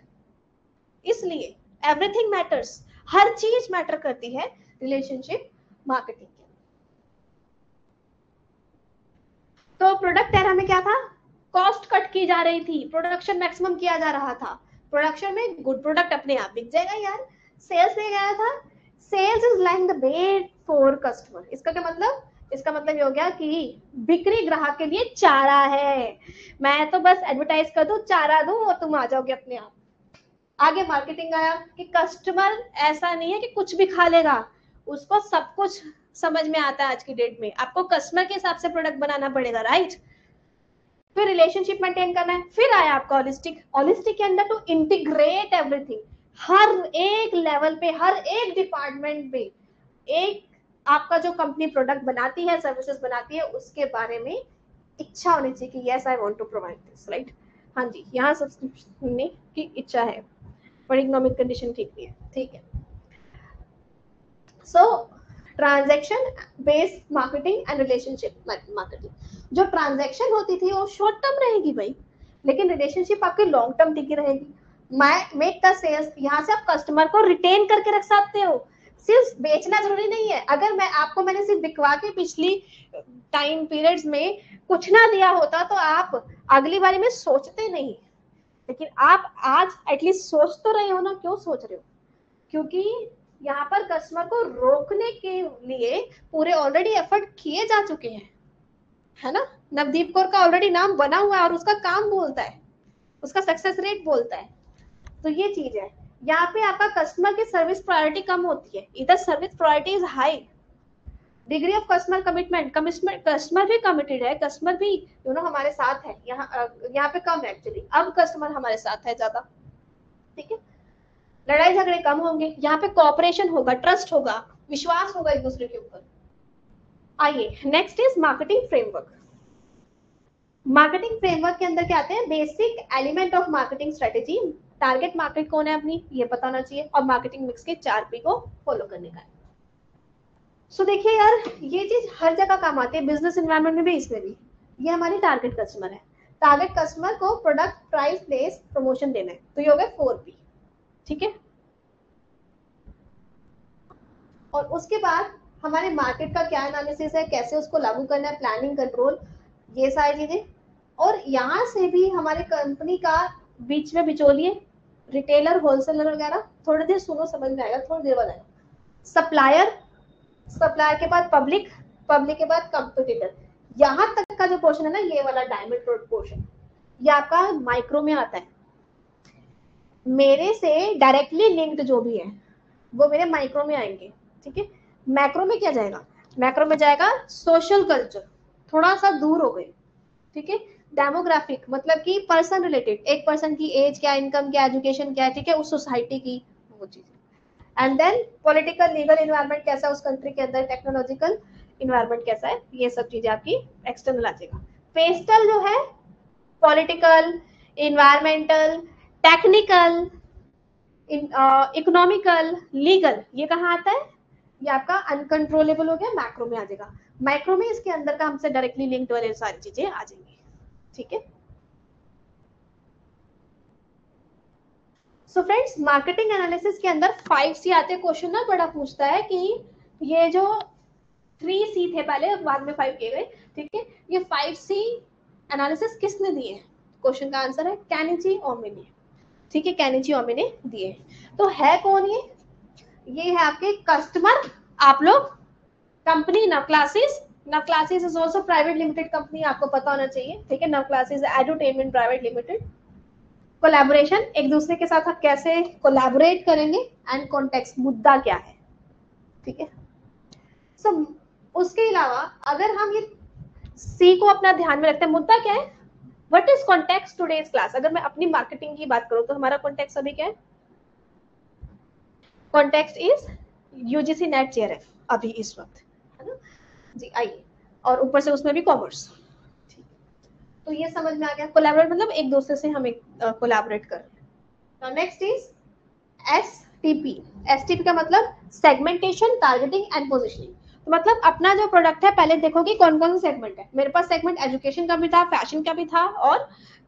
इसलिए एवरीथिंग मैटर्स, हर चीज मैटर करती है रिलेशनशिप मार्केटिंग के। तो प्रोडक्ट एरा में क्या था, कॉस्ट कट की जा रही थी, प्रोडक्शन मैक्सिमम किया जा रहा था। प्रोडक्शन में गुड प्रोडक्ट अपने आप बिक जाएगा यार, सेल्स में गया था, sales is like the bet for customer. इसका क्या मतलब, इसका मतलब ये हो गया कि बिक्री ग्राहक के लिए चारा है, मैं तो बस एडवर्टाइज कर दूं, चारा दूं और तुम आ जाओगे अपने आप। आगे मार्केटिंग आया कि कस्टमर ऐसा नहीं है कि कुछ भी खा लेगा, उसको सब कुछ समझ में आता है। आज की डेट में आपको कस्टमर के हिसाब से प्रोडक्ट बनाना पड़ेगा, राइट। फिर रिलेशनशिप मेंटेन करना है। फिर आया आपका होलिस्टिक। होलिस्टिक के अंदर टू इंटीग्रेट एवरीथिंग, हर एक लेवल पे, हर एक डिपार्टमेंट पे, एक आपका जो कंपनी प्रोडक्ट बनाती है, सर्विसेज बनाती है, उसके बारे में इच्छा होनी चाहिए कि yes I want to provide this, right. हाँ जी, यहाँ सब्सक्रिप्शन की इच्छा है पर इकोनॉमिक कंडीशन ठीक नहीं है, ठीक है। So transaction based marketing and relationship marketing, जो ट्रांजैक्शन होती थी वो शॉर्ट टर्म रहेगी भाई, लेकिन रिलेशनशिप आपकी लॉन्ग टर्म टिकी रहेगी। मेक द सेल्स, यहाँ से आप कस्टमर को रिटेन करके रख सकते हो, सिर्फ बेचना जरूरी नहीं है। अगर मैंने सिर्फ बिकवा के पिछली टाइम पीरियड्स में कुछ ना दिया होता तो आप अगली बारी में सोचते नहीं, लेकिन आप आज एटलीस्ट सोच तो रहे हो ना। क्यों सोच रहे हो? क्योंकि यहाँ पर कस्टमर को रोकने के लिए पूरे ऑलरेडी एफर्ट किए जा चुके हैं, है ना। नवदीप कौर का ऑलरेडी नाम बना हुआ है और उसका काम बोलता है, उसका सक्सेस रेट बोलता है। तो ये चीज है, यहाँ पे आपका कस्टमर की सर्विस प्रायोरिटी कम होती है, इधर service priority is high. Degree of customer commitment, customer भी कमिटेड है, कस्टमर भी हमारे साथ है, यहाँ पे कम है एक्चुअली, अब कस्टमर हमारे साथ है ज्यादा, ठीक है। लड़ाई झगड़े कम होंगे, यहाँ पे कोऑपरेशन होगा, ट्रस्ट होगा, विश्वास होगा एक दूसरे के ऊपर। आइए next is marketing framework. Marketing framework के अंदर क्या आते हैं, basic element of marketing strategy, target market कौन है अपनी ये पता होना चाहिए, और मार्केटिंग मिक्स के 4 P को फॉलो करने का है। सो देखिए यार, ये चीज हर जगह काम आती है, बिजनेस एनवायरनमेंट में भी, इसमें भी। ये हमारी टारगेट कस्टमर है, टारगेट कस्टमर को प्रोडक्ट, प्राइस, प्लेस, प्रमोशन देना है, तो ये हो गए 4 P, ठीक है। और उसके बाद हमारे मार्केट का क्या एनालिसिस है, कैसे उसको लागू करना है, प्लानिंग, कंट्रोल, ये सारी चीजें। और यहाँ से भी हमारे कंपनी का बीच में बिचौलिए, रिटेलर, होलसेलर वगैरह, थोड़ी देर सुनो समझ में आएगा, थोड़ी देर बाद आएगा। सप्लायर, सप्लायर के बाद पब्लिक, पब्लिक के बाद कंपटीटर, यहाँ तक का जो पोर्शन है ना, ये वाला डायमंड पोर्शन, ये आपका माइक्रो में आता है। मेरे से डायरेक्टली लिंक्ड जो भी है वो मेरे माइक्रो में आएंगे, ठीक है। मैक्रो में क्या जाएगा, मैक्रो में जाएगा सोशल कल्चर, थोड़ा सा दूर हो गए, ठीक है। डेमोग्राफिक मतलब कि पर्सन रिलेटेड, एक पर्सन की एज क्या, इनकम क्या, एजुकेशन क्या है, ठीक है, उस सोसाइटी की वो चीज। And then political, legal environment कैसा है उस कंट्री के अंदर, टेक्नोलॉजिकल इन्वायरमेंट कैसा है, ये सब चीजें आपकी एक्सटर्नल आ जाएगा। पेस्टल जो है political, environmental, technical, economical, legal, ये कहाँ आता है, ये आपका अनकंट्रोलेबल हो गया, मैक्रो में आ जाएगा। माइक्रो में इसके अंदर का हमसे डायरेक्टली लिंक्ड वाले सारी चीजें आ जाएंगी, ठीक है। सो फ्रेंड्स, मार्केटिंग एनालिसिस के अंदर 5C आते क्वेश्चन ना, बड़ा पूछता है कि ये जो 3C थे पहले, बाद में 5 किए गए, ठीक है। ये 5C एनालिसिस किसने दिए, क्वेश्चन का आंसर है कैनिची ओमी ने, ठीक है, कैनिची ओमी ने दिए। तो है कौन ये है आपके कस्टमर, आप लोग, company Navclasses, Navclasses is also private limited company, आपको पता होना चाहिए, ठीक है। Navclasses edutainment private limited. Collaboration, एक दूसरे के साथ आप कैसे कोलैबोरेट करेंगे, एंड कॉन्टेक्स्ट, मुद्दा क्या है, ठीक है। सो उसके अलावा अगर हम ये सी को अपना ध्यान में रखते हैं, मुद्दा क्या है, what is context today's class. अगर मैं अपनी मार्केटिंग की बात करूं तो हमारा कॉन्टेक्स्ट अभी क्या है, context is UGC NET JRF अभी इस वक्त, है ना जी। आइए, और ऊपर से उसमें भी कॉमर्स, तो ये समझ में आ गया। कोलैबोरेट मतलब एक दूसरे से हम कोलैबोरेट कर रहे हैं। Next is STP. एसटीपी का मतलब सेगमेंटेशन, टारगेटिंग एंड पोजीशनिंग। तो मतलब अपना जो प्रोडक्ट है, पहले देखो कि कौन कौन सा सेगमेंट है। मेरे पास सेगमेंट एजुकेशन का भी था, फैशन का भी था, और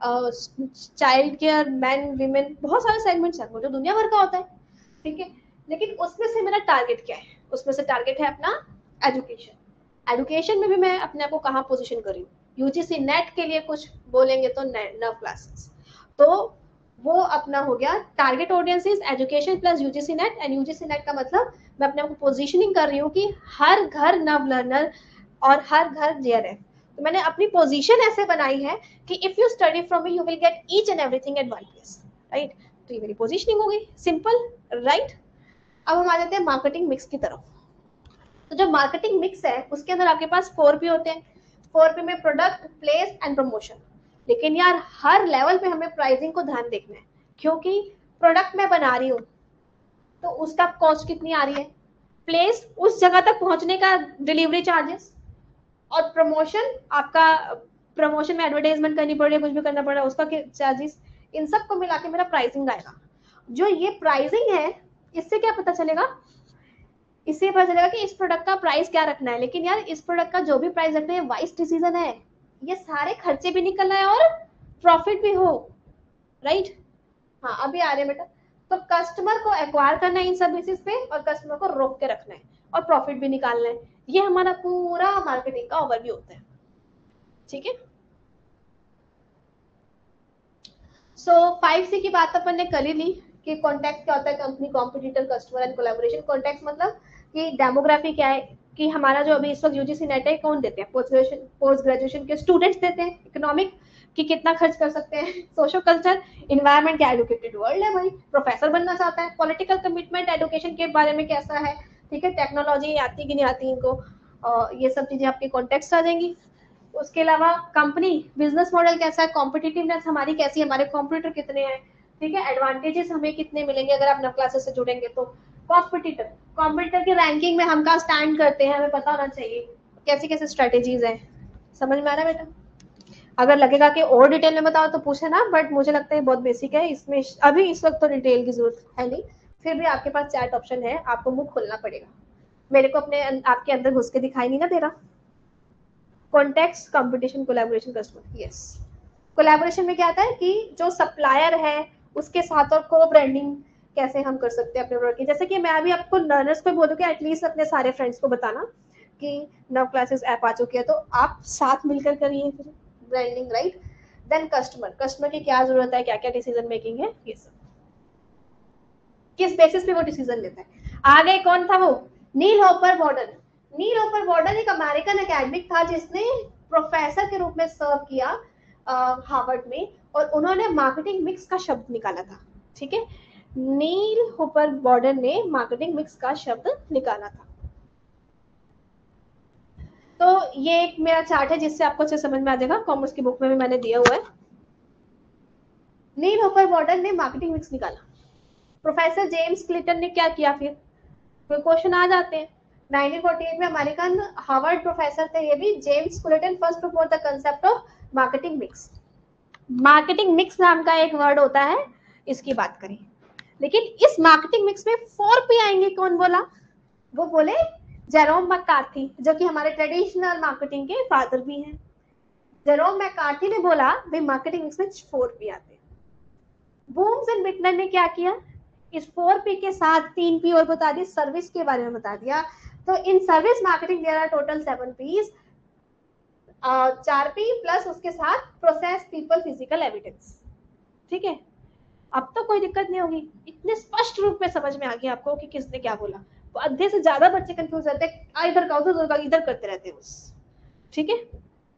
चाइल्ड केयर, मैन, वीमेन, बहुत सारे सेगमेंट्स हैं, जो दुनिया भर का होता है, ठीक है। लेकिन उसमें से मेरा टारगेट क्या है, उसमें से टारगेट है अपना एजुकेशन। एजुकेशन में भी मैं अपने आप को कहाँ पोजीशन कर रही हूँ, यूजीसी नेट के लिए कुछ बोलेंगे तो नव क्लासेस, तो वो अपना हो गया target audience is education plus UGC NET. And UGC NET का मतलब मैं अपने आप को पोजीशनिंग कर रही हूँ कि हर घर नव लर्नर और हर घर जेआरएफ। तो मैंने अपनी पोजीशन ऐसे बनाई है कि if you study from me you will get each and everything at one place, right. तो ये मेरी पोजीशनिंग हो गई, सिंपल, राइट। अब हम आ जाते हैं मार्केटिंग मिक्स की तरफ। तो जो मार्केटिंग मिक्स है उसके अंदर आपके पास 4P होते हैं। 4P में प्रोडक्ट, प्लेस एंड प्रमोशन। लेकिन यार हर लेवल पे हमें प्राइसिंग को ध्यान देखना है, क्योंकि प्रोडक्ट मैं बना रही हूँ तो उसका कॉस्ट कितनी आ रही है, प्लेस उस जगह तक पहुंचने का डिलीवरी चार्जेस, और प्रमोशन आपका, प्रमोशन में एडवर्टाइजमेंट करनी पड़ रही है, कुछ भी करना पड़ रहा है, उसका चार्जेस, इन सब को मिला के मेरा प्राइसिंग आएगा। जो ये प्राइसिंग है, इससे क्या पता चलेगा, इससे पता चलेगा कि इस प्रोडक्ट का प्राइस क्या रखना है। लेकिन यार इस प्रोडक्ट का जो भी प्राइस रखना है वाइस डिसीजन है, ये सारे खर्चे भी निकलना है और प्रॉफिट भी हो, राइट। हाँ अभी आ रहे हैं बेटा। तो कस्टमर को एक्वायर करना है इन सब बेसिस पे, और कस्टमर को रोक के रखना है, और प्रॉफिट भी निकालना है। ये हमारा पूरा मार्केटिंग का ओवरव्यू होता है, ठीक है। सो 5C की बात अपन ने कर ही ली कि कॉन्टेक्ट क्या होता है, company, competitor, customer and collaboration. Contact मतलब कि डेमोग्राफी क्या है, कि हमारा जो अभी इस वक्त यूजीसी नेट है कौन देते हैं, पोस्ट ग्रेजुएशन के स्टूडेंट्स देते हैं। इकोनॉमिक कि कितना खर्च कर सकते हैं। सोशल कल्चर, इन्वायरमेंट क्या एडुकेटेड वर्ल्ड है भाई, प्रोफेसर बनना चाहता है, पॉलिटिकल कमिटमेंट एडुकेशन के बारे में कैसा है, ठीक है, टेक्नोलॉजी आती कि नहीं आती इनको, ये सब चीजें आपके कॉन्टेक्स्ट आ जाएंगी। उसके अलावा कंपनी बिजनेस मॉडल कैसा है, कॉम्पिटिटिवनेस हमारी कैसी है, हमारे कॉम्पिटिटर कितने हैं, ठीक है, एडवांटेजेस हमें कितने मिलेंगे अगर आप नव क्लासेस से जुड़ेंगे तो। कॉम्पिटिटर, कॉम्पिटिटर की रैंकिंग में हम कहाँ स्टैंड करते हैं हमें पता होना चाहिए, कैसी कैसी स्ट्रेटेजीज है। समझ में आ रहा है बेटा? अगर लगेगा कि और डिटेल में बताओ तो पूछे ना, बट मुझे लगता है बहुत बेसिक है, इसमें अभी इस वक्त तो डिटेल की जरूरत है नहीं, फिर भी आपके पास चैट ऑप्शन है, आपको मुंह खोलना पड़ेगा। मेरे को अपने आपके अंदर घुस के दिखाई नहीं ना दे रहा। Context, competition, collaboration, customer, yes. Collaboration में क्या आता है कि जो सप्लायर है उसके साथ और को ब्रांडिंग कैसे हम कर सकते हैं अपने प्रोडक्ट की। जैसे कि मैं अभी आपको लर्नर्स को बोलूँ कि एटलीस्ट अपने सारे फ्रेंड्स को बताना कि नव क्लासेस ऐप आ चुकी है, तो आप साथ मिलकर करिए फिर branding, right. Then customer, customer की क्या जरूरत है, क्या क्या डिसीजन मेकिंग है, ये सब किस बेसिस पे वो डिसीजन लेता है। आगे कौन था वो, Neil Hopper Warden. Neil Hopper Warden एक अमेरिकन एकेडमिक था जिसने प्रोफेसर के रूप में सर्व किया हार्वर्ड में, और उन्होंने मार्केटिंग मिक्स का शब्द निकाला था, ठीक है। नील हॉपर वार्डन ने मार्केटिंग मिक्स का शब्द निकाला था। तो ये एक मेरा चार्ट है जिससे आपको अच्छे समझ में आ जाएगा, कॉमर्स की बुक में भी मैंने दिया हुआ है। नील हॉपर वार्डन ने मार्केटिंग मिक्स निकाला। प्रोफेसर जेम्स क्लिटन ने क्या किया, फिर क्वेश्चन आ जाते हैं। 1948 में अमेरिकन हार्वर्ड प्रोफेसर थे ये भी, James Culliton first propose the concept of marketing mix. Marketing mix नाम का एक वर्ड होता है, इसकी बात करें, लेकिन इस मार्केटिंग मिक्स में 4P आएंगे, कौन बोला, वो बोले जेरोम मैकार्थी, जो कि हमारे ट्रेडिशनल मार्केटिंग के फादर भी हैं। जेरोम मैकार्थी ने बोला भाई मार्केटिंग मिक्स में 4P आते हैं। बूम्स एंड बिटनर ने क्या किया, इस 4P के साथ 3P और बता दी, सर्विस के बारे में बता दिया। तो in service marketing there are total 7Ps, 4P plus उसके साथ प्रोसेस, पीपल, फिजिकल, एविडेंस, ठीक है। अब तो कोई दिक्कत नहीं होगी, इतने स्पष्ट रूप में समझ में आ गया आपको कि किसने क्या बोला। तो आधे से ज्यादा बच्चे कंफ्यूज रहते हैं, इधर का उधर का इधर करते रहते हैं बस, ठीक है।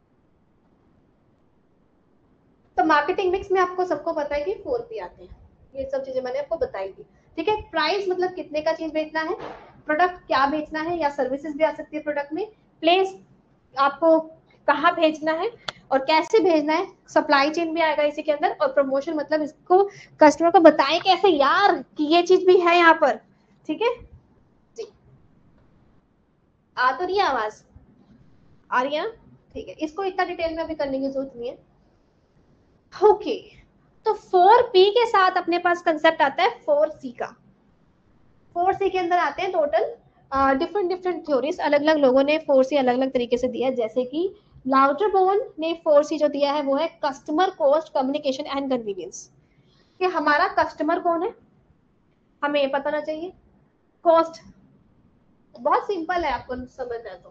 तो मार्केटिंग मिक्स में आपको सबको पता है कि 4P आते हैं, ये सब चीजें मैंने आपको बताई थी, ठीक है। प्राइस मतलब कितने का चीज बेचना है, प्रोडक्ट क्या बेचना है, या सर्विसेज भी आ सकती है प्रोडक्ट में। प्लेस, आपको कहाँ भेजना है और कैसे भेजना है, सप्लाई चेन भी आएगा इसी के अंदर। और प्रमोशन मतलब इसको कस्टमर को बताएं कैसे यार कि ये चीज भी है यहाँ पर, ठीक है जी। आ तो रही है आवाज, आ रही है ना, ठीक है। इसको इतना डिटेल में अभी करने की जरूरत नहीं है, ओके। तो 4P के साथ अपने पास कंसेप्ट आता है 4C का। 4C के अंदर आते हैं टोटल डिफरेंट डिफरेंट थ्योरीज, अलग अलग लोगों ने 4C अलग अलग तरीके से दिया है। जैसे कि लाउटरबोर्न ने 4C जो दिया है वो है customer, cost, communication and convenience. कि हमारा कस्टमर कौन है हमें ये पता होना चाहिए। कॉस्ट बहुत सिंपल है, आपको समझना है तो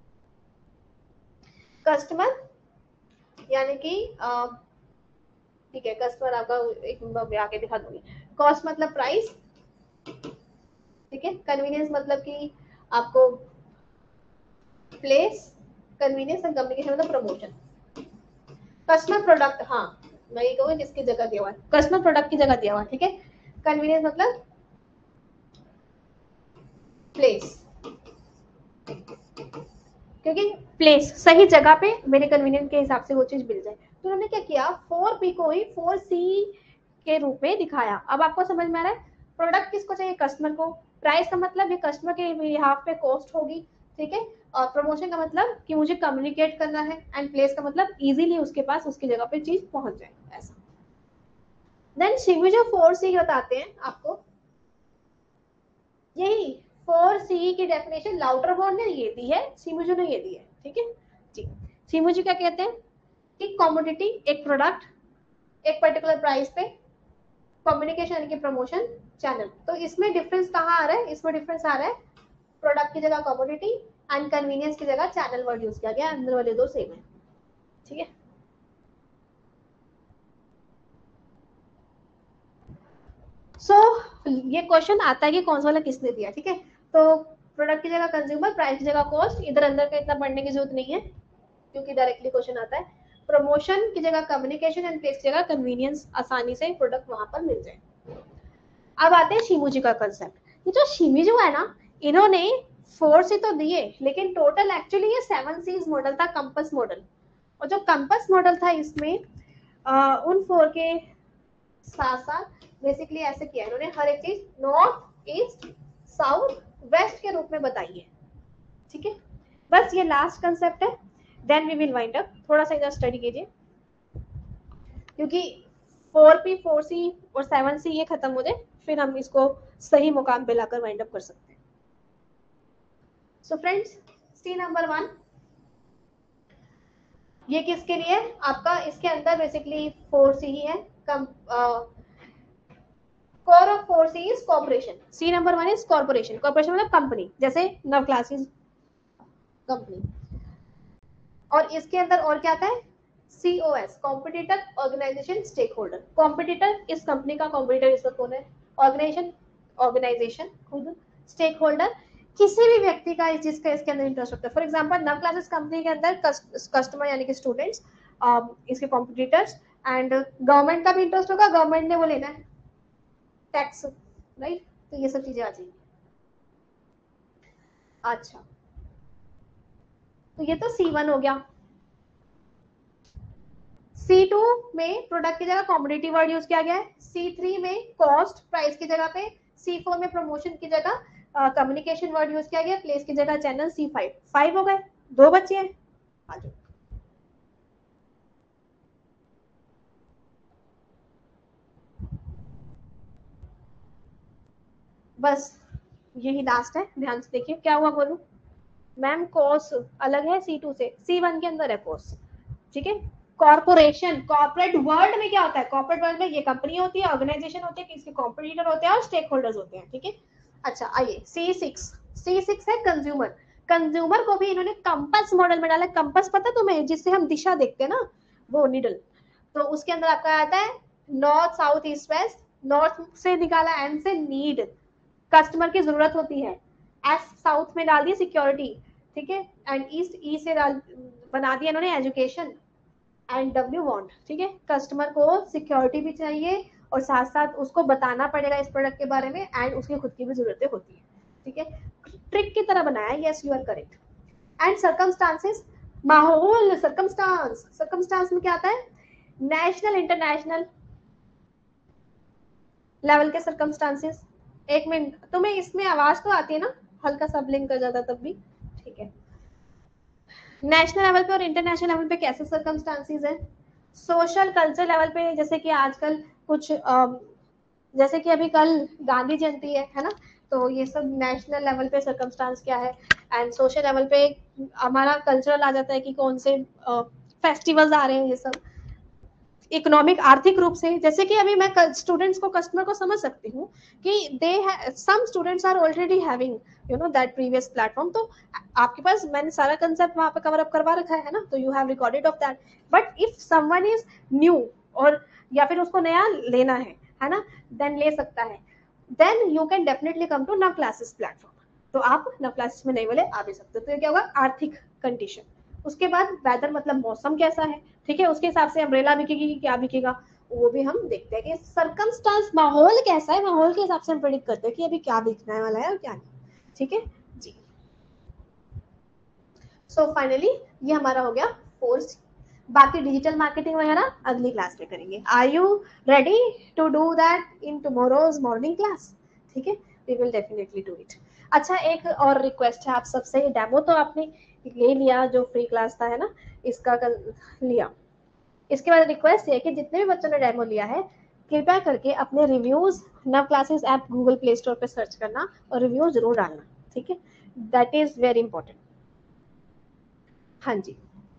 कस्टमर यानी कि ठीक है, कस्टमर आपका एक मैं आके दिखा दूंगी। कॉस्ट मतलब प्राइस, ठीक है। कन्वीनियंस मतलब कि आपको प्लेस, कन्वीनियंस एंड कम्युनिकेशन मतलब प्रमोशन। कस्टमर प्रोडक्ट, हाँ मैं ये कहूँगी किसकी जगह दिया हुआ है, कस्टमर प्रोडक्ट की जगह दिया हुआ है, ठीक है। कन्वीनियंस मतलब प्लेस, क्योंकि प्लेस सही जगह पे मेरे कन्वीनियंस के हिसाब से वो चीज मिल जाए। तो उन्होंने क्या किया, 4P को ही 4C के रूप में दिखाया। अब आपको समझ में आ रहा है, प्रोडक्ट किसको चाहिए, कस्टमर को। प्राइस का मतलब ये कस्टमर के बिहाफ पे कॉस्ट होगी, ठीक है। और प्रमोशन का मतलब कि मुझे कम्युनिकेट करना है, एंड प्लेस का मतलब इजीली उसके पास उसकी जगह पे चीज पहुंच जाए, ऐसा। देन शिमिजो 4C बताते हैं आपको, यही 4C की डेफिनेशन लाउटरबोर्न ने ये दी है, शिमिजो ने ये दी है, ठीक है जी। शिमिजो क्या कहते हैं कि कमोडिटी, एक प्रोडक्ट एक पर्टिकुलर प्राइस पे, कम्युनिकेशन यानी कि प्रमोशन, चैनल। तो इसमें डिफरेंस कहाँ आ रहा है, इसमें डिफरेंस आ रहा है प्रोडक्ट की जगह कमोडिटी एंड कन्वीनियंस की जगह चैनल वर्ड यूज किया गया, अंदर वाले दो सेम है, ठीक है। सो ये क्वेश्चन आता है कि कौन सा वाला किसने दिया, ठीक है। तो प्रोडक्ट की जगह कंज्यूमर, प्राइस की जगह कॉस्ट, इधर अंदर का इतना पढ़ने की जरूरत नहीं है क्योंकि डायरेक्टली क्वेश्चन आता है। प्रमोशन की जगह कम्युनिकेशन एंड प्लेस की जगह कन्वीनियंस, आसानी से प्रोडक्ट वहां पर मिल जाए। अब आते हैं शिमूजी का कंसेप्ट। ये जो शिमिजू है ना, इन्होंने 4 सी तो दिए, लेकिन टोटल एक्चुअली ये 7 सीज मॉडल था, कंपस मॉडल। और जो कंपस मॉडल था इसमें उन 4 के साथ साथ बेसिकली ऐसे किया इन्होंने, हर एक चीज नॉर्थ ईस्ट साउथ वेस्ट के रूप में बताई है। ठीक है, बस ये लास्ट कंसेप्ट है, then we will wind up. थोड़ा सा इधर स्टडी कीजिए, क्योंकि 4P 4C और 7C ये खत्म हो जाए, फिर हम इसको सही मुकाम पे लाकर वाइंड अप कर सकते हैं। सो फ्रेंड्स, सी नंबर 1 ये किसके लिए आपका, इसके अंदर बेसिकली 4C ही है। Core of 4C is corporation. C number 1 is corporation. Corporation मतलब कंपनी, जैसे नव क्लासेस कंपनी। और इसके अंदर और क्या आता है, COS competitor organization stakeholder. Competitor इस कंपनी का, कॉम्पिटिटर इसका कौन है, ऑर्गेनाइजेशन खुद, स्टेक होल्डर किसी भी व्यक्ति का जिसका इसके अंदर इंटरेस्ट होता है। For example Nav classes company के अंदर कस्टमर यानी कि स्टूडेंट्स, इसके कॉम्पिटिटर्स, एंड गवर्नमेंट का भी इंटरेस्ट होगा, गवर्नमेंट ने वो लेना है टैक्स, राइट। तो ये सब चीजें आ जाएंगी। अच्छा, तो ये तो C1 हो गया। C2 में प्रोडक्ट की जगह कॉमोडिटी वर्ड यूज किया गया है। C3 में कॉस्ट प्राइस की जगह पे। C4 में प्रमोशन की जगह कम्युनिकेशन वर्ड यूज किया गया, प्लेस की जगह चैनल। C5 5 हो गए, 2 बचे हैं। आ जाओ, बस यही लास्ट है, ध्यान से देखिए क्या हुआ। बोलूं मैम, कोर्स अलग है C2 से, C1 के अंदर है कोर्स। ठीक है, कॉर्पोरेशन, कॉर्पोरेट वर्ल्ड में क्या होता है, कॉर्पोरेट वर्ल्ड में ये कंपनी होती है, ऑर्गेनाइजेशन होती है, किसके कॉम्पिटिटर होते हैं और स्टेक होल्डर्स होते हैं। ठीक है, अच्छा आइए C6 है कंज्यूमर। कंज्यूमर को भी इन्होंने कंपास मॉडल में डाला। कंपास पता तुम्हें, जिससे हम दिशा देखते हैं ना, वो निडल। तो उसके अंदर आपका आता है north south east west. North से निकाला N से नीड, कस्टमर की जरूरत होती है। S साउथ में डाल दी सिक्योरिटी, ठीक है, एंड ईस्ट ई से बना दिया इन्होंने एजुकेशन, एंड W वांट। ठीक है, कस्टमर को सिक्योरिटी भी चाहिए और साथ साथ उसको बताना पड़ेगा इस प्रोडक्ट के बारे में, एंड उसकी खुद की भी जरूरतें होती है। ठीक है, ट्रिक की तरह बनाया, yes you are correct. And circumstances, माहौल, सर्कमस्टांस में क्या आता है, नेशनल इंटरनेशनल लेवल के सर्कमस्टांसेस। एक मिनट, तुम्हें इसमें आवाज तो आती है ना, हल्का सा ब्लिंक कर जाता तब भी, ठीक है। नेशनल लेवल पे और इंटरनेशनल लेवल पे कैसे सर्कमस्टांसेस है। सोशल कल्चर लेवल पे, जैसे कि आजकल कुछ जैसे कि अभी कल गांधी जयंती है ना, तो ये सब नेशनल लेवल पे सर्कमस्टांस क्या है। एंड सोशल लेवल पे हमारा कल्चरल आ जाता है कि कौन से फेस्टिवल्स आ रहे हैं, ये सब। इकोनॉमिक, आर्थिक रूप से, जैसे कि अभी मैं स्टूडेंट्स को, कस्टमर को समझ सकती हूँ कि they some students are already having you know that previous platform. तो आपके पास मैंने सारा कंसेप्ट वहां पे कवर अप करवा रखा है ना, तो you have recorded of that. But if someone is new, और या फिर उसको नया लेना है ना, देन ले सकता है। Then you can definitely come to Nav classes platform. तो आप नव क्लासेस में नहीं बोले आ भी सकते हो। तो ये क्या होगा, आर्थिक कंडीशन। उसके बाद वेदर मतलब मौसम कैसा है, ठीक है, उसके हिसाब से अम्ब्रेला बिकेगी कि क्या बिकेगा, वो भी हम देखते हैं। कि सर्कमस्टांस, माहौल कैसा है, माहौल के हिसाब से हम प्रेडिक्ट करते हैं कि अभी क्या बिकने वाला है और क्या नहीं। ठीक है जी। सो फाइनली ये हमारा हो गया फोर्स। बाकी डिजिटल मार्केटिंग वगैरह अगली क्लास में करेंगे। Are you ready to do that in tomorrow's morning class? ठीक है, we will definitely do it. अच्छा, एक और रिक्वेस्ट है आप सबसे, डेमो तो आपने ले लिया, जो फ्री क्लास था है ना, इसका लिया। इसके बाद रिक्वेस्ट है कि जितने भी बच्चों ने डेमो लिया है, कृपया करके अपने reviews Nav classes app Google Play Store पे सर्च करना और रिव्यू जरूर डालना। ठीक है, दैट इज वेरी इंपॉर्टेंट। हाँ जी,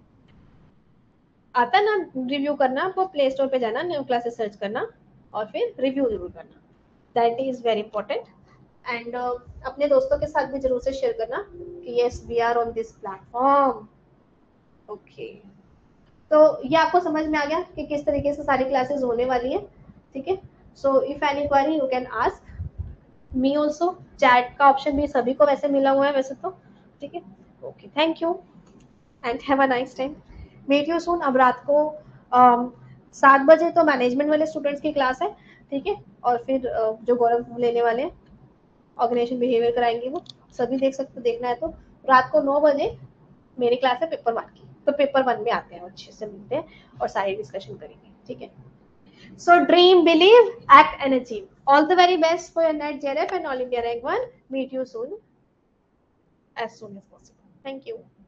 आता ना रिव्यू करना, आपको प्ले स्टोर पे जाना, न्यू क्लासेस सर्च करना और फिर रिव्यू जरूर करना, that is very important. And अपने दोस्तों के साथ भी जरूर से शेयर करना कि yes we are on this platform. Okay, तो ये आपको समझ में आ गया कि किस तरीके से सारी क्लासेस होने वाली है। ठीक है, so if any query you can ask me also. Chat का ऑप्शन भी सभी को वैसे मिला हुआ है वैसे तो। ठीक है, okay, thank you and have a nice time. Meet you soon. अब रात को 7 बजे तो मैनेजमेंट वाले स्टूडेंट्स की क्लास है, ठीक है, और फिर जो गौरव लेने वाले हैं ऑर्गेनाइजेशन बिहेवियर कराएंगे वो सभी देख सकते, देखना है तो रात को 9 बजे मेरी क्लास है पेपर 1 की, तो पेपर 1 में आते हैं, अच्छे से मिलते हैं और सारी डिस्कशन करेंगे, ठीक है। So dream, believe, act and achieve. All the very best for your NET JRF and All India Rank 1. Meet you soon, as soon as possible. Thank you.